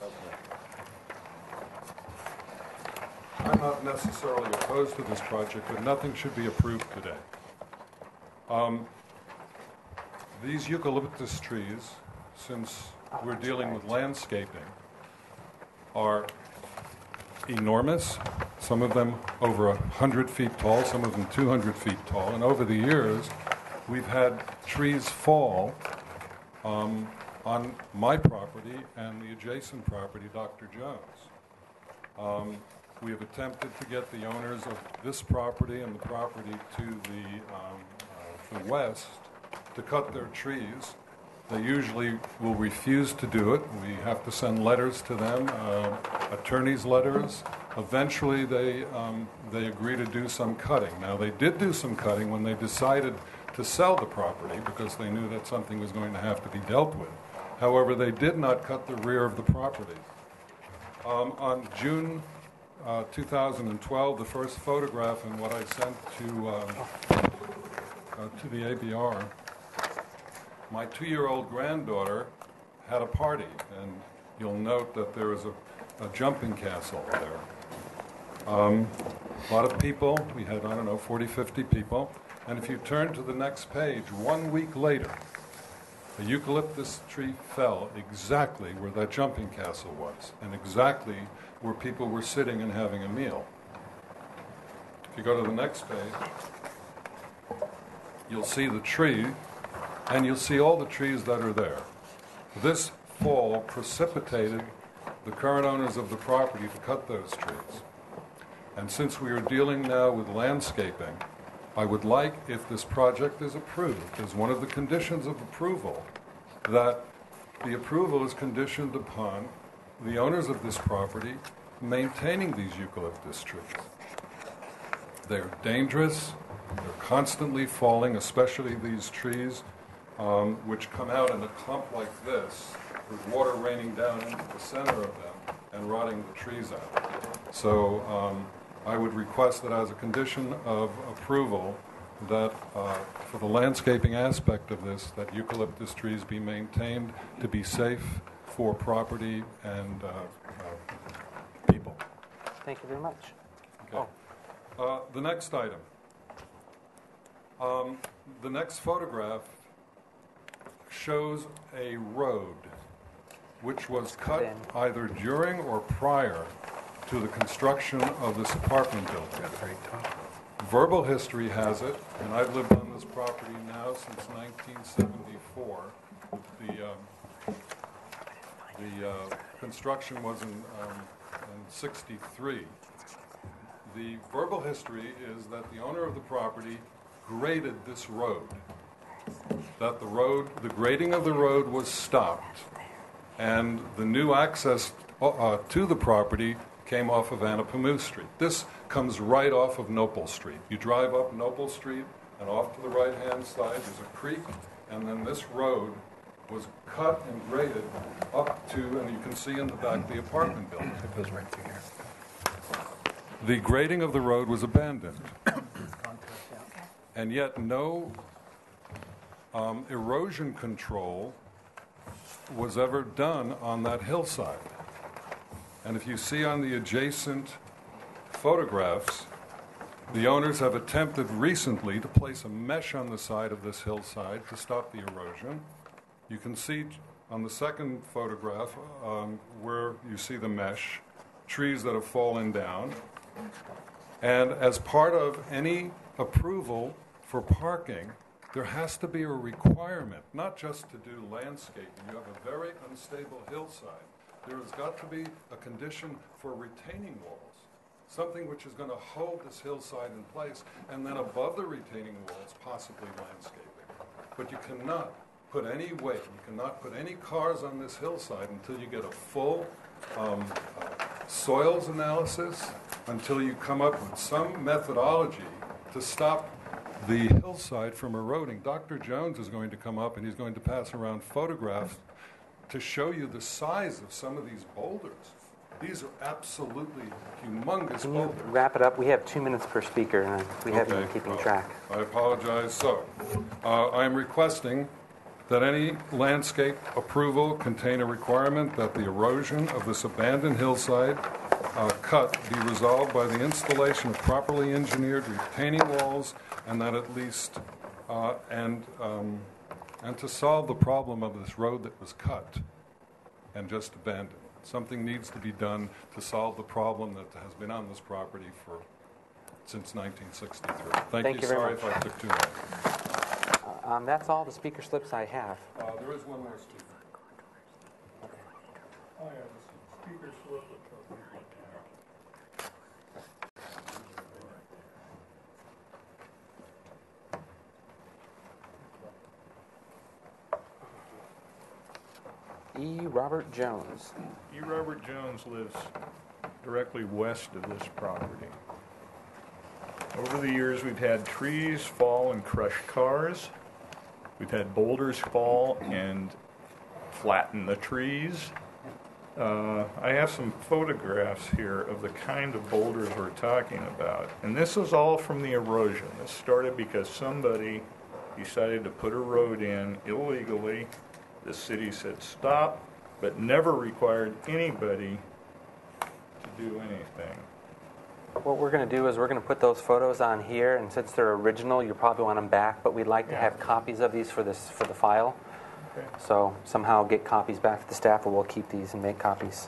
I'm not necessarily opposed to this project, but nothing should be approved today. Um, These eucalyptus trees, since we're dealing with landscaping, are enormous. Some of them over one hundred feet tall, some of them two hundred feet tall. And over the years, we've had trees fall um, on my property and the adjacent property, Doctor Jones. Um, we have attempted to get the owners of this property and the property to the, um, uh, the west to cut their trees They usually will refuse to do it. We have to send letters to them, uh, attorneys' letters. Eventually, they, um, they agree to do some cutting. Now, they did do some cutting when they decided to sell the property because they knew that something was going to have to be dealt with. However, they did not cut the rear of the property. Um, on June uh, two thousand twelve, the first photograph and what I sent to, um, uh, to the A B R, my two-year-old granddaughter had a party, and you'll note that there is a, a jumping castle there. Um, a lot of people, we had, I don't know, forty, fifty people, and if you turn to the next page, one week later, a eucalyptus tree fell exactly where that jumping castle was, and exactly where people were sitting and having a meal. If you go to the next page, you'll see the tree, and you'll see all the trees that are there. This fall precipitated the current owners of the property to cut those trees. And since we are dealing now with landscaping, I would like, if this project is approved, as one of the conditions of approval, that the approval is conditioned upon the owners of this property maintaining these eucalyptus trees. They're dangerous, they're constantly falling, especially these trees, um, which come out in a clump like this, with water raining down into the center of them and rotting the trees out. So um, I would request that as a condition of approval that uh, for the landscaping aspect of this, that eucalyptus trees be maintained to be safe for property and uh, uh, people. Thank you very much. Okay. Oh. Uh, the next item. Um, the next photograph shows a road which was cut either during or prior to the construction of this apartment building. Verbal history has it, and I've lived on this property now since nineteen seventy-four. The, um, the uh, construction was in, um, in sixty-three. The verbal history is that the owner of the property graded this road. That the road, the grading of the road was stopped, and the new access uh, to the property came off of Anapamu Street. This comes right off of Nopal Street. You drive up Nopal Street, and off to the right-hand side there's a creek, and then this road was cut and graded up to, and you can see in the back, the apartment building. It goes right through here. The grading of the road was abandoned, and yet no um, erosion control was ever done on that hillside. And if you see on the adjacent photographs, the owners have attempted recently to place a mesh on the side of this hillside to stop the erosion. You can see on the second photograph um, where you see the mesh, trees that have fallen down. And as part of any approval for parking, there has to be a requirement, not just to do landscaping. You have a very unstable hillside. There has got to be a condition for retaining walls, something which is going to hold this hillside in place, and then above the retaining walls, possibly landscaping. But you cannot put any weight, you cannot put any cars on this hillside until you get a full um, uh, soils analysis, until you come up with some methodology to stop the hillside from eroding. Doctor Jones is going to come up and he's going to pass around photographs to show you the size of some of these boulders. These are absolutely humongous Can you boulders. wrap it up? We have two minutes per speaker, and we haven't Okay, been keeping well, track. I apologize. So, uh, I am requesting that any landscape approval contain a requirement that the erosion of this abandoned hillside uh, cut be resolved by the installation of properly engineered retaining walls, and that at least, uh, and um, and to solve the problem of this road that was cut and just abandoned. Something needs to be done to solve the problem that has been on this property for since nineteen sixty-three. Thank, Thank you. you very Sorry much. if I took too long. Uh, um, that's all the speaker slips I have. Uh, there is one more speaker. I have a speaker slip. E. Robert Jones. E. Robert Jones lives directly west of this property. Over the years, we've had trees fall and crush cars. We've had boulders fall and flatten the trees. Uh, I have some photographs here of the kind of boulders we're talking about. And this is all from the erosion. This started because somebody decided to put a road in illegally. The city said stop, but never required anybody to do anything. What we're going to do is we're going to put those photos on here, and since they're original, you probably want them back, but we'd like to have copies of these for this for the file. Okay. So somehow get copies back to the staff, or we'll keep these and make copies.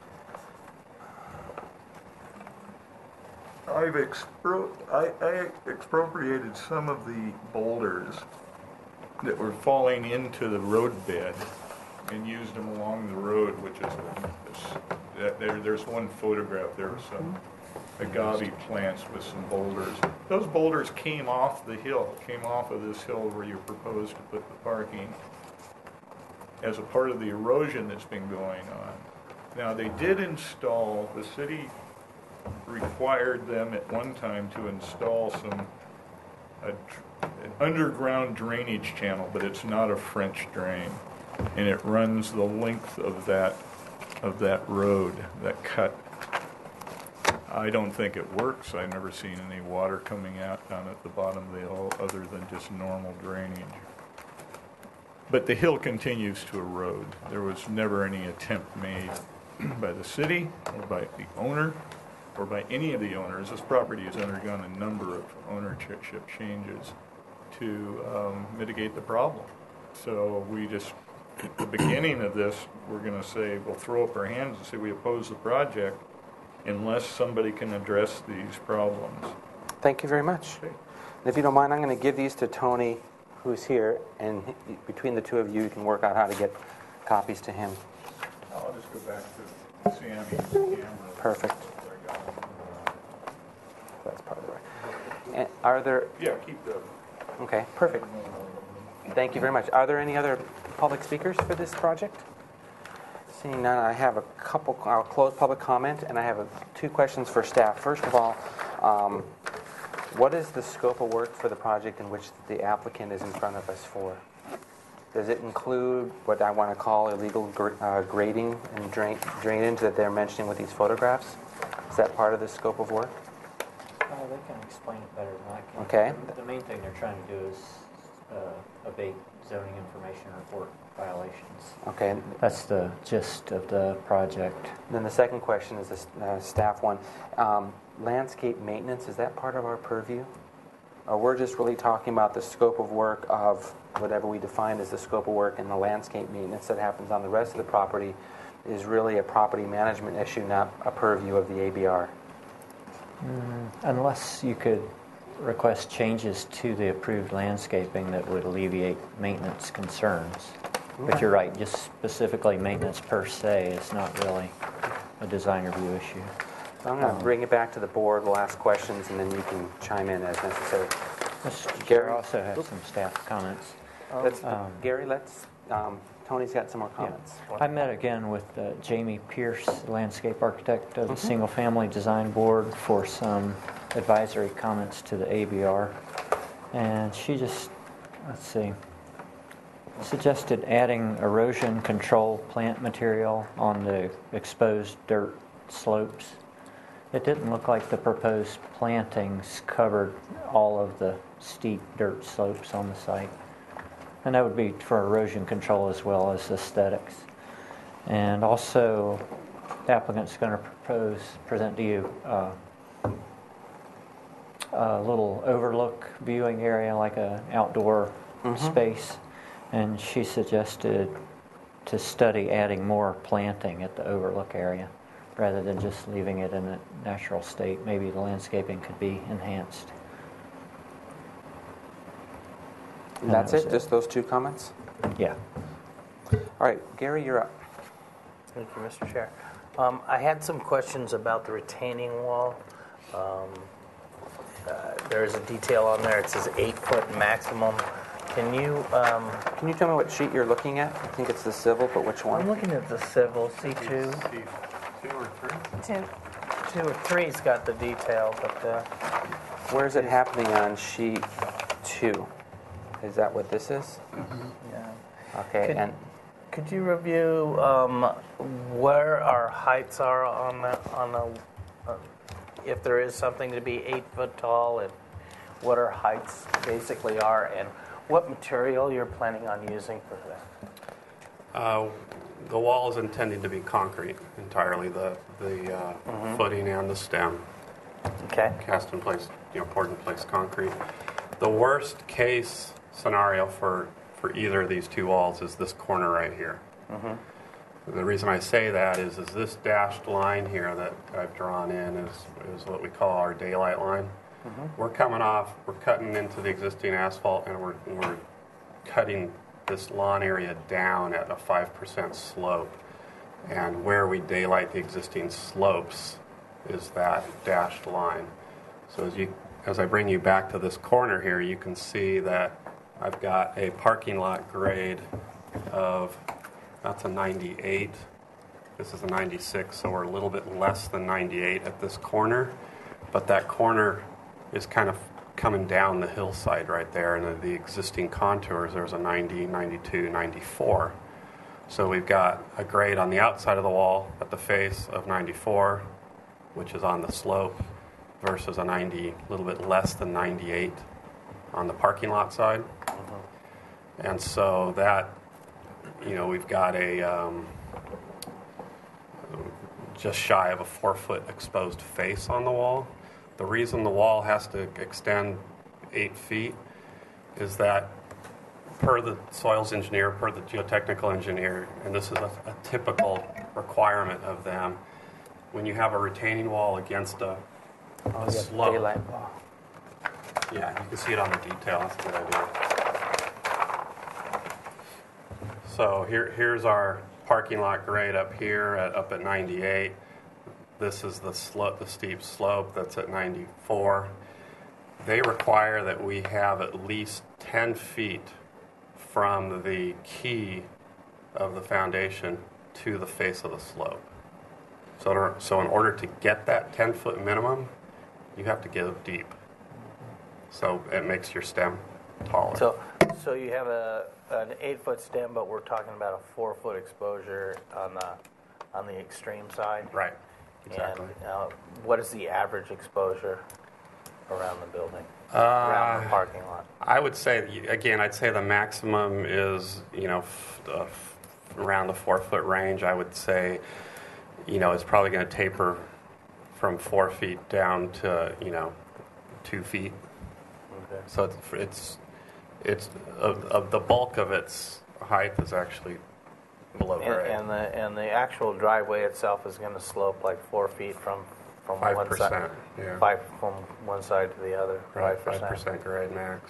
I've expro- I, I expropriated some of the boulders that were falling into the roadbed and used them along the road, which is this, there, there's one photograph there of some agave plants with some boulders. Those boulders came off the hill, came off of this hill where you proposed to put the parking as a part of the erosion that's been going on. Now, they did install, the city required them at one time to install some a, an underground drainage channel, but it's not a French drain, and it runs the length of that of that road, that cut. I don't think it works. I've never seen any water coming out down at the bottom of the hill other than just normal drainage. But the hill continues to erode. There was never any attempt made by the city or by the owner or by any of the owners. This property has undergone a number of ownership changes to um, mitigate the problem. So we just, at the beginning of this, we're going to say, we'll throw up our hands and say we oppose the project unless somebody can address these problems. Thank you very much. Okay. And if you don't mind, I'm going to give these to Tony, who's here, and he, between the two of you, you can work out how to get copies to him. I'll just go back to Sammy's camera. Perfect. That's part of the right. And are there... Yeah, keep those. Okay, perfect. Thank you very much. Are there any other public speakers for this project? Seeing none, I have a couple, I'll close public comment, and I have a, two questions for staff. First of all, um, what is the scope of work for the project in which the applicant is in front of us for? Does it include what I want to call illegal gr- uh, grading and drain, drainage that they're mentioning with these photographs? Is that part of the scope of work? Oh, they can explain it better than I can. Okay. The main thing they're trying to do is uh, abate zoning information report violations. Okay. That's the gist of the project. Then the second question is a uh, staff one. Um, landscape maintenance, is that part of our purview? Or we're just really talking about the scope of work of whatever we define as the scope of work, and the landscape maintenance that happens on the rest of the property is really a property management issue, not a purview of the A B R? Mm, unless you could request changes to the approved landscaping that would alleviate maintenance concerns. But you're right, just specifically maintenance per se is not really a design review issue. So I'm going to bring it back to the board, we'll ask questions, and then you can chime in as necessary. Mister Gary Chair also has some staff comments. Let's, Um, Gary, let's, um, Tony's got some more comments. I met again with uh, Jamie Pierce, landscape architect of the Mhm. Single Family Design Board, for some advisory comments to the A B R. And she just, let's see, suggested adding erosion control plant material on the exposed dirt slopes. It didn't look like the proposed plantings covered all of the steep dirt slopes on the site. And that would be for erosion control as well as aesthetics. And also, the applicant's going to propose, present to you uh, a little overlook viewing area, like an outdoor Mhm. space. And she suggested to study adding more planting at the overlook area, rather than just leaving it in a natural state. Maybe the landscaping could be enhanced. And that's it? Just those two comments? Yeah. All right, Gary, you're up. Thank you, Mister Chair. Um, I had some questions about the retaining wall. Um, uh, there is a detail on there. It says eight foot maximum. Can you, um, can you tell me what sheet you're looking at? I think it's the civil, but which one? I'm looking at the civil, C two. Two or three? Two. Two or three's got the detail, but uh, Where is it happening on sheet two? Is that what this is? yeah. Okay, Could- and Could you review um, where our heights are on the, on the, uh, if there is something to be eight foot tall, and what our heights basically are, and what material you're planning on using for that? Uh, the wall is intended to be concrete entirely, the, the uh, Mhm. footing and the stem. Okay. Cast in place, you know, poured in place concrete. The worst case scenario for, for either of these two walls is this corner right here. Mhm. The reason I say that is, is this dashed line here that I've drawn in is, is what we call our daylight line. Mhm. We're coming off, we're cutting into the existing asphalt, and we're, we're cutting this lawn area down at a five percent slope. And where we daylight the existing slopes is that dashed line. So as you, as I bring you back to this corner here, you can see that I've got a parking lot grade of, that's a ninety-eight. This is a ninety-six, so we're a little bit less than ninety-eight at this corner. But that corner is kind of coming down the hillside right there, and the existing contours, there's a ninety, ninety-two, ninety-four. So we've got a grade on the outside of the wall at the face of ninety-four, which is on the slope, versus a ninety, a little bit less than ninety-eight on the parking lot side. And so that, you know, we've got a um, just shy of a four-foot exposed face on the wall. The reason the wall has to extend eight feet is that per the soils engineer, per the geotechnical engineer, and this is a, a typical requirement of them, when you have a retaining wall against a, oh, a slope. daylight wall. Yeah, you can see it on the detail. That's a good idea. So here, here's our parking lot grade up here, at, up at ninety-eight. This is the slope, the steep slope that's at ninety-four. They require that we have at least ten feet from the key of the foundation to the face of the slope. So, so in order to get that ten foot minimum, you have to go deep. So it makes your stem taller. So, so you have a an eight foot stem, but we're talking about a four foot exposure on the on the extreme side. Right. Exactly. And uh, what is the average exposure around the building, Uh, around the parking lot? I would say, again, I'd say the maximum is, you know, f- uh, f- around the four foot range. I would say, you know, it's probably going to taper from four feet down to, you know, two feet. Okay. So it's, it's, it's of, of the bulk of its height is actually below And, grade. and the and the actual driveway itself is going to slope like four feet from from Five one side, percent, yeah. five from one side to the other. Right, five percent grade max.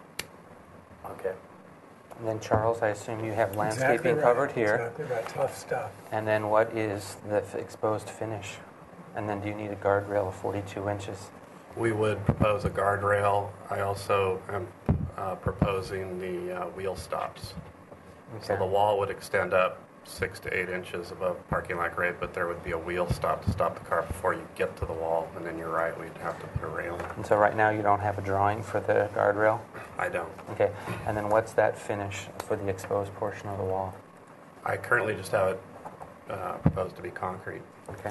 Okay. And then Charles, I assume you have Exactly landscaping right, covered here. Exactly right, tough stuff. And then what is the f- exposed finish? And then do you need a guardrail of forty-two inches? We would propose a guardrail. I also am uh, proposing the uh, wheel stops. So Okay. the wall would extend up six to eight inches above parking lot grade, but there would be a wheel stop to stop the car before you get to the wall. And then you're right, we'd have to put a railing. And so right now you don't have a drawing for the guardrail? I don't. Okay. And then what's that finish for the exposed portion of the wall? I currently just have it uh, proposed to be concrete. Okay.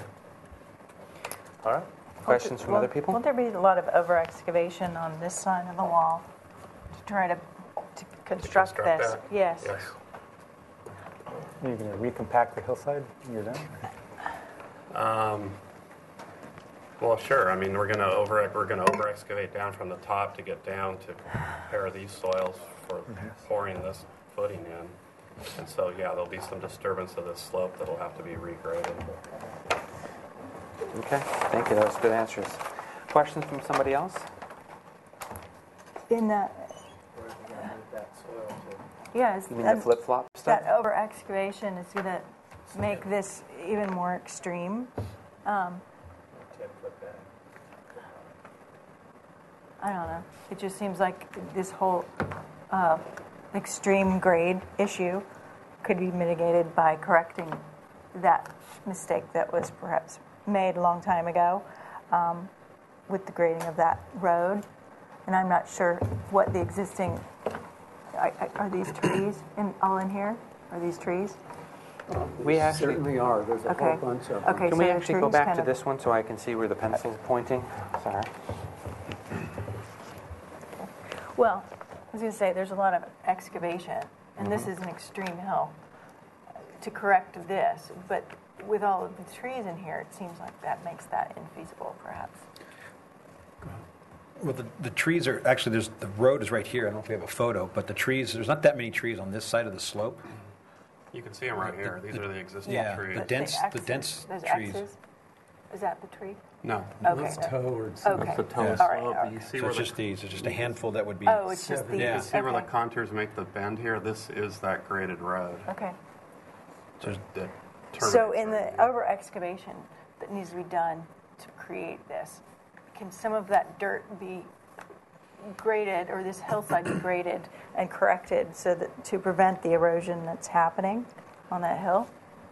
All right. Questions from Won't- other people? Won't there be a lot of over excavation on this side of the wall to try to, to construct construct this? that? Yes. Yes. Are you going to recompact the hillside when you're done? Um, well, sure. I mean, we're going to over we're going to over excavate down from the top to get down to prepare these soils for pouring this footing in. And so, yeah, there'll be some disturbance of this slope that'll have to be regraded. Okay. Thank you. That was good answers. Questions from somebody else? In the, yes. You mean the um, flip-flop stuff? That over excavation is going to make this even more extreme. Um, I don't know. It just seems like this whole uh, extreme grade issue could be mitigated by correcting that mistake that was perhaps made a long time ago um, with the grading of that road. And I'm not sure what the existing, are, are these trees in, all in here? Are these trees? We actually certainly are. There's a Okay. whole bunch of them. Okay, Can so we the actually go trees back kind to of- this one so I can see where the pencil's pointing? Sorry. Well, I was going to say, there's a lot of excavation, and this Mhm. is an extreme hill to correct this, but with all of the trees in here, it seems like that makes that infeasible, perhaps. Well, the, the trees are, actually, there's, the road is right here. I don't know if we have a photo, but the trees, there's not that many trees on this side of the slope. You can see them right here. These are the existing Yeah, trees. the dense, the X's, dense those trees. X's, is that the tree? No. Okay. That's no. towards. Okay. That's the toe Yeah. slope. All right, all right. You see So where it's the, just these, it's just a handful that would be. Oh, it's just these. you can see where the Okay. contours make the bend here. This is that graded road. Okay. So that So terminates in right the over excavation that needs to be done to create this, can some of that dirt be graded, or this hillside be graded and corrected so that to prevent the erosion that's happening on that hill?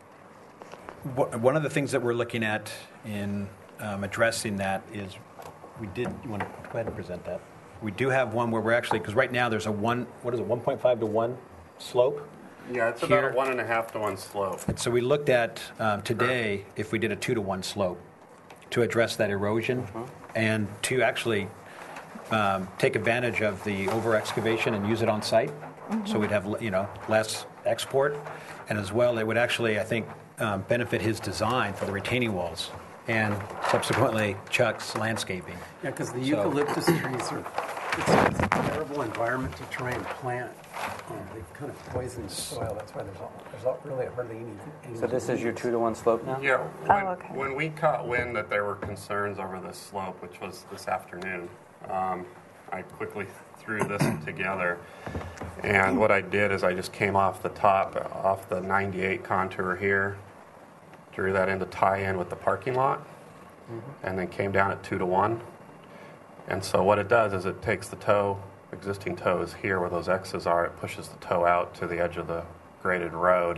Wha- One of the things that we're looking at in um, addressing that is, we did, you want to go ahead and present that? We do have one where we're actually, because right now there's a one, what is it, one point five to one slope? Yeah, it's Here. about a one and a half to one slope. And so we looked at um, today if we did a two to one slope to address that erosion and to actually um, take advantage of the over excavation and use it on site. So we'd have, you know, less export. And as well, it would actually, I think, um, benefit his design for the retaining walls and subsequently Chuck's landscaping. Yeah, because the So- eucalyptus trees are, it's, it's a terrible environment to try and plant. Um, They've kind of poisoned the soil. That's why there's, all, there's all, really hardly any, any. So this is your two to one slope now? Yeah. Oh, When, okay. when we caught wind that there were concerns over this slope, which was this afternoon, um, I quickly threw this together. And what I did is I just came off the top, off the ninety-eight contour here, drew that in to tie in with the parking lot, and then came down at two to one. And so what it does is it takes the toe, existing toes here where those X's are, it pushes the toe out to the edge of the graded road.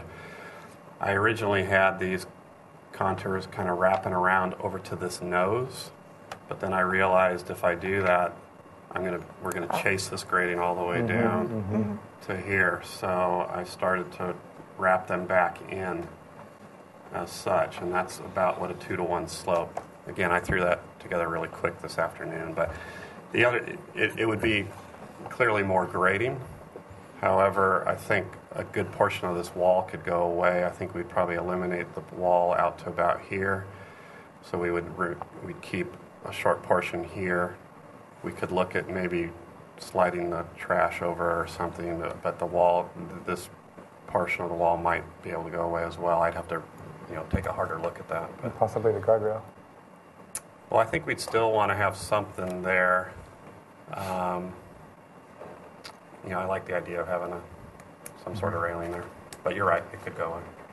I originally had these contours kind of wrapping around over to this nose, but then I realized if I do that, I'm gonna we're gonna chase this grading all the way Mhm, down mhm. to here. So I started to wrap them back in as such, and that's about what a two to one slope. Again, I threw that together really quick this afternoon, but the other it, it would be clearly more grading. However, I think a good portion of this wall could go away. I think we'd probably eliminate the wall out to about here. So we would re- we'd keep a short portion here. We could look at maybe sliding the trash over or something, but the wall, this portion of the wall might be able to go away as well. I'd have to, you know, take a harder look at that. And possibly the guardrail. Well, I think we'd still want to have something there. Um, you know, I like the idea of having a some sort of railing there. But you're right, it could go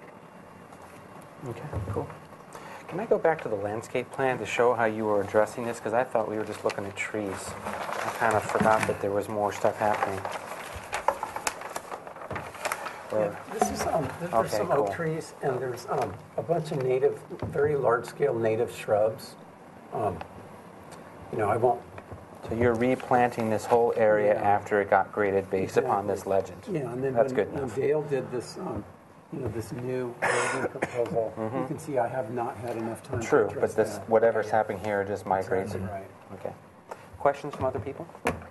in. Okay, cool. Can I go back to the landscape plan to show how you were addressing this? Because I thought we were just looking at trees. I kind of forgot that there was more stuff happening. Yeah, this is, um, there- there's Okay, some cool. oak trees, and there's um, a bunch of native, very large-scale native shrubs. Um, You know, I won't. So you're replanting this whole area Yeah. after it got graded based upon this legend? Yeah, and then That's when, good when enough. Dale did this, um, you know, this new building proposal, you Mhm. can see I have not had enough time to True, address but this, that. whatever's happening here just migrates it. Exactly right. Okay. Questions from other people?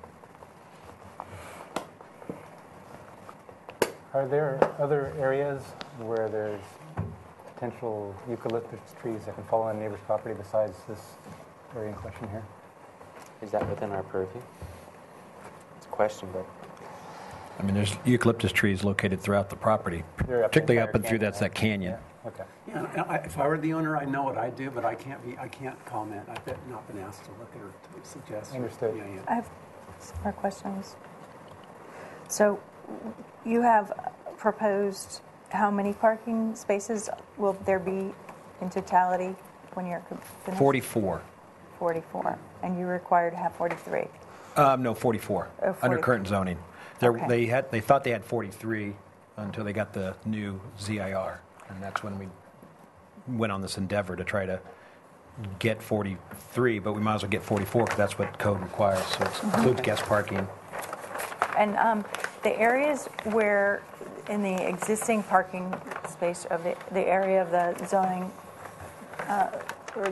Are there other areas where there's potential eucalyptus trees that can fall on neighbor's property besides this area in question here? Is that within our purview? It's a question, but I mean, there's eucalyptus trees located throughout the property, They're up the particularly entire up and through canyon, that's that canyon. Okay. Yeah, and I, if I were the owner, I know what I'd do, but I can't be, I can't comment. I've been- not been asked to look at or to suggest. Understood. Yeah, yeah. I have some more questions. So you have proposed how many parking spaces will there be in totality when you're finished? forty-four. forty-four. And you require to have forty-three. Um, no, forty-four. Oh, Under forty-four. current zoning. They're- Okay. They had, they thought they had forty-three until they got the new Z I R, and that's when we went on this endeavor to try to get forty-three, but we might as well get forty-four because that's what code requires, so it includes guest parking. And um, the areas where, in the existing parking space of the, the area of the zoning uh, or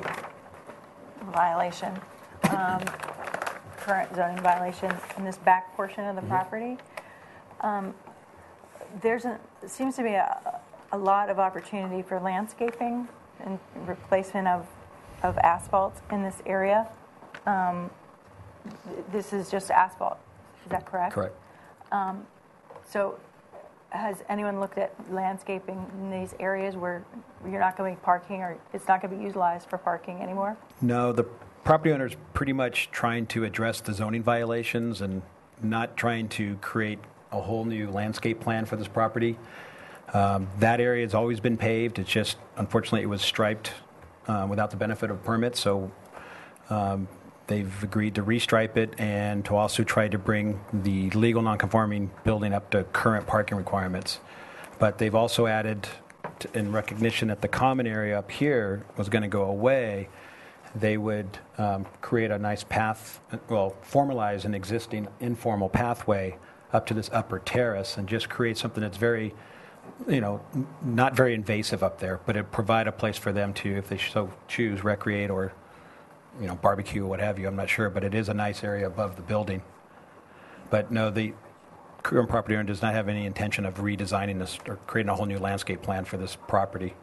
violation, um, current zoning violation, in this back portion of the property, um, there's a, seems to be a, a lot of opportunity for landscaping and replacement of, of asphalt in this area. Um, th- this is just asphalt, is that correct? Correct. Um, so has anyone looked at landscaping in these areas where you're not going to be parking, or it's not going to be utilized for parking anymore? No, the property owner is pretty much trying to address the zoning violations and not trying to create a whole new landscape plan for this property. Um, that area has always been paved. It's just, unfortunately, it was striped uh, without the benefit of permit, so um, they've agreed to restripe it and to also try to bring the legal nonconforming building up to current parking requirements. But they've also added, to, in recognition that the common area up here was going to go away, they would um, create a nice path, well, formalize an existing informal pathway up to this upper terrace and just create something that's very, you know, n- not very invasive up there, but it provide a place for them to, if they so choose, recreate or, you know, barbecue or what have you. I'm not sure, but it is a nice area above the building. But no, the current property owner does not have any intention of redesigning this or creating a whole new landscape plan for this property.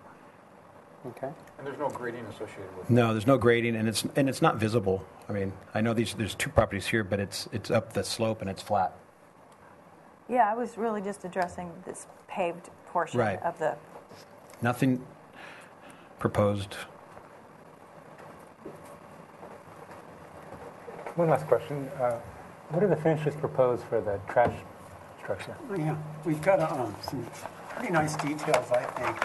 Okay. And there's no grading associated with it? No, there's no grading, and it's and it's not visible. I mean, I know these there's two properties here, but it's it's up the slope and it's flat. Yeah, I was really just addressing this paved portion Right. of the. Nothing proposed. One last question. Uh, What are the finishes proposed for the trash structure? Oh, yeah, we've got um, some pretty nice details, I think.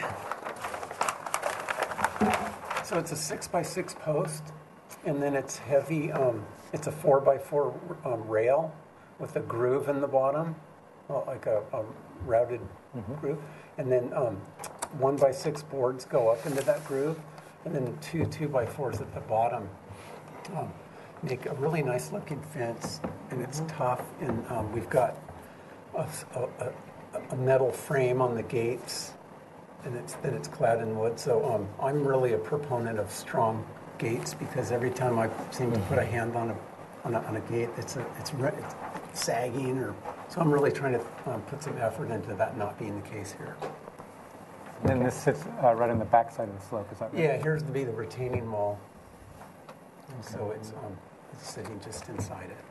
So it's a six by six post, and then it's heavy. Um, it's a four by four um, rail with a groove in the bottom, well, like a, a routed groove, and then um, one by six boards go up into that groove, and then two two by fours at the bottom. Um, make a really nice looking fence, and it's tough, and um, we've got a, a, a metal frame on the gates, and it's then it's clad in wood. So um, I'm really a proponent of strong gates, because every time I seem to put a hand on a on a, on a gate, it's a, it's, re- it's sagging, or so I'm really trying to um, put some effort into that not being the case here. And then this sits uh, right on the back side of the slope, is that right? Yeah, here's to be the retaining wall, and so it's um, it's sitting just inside it.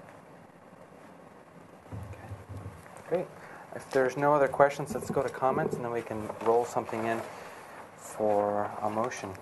Great. If there's no other questions, let's go to comments, and then we can roll something in for a motion.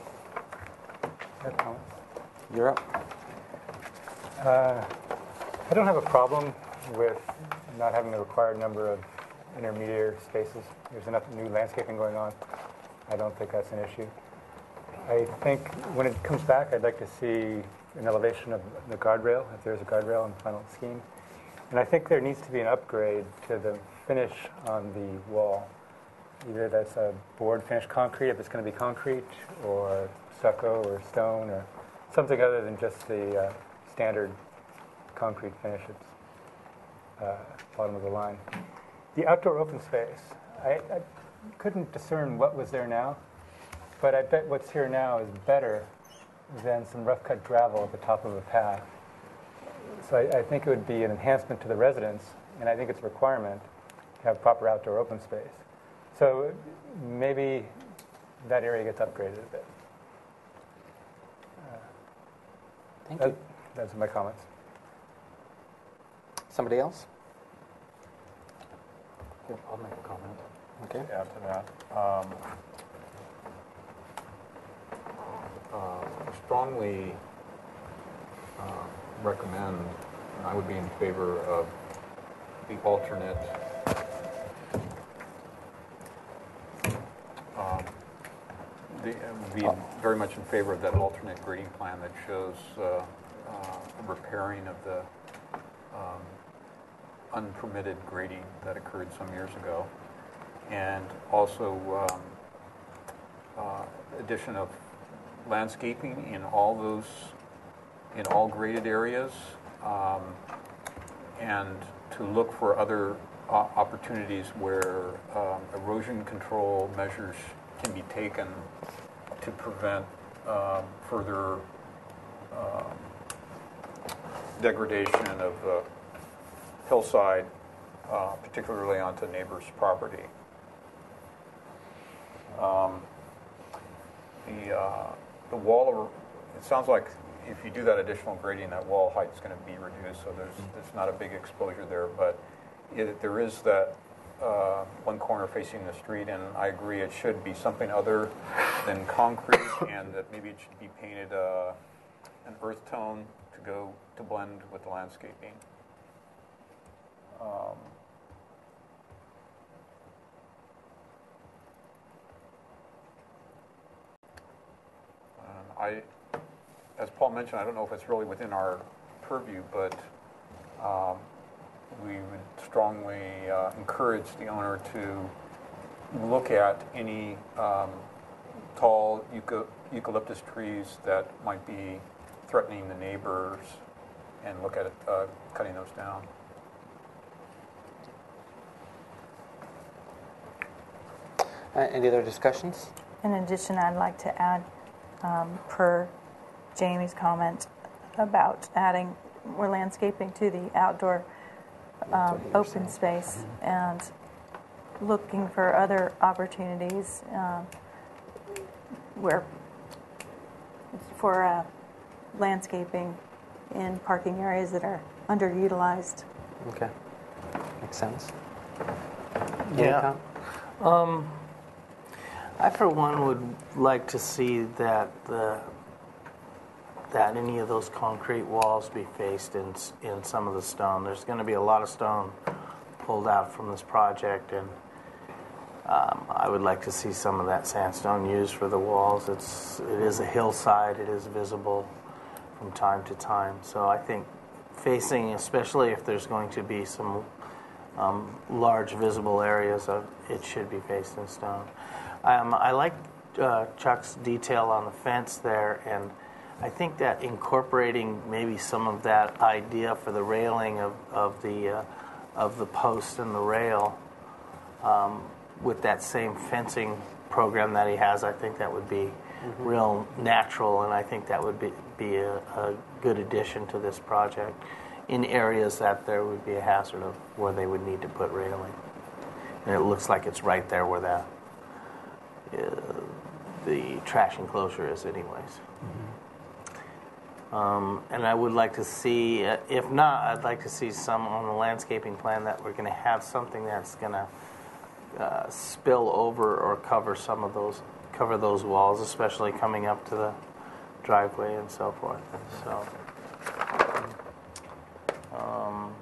You're up. Uh, I don't have a problem with not having the required number of intermediate spaces. There's enough new landscaping going on. I don't think that's an issue. I think when it comes back, I'd like to see an elevation of the guardrail, if there's a guardrail in the final scheme. And I think there needs to be an upgrade to the finish on the wall. Either that's a board finished concrete, if it's going to be concrete, or stucco or stone, or something other than just the uh, standard concrete finish at uh, bottom of the line. The outdoor open space, I, I couldn't discern what was there now, but I bet what's here now is better than some rough cut gravel at the top of a path. So I, I think it would be an enhancement to the residents, and I think it's a requirement to have proper outdoor open space. So maybe that area gets upgraded a bit. Uh, Thank that, you. Those are my comments. Somebody else? I'll make a comment. Okay. To add to that, um, uh, strongly uh, recommend, and I would be in favor of the alternate um, the, uh, be very much in favor of that alternate grading plan that shows uh, uh, repairing of the um, unpermitted grading that occurred some years ago. And also um, uh, addition of landscaping in all those, in all graded areas, um, and to look for other uh, opportunities where um, erosion control measures can be taken to prevent um, further um, degradation of the hillside, uh, particularly onto neighbors' property. Um, the uh, the wall, it sounds like if you do that additional grading, that wall height is going to be reduced, so there's there's not a big exposure there, but it, there is that uh, one corner facing the street, and I agree it should be something other than concrete, and that maybe it should be painted uh, an earth tone to go to blend with the landscaping. Um, I, as Paul mentioned, I don't know if it's really within our purview, but um, we would strongly uh, encourage the owner to look at any um, tall euca- eucalyptus trees that might be threatening the neighbors and look at it, uh, cutting those down. Uh, any other discussions? In addition, I'd like to add, um, per Jamie's comment about adding more landscaping to the outdoor um, open space and looking for other opportunities um, where for uh, landscaping in parking areas that are underutilized. Okay, makes sense. Yeah. Um, I, for one, would like to see that the that any of those concrete walls be faced in in some of the stone. There's going to be a lot of stone pulled out from this project, and um, I would like to see some of that sandstone used for the walls. It's it is a hillside. It is visible from time to time. So I think facing, especially if there's going to be some um, large visible areas, of it should be faced in stone. Um, I like uh, Chuck's detail on the fence there, and I think that incorporating maybe some of that idea for the railing of, of the uh, of the post and the rail um, with that same fencing program that he has, I think that would be mm-hmm. real natural, and I think that would be, be a, a good addition to this project in areas that there would be a hazard of where they would need to put railing. And it looks like it's right there where that uh, the trash enclosure is anyways. Mm-hmm. Um, and I would like to see, uh, if not, I'd like to see some on the landscaping plan that we're going to have something that's going to uh, spill over or cover some of those, cover those walls, especially coming up to the driveway and so forth. So, um,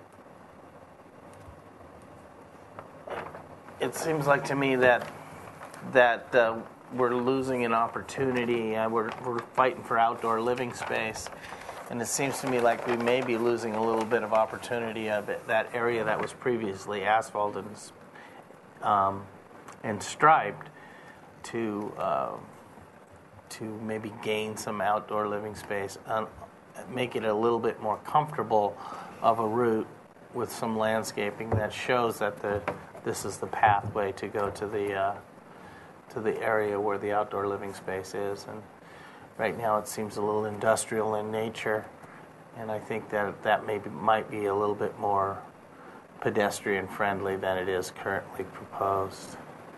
it seems like to me that that uh, we're losing an opportunity. Uh, we're we're fighting for outdoor living space, and it seems to me like we may be losing a little bit of opportunity of it, that area that was previously asphalted and, um, and striped to uh, to maybe gain some outdoor living space, uh, make it a little bit more comfortable of a route with some landscaping that shows that the this is the pathway to go to the uh, to the area where the outdoor living space is. And right now it seems a little industrial in nature, and I think that that maybe might be a little bit more pedestrian friendly than it is currently proposed.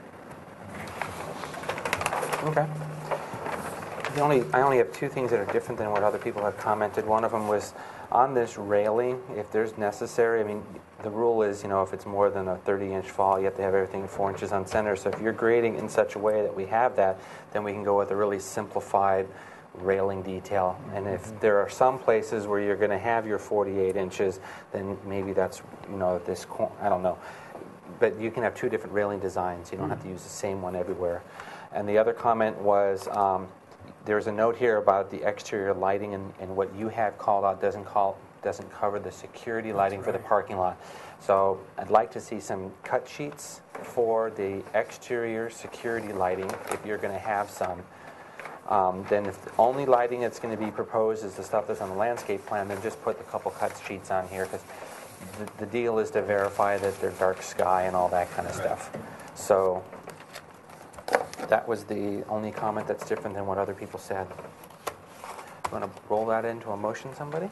Okay. The only, I only have two things that are different than what other people have commented. One of them was on this railing, if there's necessary. I mean, the rule is, you know, if it's more than a thirty-inch fall, you have to have everything four inches on center. So if you're grading in such a way that we have that, then we can go with a really simplified railing detail. And if there are some places where you're going to have your forty-eight inches, then maybe that's, you know, this, I don't know. But you can have two different railing designs. You don't have to use the same one everywhere. And the other comment was, um, there's a note here about the exterior lighting, and, and what you have called out doesn't call doesn't cover the security lighting for the parking lot. So I'd like to see some cut sheets for the exterior security lighting, if you're going to have some. Um, then if the only lighting that's going to be proposed is the stuff that's on the landscape plan, then just put a couple cut sheets on here, because the, the deal is to verify that they're dark sky and all that kind of stuff. So that was the only comment that's different than what other people said. Want to roll that into a motion, somebody?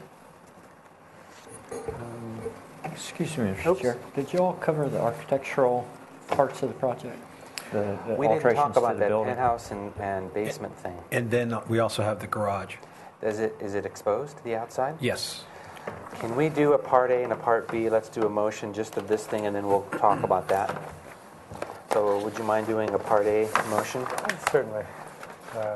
Um, excuse me, Mister Chair. Did you all cover the architectural parts of the project? The, the We didn't alterations talk about to the that building? penthouse and, and basement thing. And then we also have the garage. Is it is it exposed to the outside? Yes. Can we do a part A and a part B? Let's do a motion just of this thing, and then we'll talk about that. So would you mind doing a part A motion? Certainly. Uh,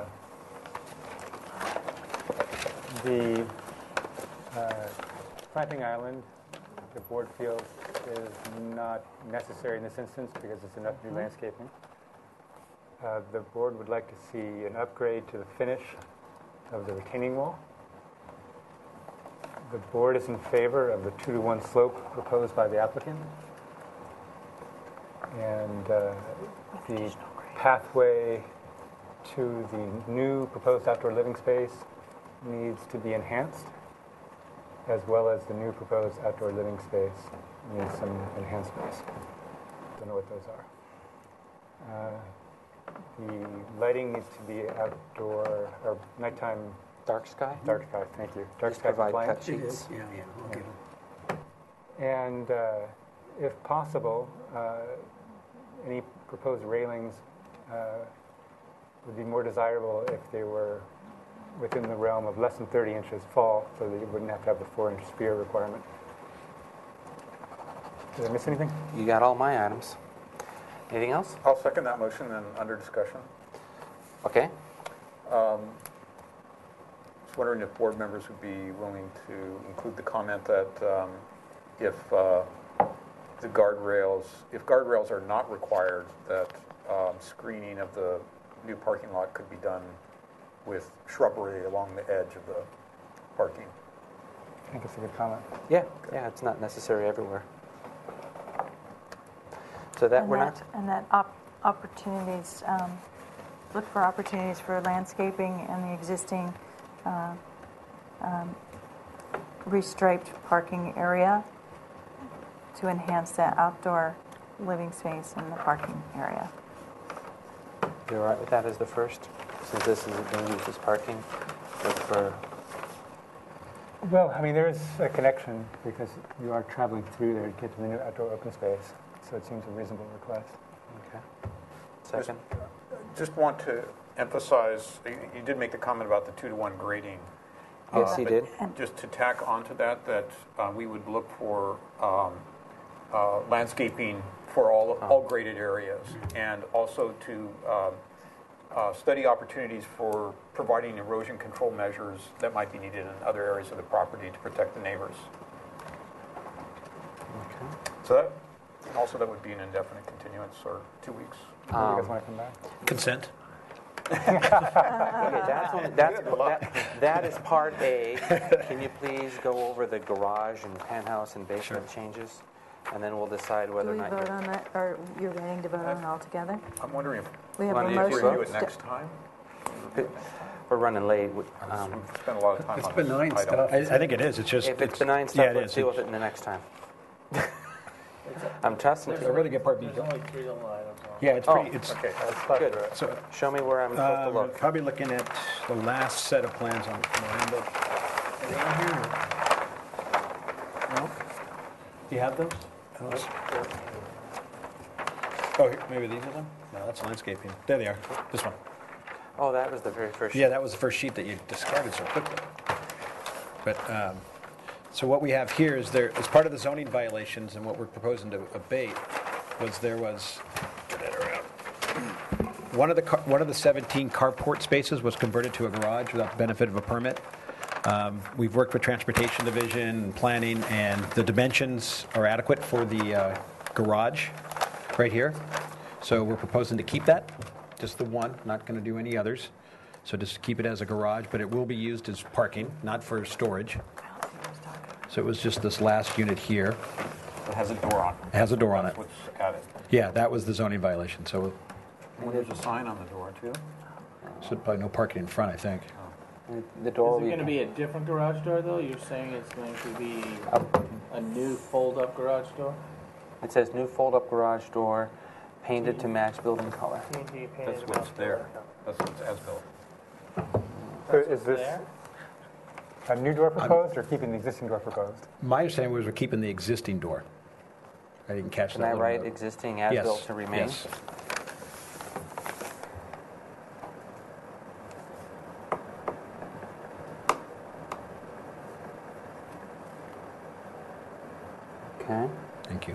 The uh, planting island, the board feels, is not necessary in this instance because it's enough new landscaping. Uh, The board would like to see an upgrade to the finish of the retaining wall. The board is in favor of the two to one slope proposed by the applicant. And uh, the pathway to the new proposed outdoor living space needs to be enhanced, as well as the new proposed outdoor living space needs some enhancements. Don't know what those are. Uh, the lighting needs to be outdoor or nighttime. Dark sky? Dark sky, thank you. Dark Just sky provide compliant. cut sheets. Yeah, yeah, okay. And uh, if possible, uh, any proposed railings uh, would be more desirable if they were within the realm of less than thirty inches fall, so that you wouldn't have to have the four-inch sphere requirement. Did I miss anything? You got all my items. Anything else? I'll second that motion and under discussion. Okay. Um, just wondering if board members would be willing to include the comment that um, if uh, the guardrails, if guardrails are not required, that um, screening of the new parking lot could be done with shrubbery along the edge of the parking. I think it's a good comment. Yeah, yeah, it's not necessary everywhere. So that And we're that, not. And that op- opportunities, um, look for opportunities for landscaping and the existing uh, um, restriped parking area to enhance that outdoor living space in the parking area. You're all right with that as the first, since this is being used as parking? Look for. Well, I mean, there is a connection because you are traveling through there to get to the new outdoor open space, so it seems a reasonable request. Okay. Second. Just, just want to emphasize, you, you did make the comment about the two to one grading. Yes, he but did. Just to tack onto that, that uh, we would look for um, uh, landscaping for all all graded areas, and also to um, uh, study opportunities for providing erosion control measures that might be needed in other areas of the property to protect the neighbors. Okay. So that, also that would be an indefinite continuance or two weeks. Um, you guys want to come back? Consent. Okay, that's only, that's, that, that is part A. Can you please go over the garage and penthouse and basement changes? And then we'll decide whether Do we or not vote you're... on that, or you're ready to vote on it all together? I'm wondering if We have Wanna a do we motion. do it to- next time. We're running late. Um, We've spent a lot of time It's on this benign item. stuff. I, I think it is. It's just. If it's benign stuff, yeah, it let's is. deal with it in the next time. I'm trusting There's you. We're going to get part B. There's only three little items on. Yeah, it's Oh, pretty. It's Okay. Good. so. Show me where I'm supposed to Um, look. probably looking at the last set of plans on mine, but are they on here? No. Do you have those? Oh, here, maybe these are them. No, that's landscaping. There they are. This one. Oh, that was the very first. Yeah, that was the first sheet that you discarded so quickly. But, um, so what we have here is there, as part of the zoning violations and what we're proposing to abate, was there was, get that around. One of the, car- one of the seventeen carport spaces was converted to a garage without the benefit of a permit. Um, We've worked with Transportation Division and Planning, and the dimensions are adequate for the uh, garage right here. So we're proposing to keep that, just the one, not going to do any others. So just keep it as a garage, but it will be used as parking, not for storage. So it was just this last unit here. It has a door on it. It has a door on it. That's what's added. Yeah, that was the zoning violation, so And there's a sign on the door, too? should probably no parking in front, I think. The door. Is it going to be a different garage door, though? You're saying it's going to be a new fold-up garage door? It says new fold-up garage door, painted to match building color. That's what's there. That's what's as-built. So is this a new door proposed or keeping the existing door proposed? My understanding was we're keeping the existing door. I didn't catch Can that. I little write note. existing as-built Yes, to remain? Yes. Okay. Thank you.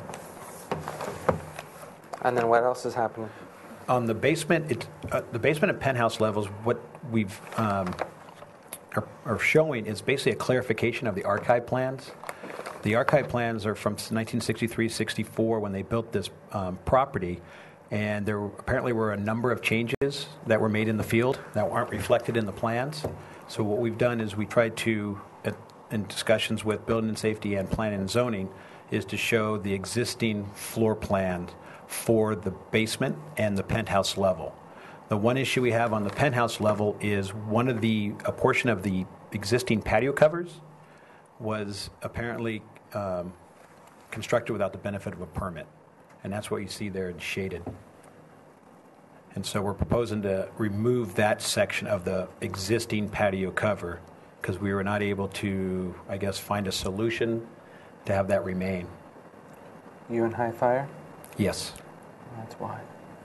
And then what else is happening? On the basement, it, uh, the basement and penthouse levels, what we've um, are, are showing is basically a clarification of the archive plans. The archive plans are from nineteen sixty-three, sixty-four when they built this um, property, and there apparently were a number of changes that were made in the field that aren't reflected in the plans. So what we've done is we tried to, uh, in discussions with building and safety and planning and zoning, is to show the existing floor plan for the basement and the penthouse level. The one issue we have on the penthouse level is one of the, a portion of the existing patio covers was apparently um, constructed without the benefit of a permit. And that's what you see there in shaded. And so we're proposing to remove that section of the existing patio cover because we were not able to, I guess, find a solution to have that remain. You and High Fire? Yes. That's why.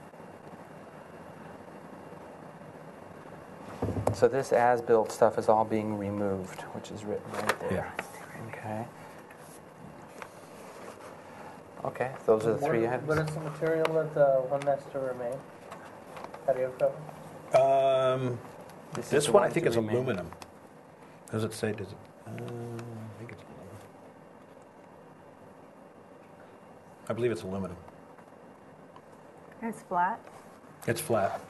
So this as-built stuff is all being removed, which is written right there. Yeah. Okay. Okay, those are the three What- items. What is the material of the one that's to remain? Patio cover? Um, This this is the one I one think to is remain. aluminum. Does it say, does it? Uh, I think it's aluminum. I believe it's aluminum. It's flat. It's flat.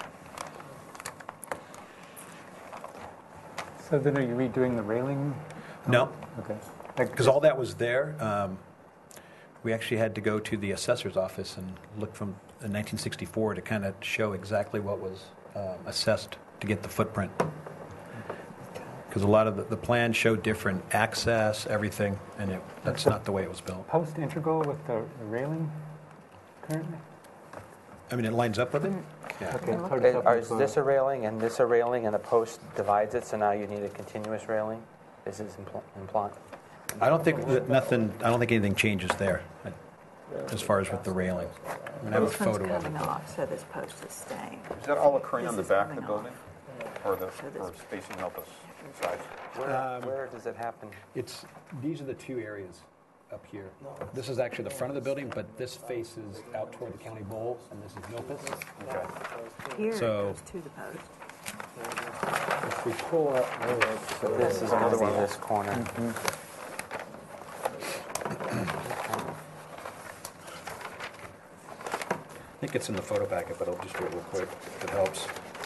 So then are you redoing the railing? No. Okay. Because all that was there. Um, we actually had to go to the assessor's office and look from uh, nineteen sixty-four to kind of show exactly what was um, assessed to get the footprint. Because a lot of the, the plans showed different access, everything, and it, that's not the way it was built. Post integral with the the railing currently? I mean, it lines up with it? Yeah. Okay. it's hard Is, to tell are- from is this a railing and this a railing and the post divides it, so now you need a continuous railing? This is impl- implied. I don't think that nothing, I don't think anything changes there uh, as far as with the railing. I mean, I have a This one's photo of coming it. off, so this post is staying. Is that all occurring on the This is back of the coming off. building? Or the, or spacing out the s- sides? Where, Um, where does it happen? It's, these are the two areas up here. This is actually the front of the building, but this faces out toward the county bowl, and this is Milpas. Okay. Here it So- goes to the post. If we pull up, So this is going to be this corner. I think it's in the photo packet, but I'll just do it real quick if it helps.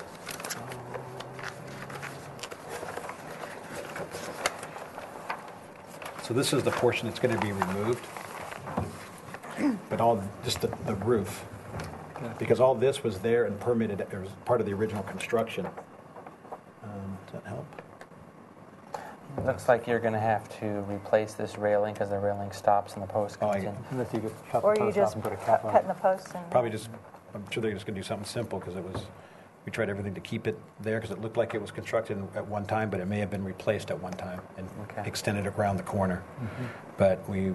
So this is the portion that's going to be removed, but all, just the, the roof. Because all this was there and permitted, it was part of the original construction. Um, Does that help? Looks like you're going to have to replace this railing because the railing stops and the post Oh, comes I- in. unless you could chop Or the you post off just and put a cut cap on cutting it. the posts and. Probably just, I'm sure they're just going to do something simple because it was, we tried everything to keep it there because it looked like it was constructed at one time, but it may have been replaced at one time and Okay. extended around the corner. But we,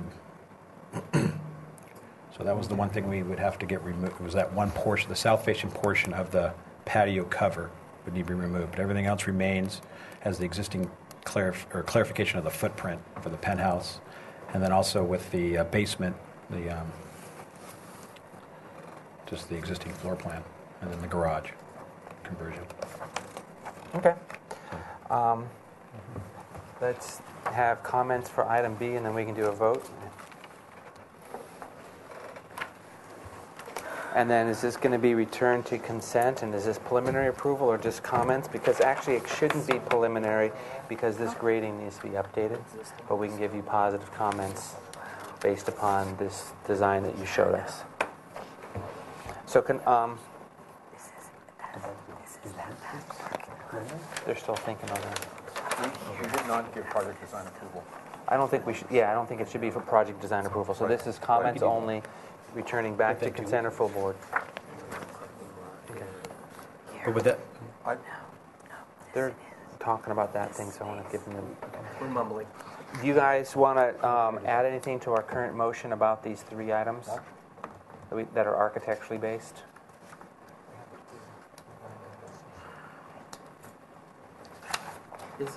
so that was the one thing we would have to get removed, was that one portion, the south facing portion of the patio cover would need to be removed. But everything else remains as the existing clarif- or clarification of the footprint for the penthouse. And then also with the uh, basement, the, um, just the existing floor plan, and then the garage conversion. Okay. Um, let's have comments for item B and then we can do a vote. And then is this going to be returned to consent, and is this preliminary approval or just comments? Because actually it shouldn't be preliminary because this grading needs to be updated, but we can give you positive comments based upon this design that you showed us. So can, um, they're still thinking of that. We did not give project design approval. I don't think we should, yeah, I don't think it should be for project design approval. So this is comments only, returning back to consent or full board. But with that, They're talking about that thing, so I want to give them the... We're mumbling. Do you guys want to um, add anything to our current motion about these three items that, we, that are architecturally based? Is,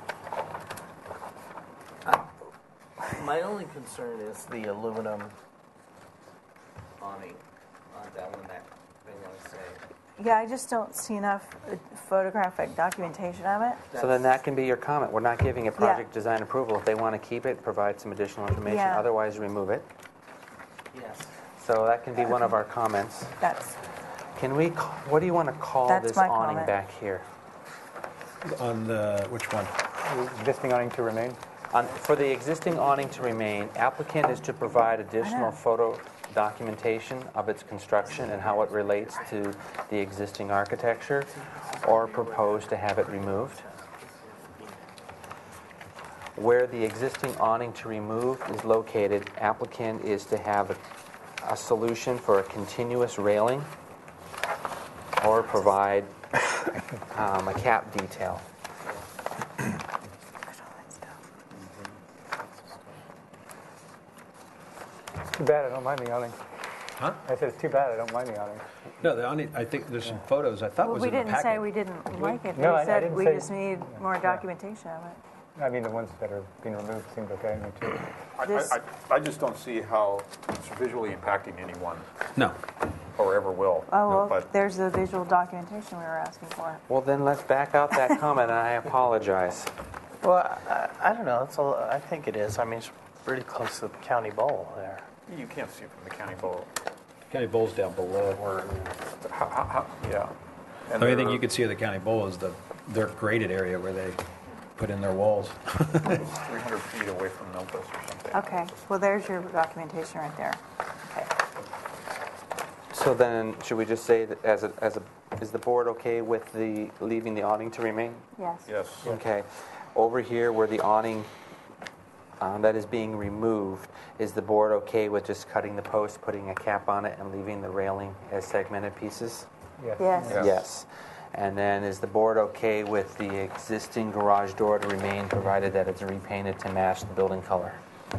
uh, my only concern is the aluminum awning on that one that they want to say. Yeah, I just don't see enough uh, photographic documentation of it. So then that can be your comment. We're not giving it project design approval. If they want to keep it, provide some additional information. Yeah. Otherwise, remove it. Yes. So that can be one of our comments. That's Can we, ca- what do you want to call That's this my awning comment. back here? on the, which one? Existing awning to remain? On, for the existing awning to remain, applicant is to provide additional photo documentation of its construction and how it relates to the existing architecture, or propose to have it removed. Where the existing awning to remove is located, applicant is to have a, a solution for a continuous railing, or provide um, a cap detail. Too bad I don't mind the awning. Huh? I said it's too bad I don't mind the awning. No, the awning, I think there's some photos I thought well, was we in the didn't packet. say we didn't like it. No, we I- I said didn't we say- just need more documentation of it. I mean, the ones that are being removed seemed okay to me too. I, This- I, I I just don't see how it's visually impacting anyone No. or ever will. Oh, well, But there's the visual documentation we were asking for. Well, then let's back out that comment, and I apologize. Well, I, I don't know. It's a, I think it is. I mean, it's pretty close to the county bowl there. you can't see it from the county bowl. County bowl's down below. How, how, how, yeah. The only thing you could see of the county bowl is the their graded area where they put in their walls. three hundred feet away from Memphis or something. Okay, well, there's your documentation right there. Okay. So then, should we just say that as a, as a, is the board okay with the, leaving the awning to remain? Yes. Yes. Okay. Over here where the awning um, that is being removed, is the board okay with just cutting the post, putting a cap on it, and leaving the railing as segmented pieces? Yes. Yes. Yes. Yes. And then is the board okay with the existing garage door to remain, provided that it's repainted to match the building color?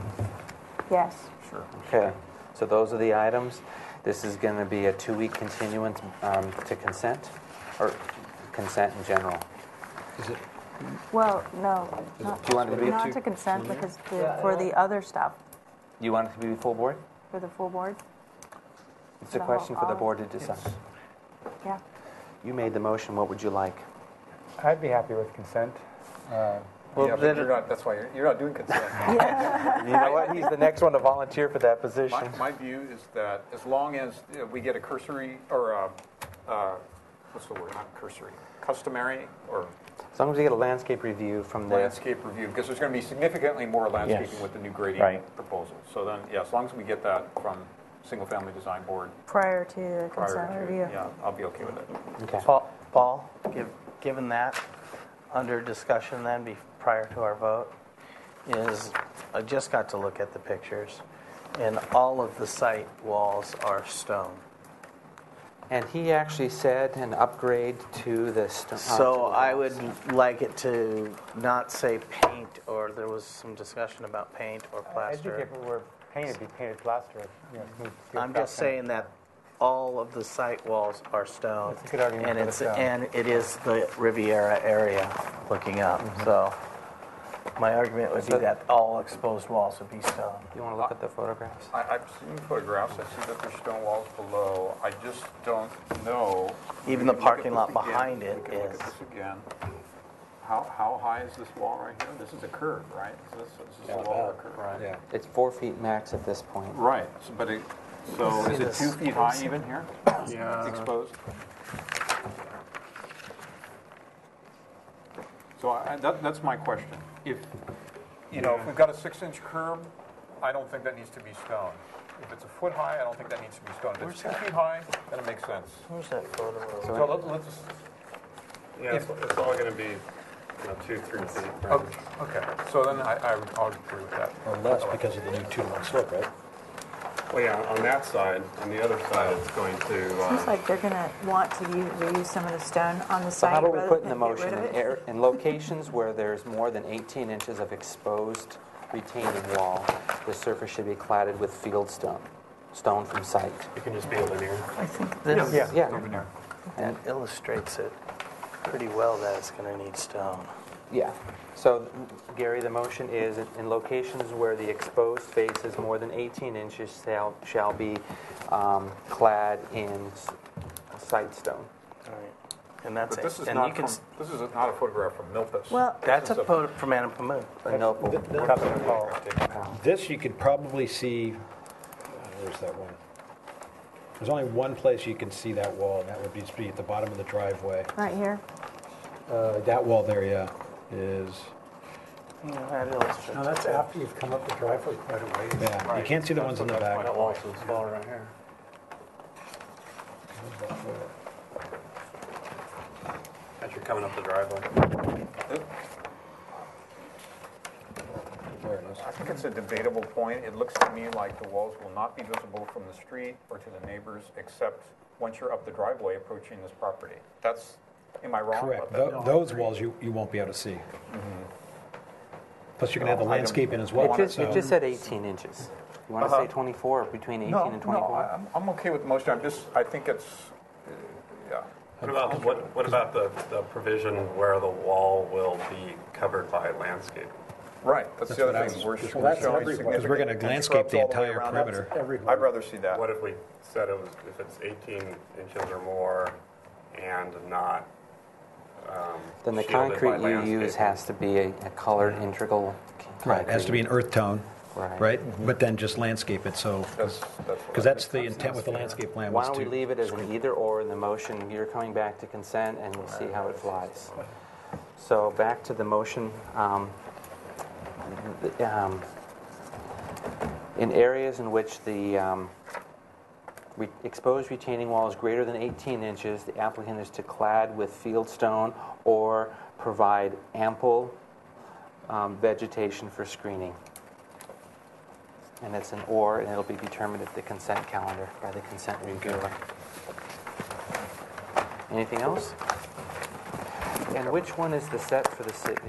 Yes. Sure. Okay. So those are the items. This is going to be a two-week continuance um, to consent, or consent in general. Is it? Well, no, not, Do you want it to be a not two- to consent because the, Yeah, for I- the other stuff, You want it to be full board? for the full board. It's a No, question for the I'll- board to decide. Yeah. You made the motion. What would you like? I'd be happy with consent. Uh, Well, yeah, but you're not, that's why you're, you're not doing consent. You know what? He's the next one to volunteer for that position. My, my view is that as long as uh, we get a cursory, or a, uh, what's the word, not cursory, customary, or As long as we get a landscape review from the... landscape review, because there's going to be significantly more landscaping Yes. with the new grading Right. proposal. So then, yeah, as long as we get that from single-family design board Prior to the prior consent to, review. yeah, I'll be okay with it. Okay. Paul, Paul give, given that, under discussion then, be, prior to our vote, is I just got to look at the pictures, and all of the site walls are stone. And he actually said an upgrade to the... St- uh, to So the I walls. would like it to not say paint, or there was some discussion about paint or I think plaster. if it were painted, it'd be painted plaster. You know, smooth steel I'm top just finish. saying that all of the site walls are stone. That's a good argument And for the it's, stone. and it is the Riviera area looking up, so my argument would be So- that all exposed walls would be stone. You want to look at the photographs? I, I've seen photographs, I see that there's stone walls below. I just don't know. Even We the can look at parking this lot again. behind it We can look is- at this again. How, how high is this wall right here? This is a curve, right? So This, this is a wall or a curve. It's four feet max at this point. Right, so, but it, So is it two feet high even here? Yeah. Exposed? So I, that, that's my question. If, you know, if we've got a six-inch curb, I don't think that needs to be stone. If it's a foot high, I don't think that needs to be stone. If it's two feet high, then it makes sense. Where's that photo? So let, let's, Yeah, it's, it's all going to be, you know, two, three feet. oh, okay, so then I, I would, I'll agree with that. Or less because of the new two-to-one slope, right? Well, yeah, on that side, on the other side, it's going to. Seems Uh, like they're going to want to use, reuse some of the stone on the So site how about we rather put in the than get motion, rid of in it? air- in locations where there's more than eighteen inches of exposed retaining wall, the surface should be cladded with field stone, stone from site. it can just be a linear. I think this Yeah, yeah. that illustrates it pretty well that it's going to need stone. Yeah. So, Gary, the motion is, in locations where the exposed face is more than eighteen inches shall, shall be um, clad in s- site stone. All right. And that's But this it. is And not you can from, s- this is not a photograph from Milpas. Well, that's a This is photo from Adam Pamu. A noble. This you could probably see, uh, where's that one? There's only one place you can see that wall, and that would be just be at the bottom of the driveway. Right here? Uh, That wall there, yeah, is, Yeah, that illustrates Now, that's it. after you've come up the driveway quite a ways. yeah, you can't see the ones in the back. That wall so small right here. As you're coming up the driveway. There it is. I think it's a debatable point. It looks to me like the walls will not be visible from the street or to the neighbors, except once you're up the driveway approaching this property. That's, am I wrong Correct. about that? Tho- Those walls you, you won't be able to see. Plus, you're going to have the No, I don't- landscape in as It well. just, it so- just said eighteen inches. You want to Uh-huh. say twenty-four, between eighteen No, and no, twenty-four? I- I'm, I'm okay with the motion. I'm just, I think it's, uh, yeah. What about, what, what about the, the provision where the wall will be covered by landscape? Right, that's That's the what I other thing. was- We're Well, that's showing everywhere. significant- Because we're gonna and landscape shrubs the all way entire around. perimeter. That's Everywhere. I'd rather see that. What if we said it was, if it's eighteen inches or more and not um, Then the shielded concrete by you use landscaping? has to be a a colored integral concrete. Right, it has to be an earth tone, Right. right? But then just landscape it, so, That's, that's what because I that's the think. intent with the landscape plan Why was don't we to. leave it as an either or in the motion? You're coming back to consent, and we'll see how it flies. So back to the motion. Um, th- um, in areas in which the um, re- exposed retaining wall is greater than eighteen inches, the applicant is to clad with field stone or provide ample um, vegetation for screening. And it's an or, and it'll be determined at the consent calendar by the consent reviewer. Anything else? And which one is the set for the city?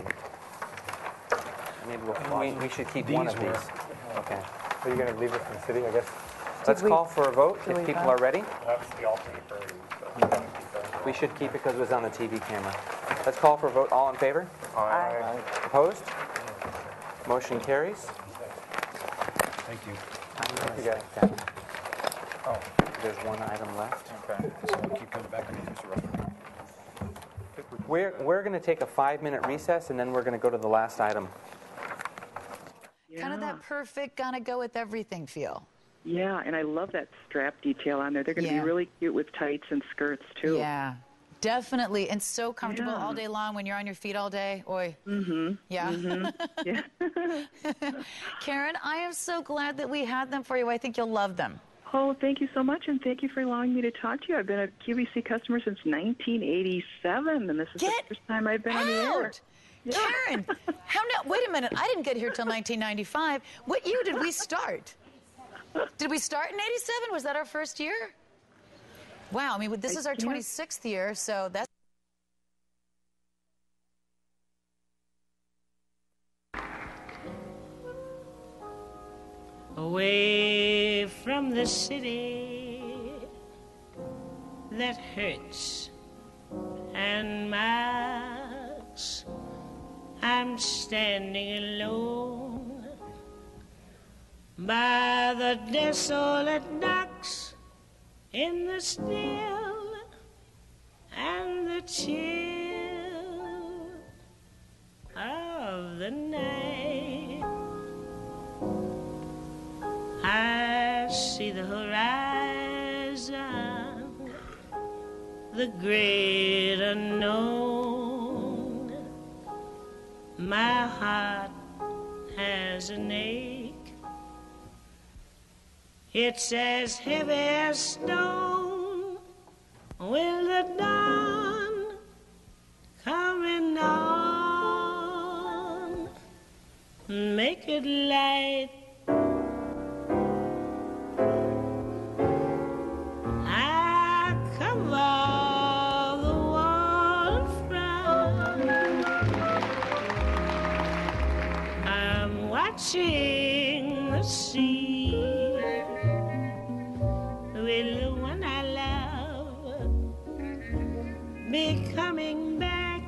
Maybe we'll, we, we should keep one These of were- these. Okay. Are you going to leave it for the city, I guess? Let's we- call for a vote did if we people vote? are ready. That's the alternate version. so- We should keep it because it was on the T V camera. Let's call for a vote. All in favor? Aye. Opposed? Motion carries. Thank you. You got it. Oh, there's one item left. Okay. So we'll keep coming back on this, Mr. Ruffin. We're, we're going to take a five-minute recess, and then we're going to go to the last item. Kind of that perfect, gonna go with everything feel. Yeah, and I love that strap detail on there. They're going to Yeah. be really cute with tights and skirts, too. Yeah, definitely. And so comfortable Yeah. all day long when you're on your feet all day. Oi. Mm-hmm. Yeah. Mm-hmm. Yeah. Karen, I am so glad that we had them for you. I think you'll love them. Oh, thank you so much, and thank you for allowing me to talk to you. I've been a Q V C customer since nineteen eighty-seven, and this is Get the first time I've been on the air. out. Karen, how now? Wait a minute. I didn't get here till nineteen ninety-five. What year did we start? Did we start in eighty-seven? Was that our first year? Wow. I mean, this I is our can't- twenty-sixth year, so that's. Away from the city that hurts and marks, I'm standing alone by the desolate docks in the still and the chill of the night. I see the horizon, the great unknown. My heart has an ache. It's as heavy as stone. Will the dawn coming on make it light? I cover the waterfront. I'm watching the sea. Will the one I love be coming back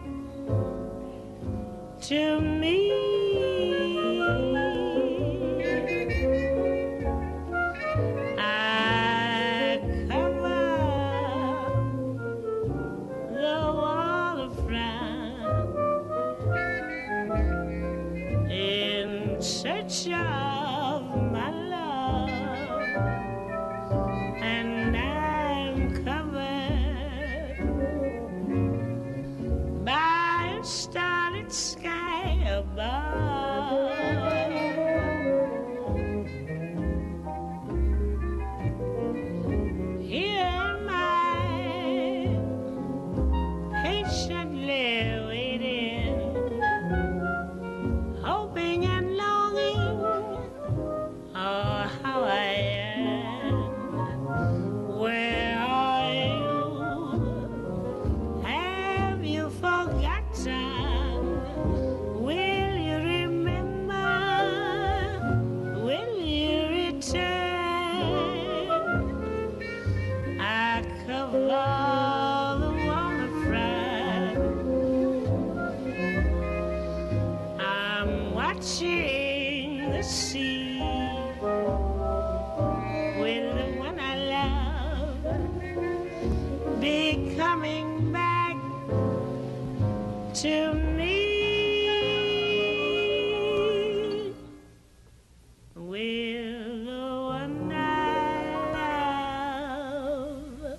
to me? I cover the waterfront in search of my love, and I'm covered by a starlit sky above. Here am I, patiently waiting, hoping and longing. Oh, how I am. Where are you? Have you forgotten? Will you remember? Will you return? I cover the waterfront. I'm watching the sea. Will the one I love be coming back to me? Will the one I love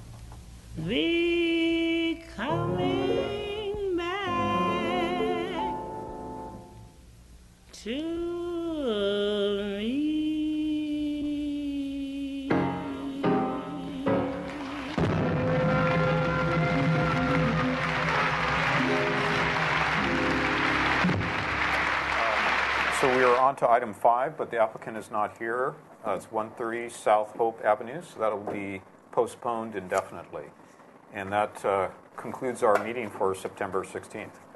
be coming back to me? So we are on to item five, but the applicant is not here. Uh, It's one thirty South Hope Avenue, so that'll be postponed indefinitely. And that uh, concludes our meeting for September sixteenth.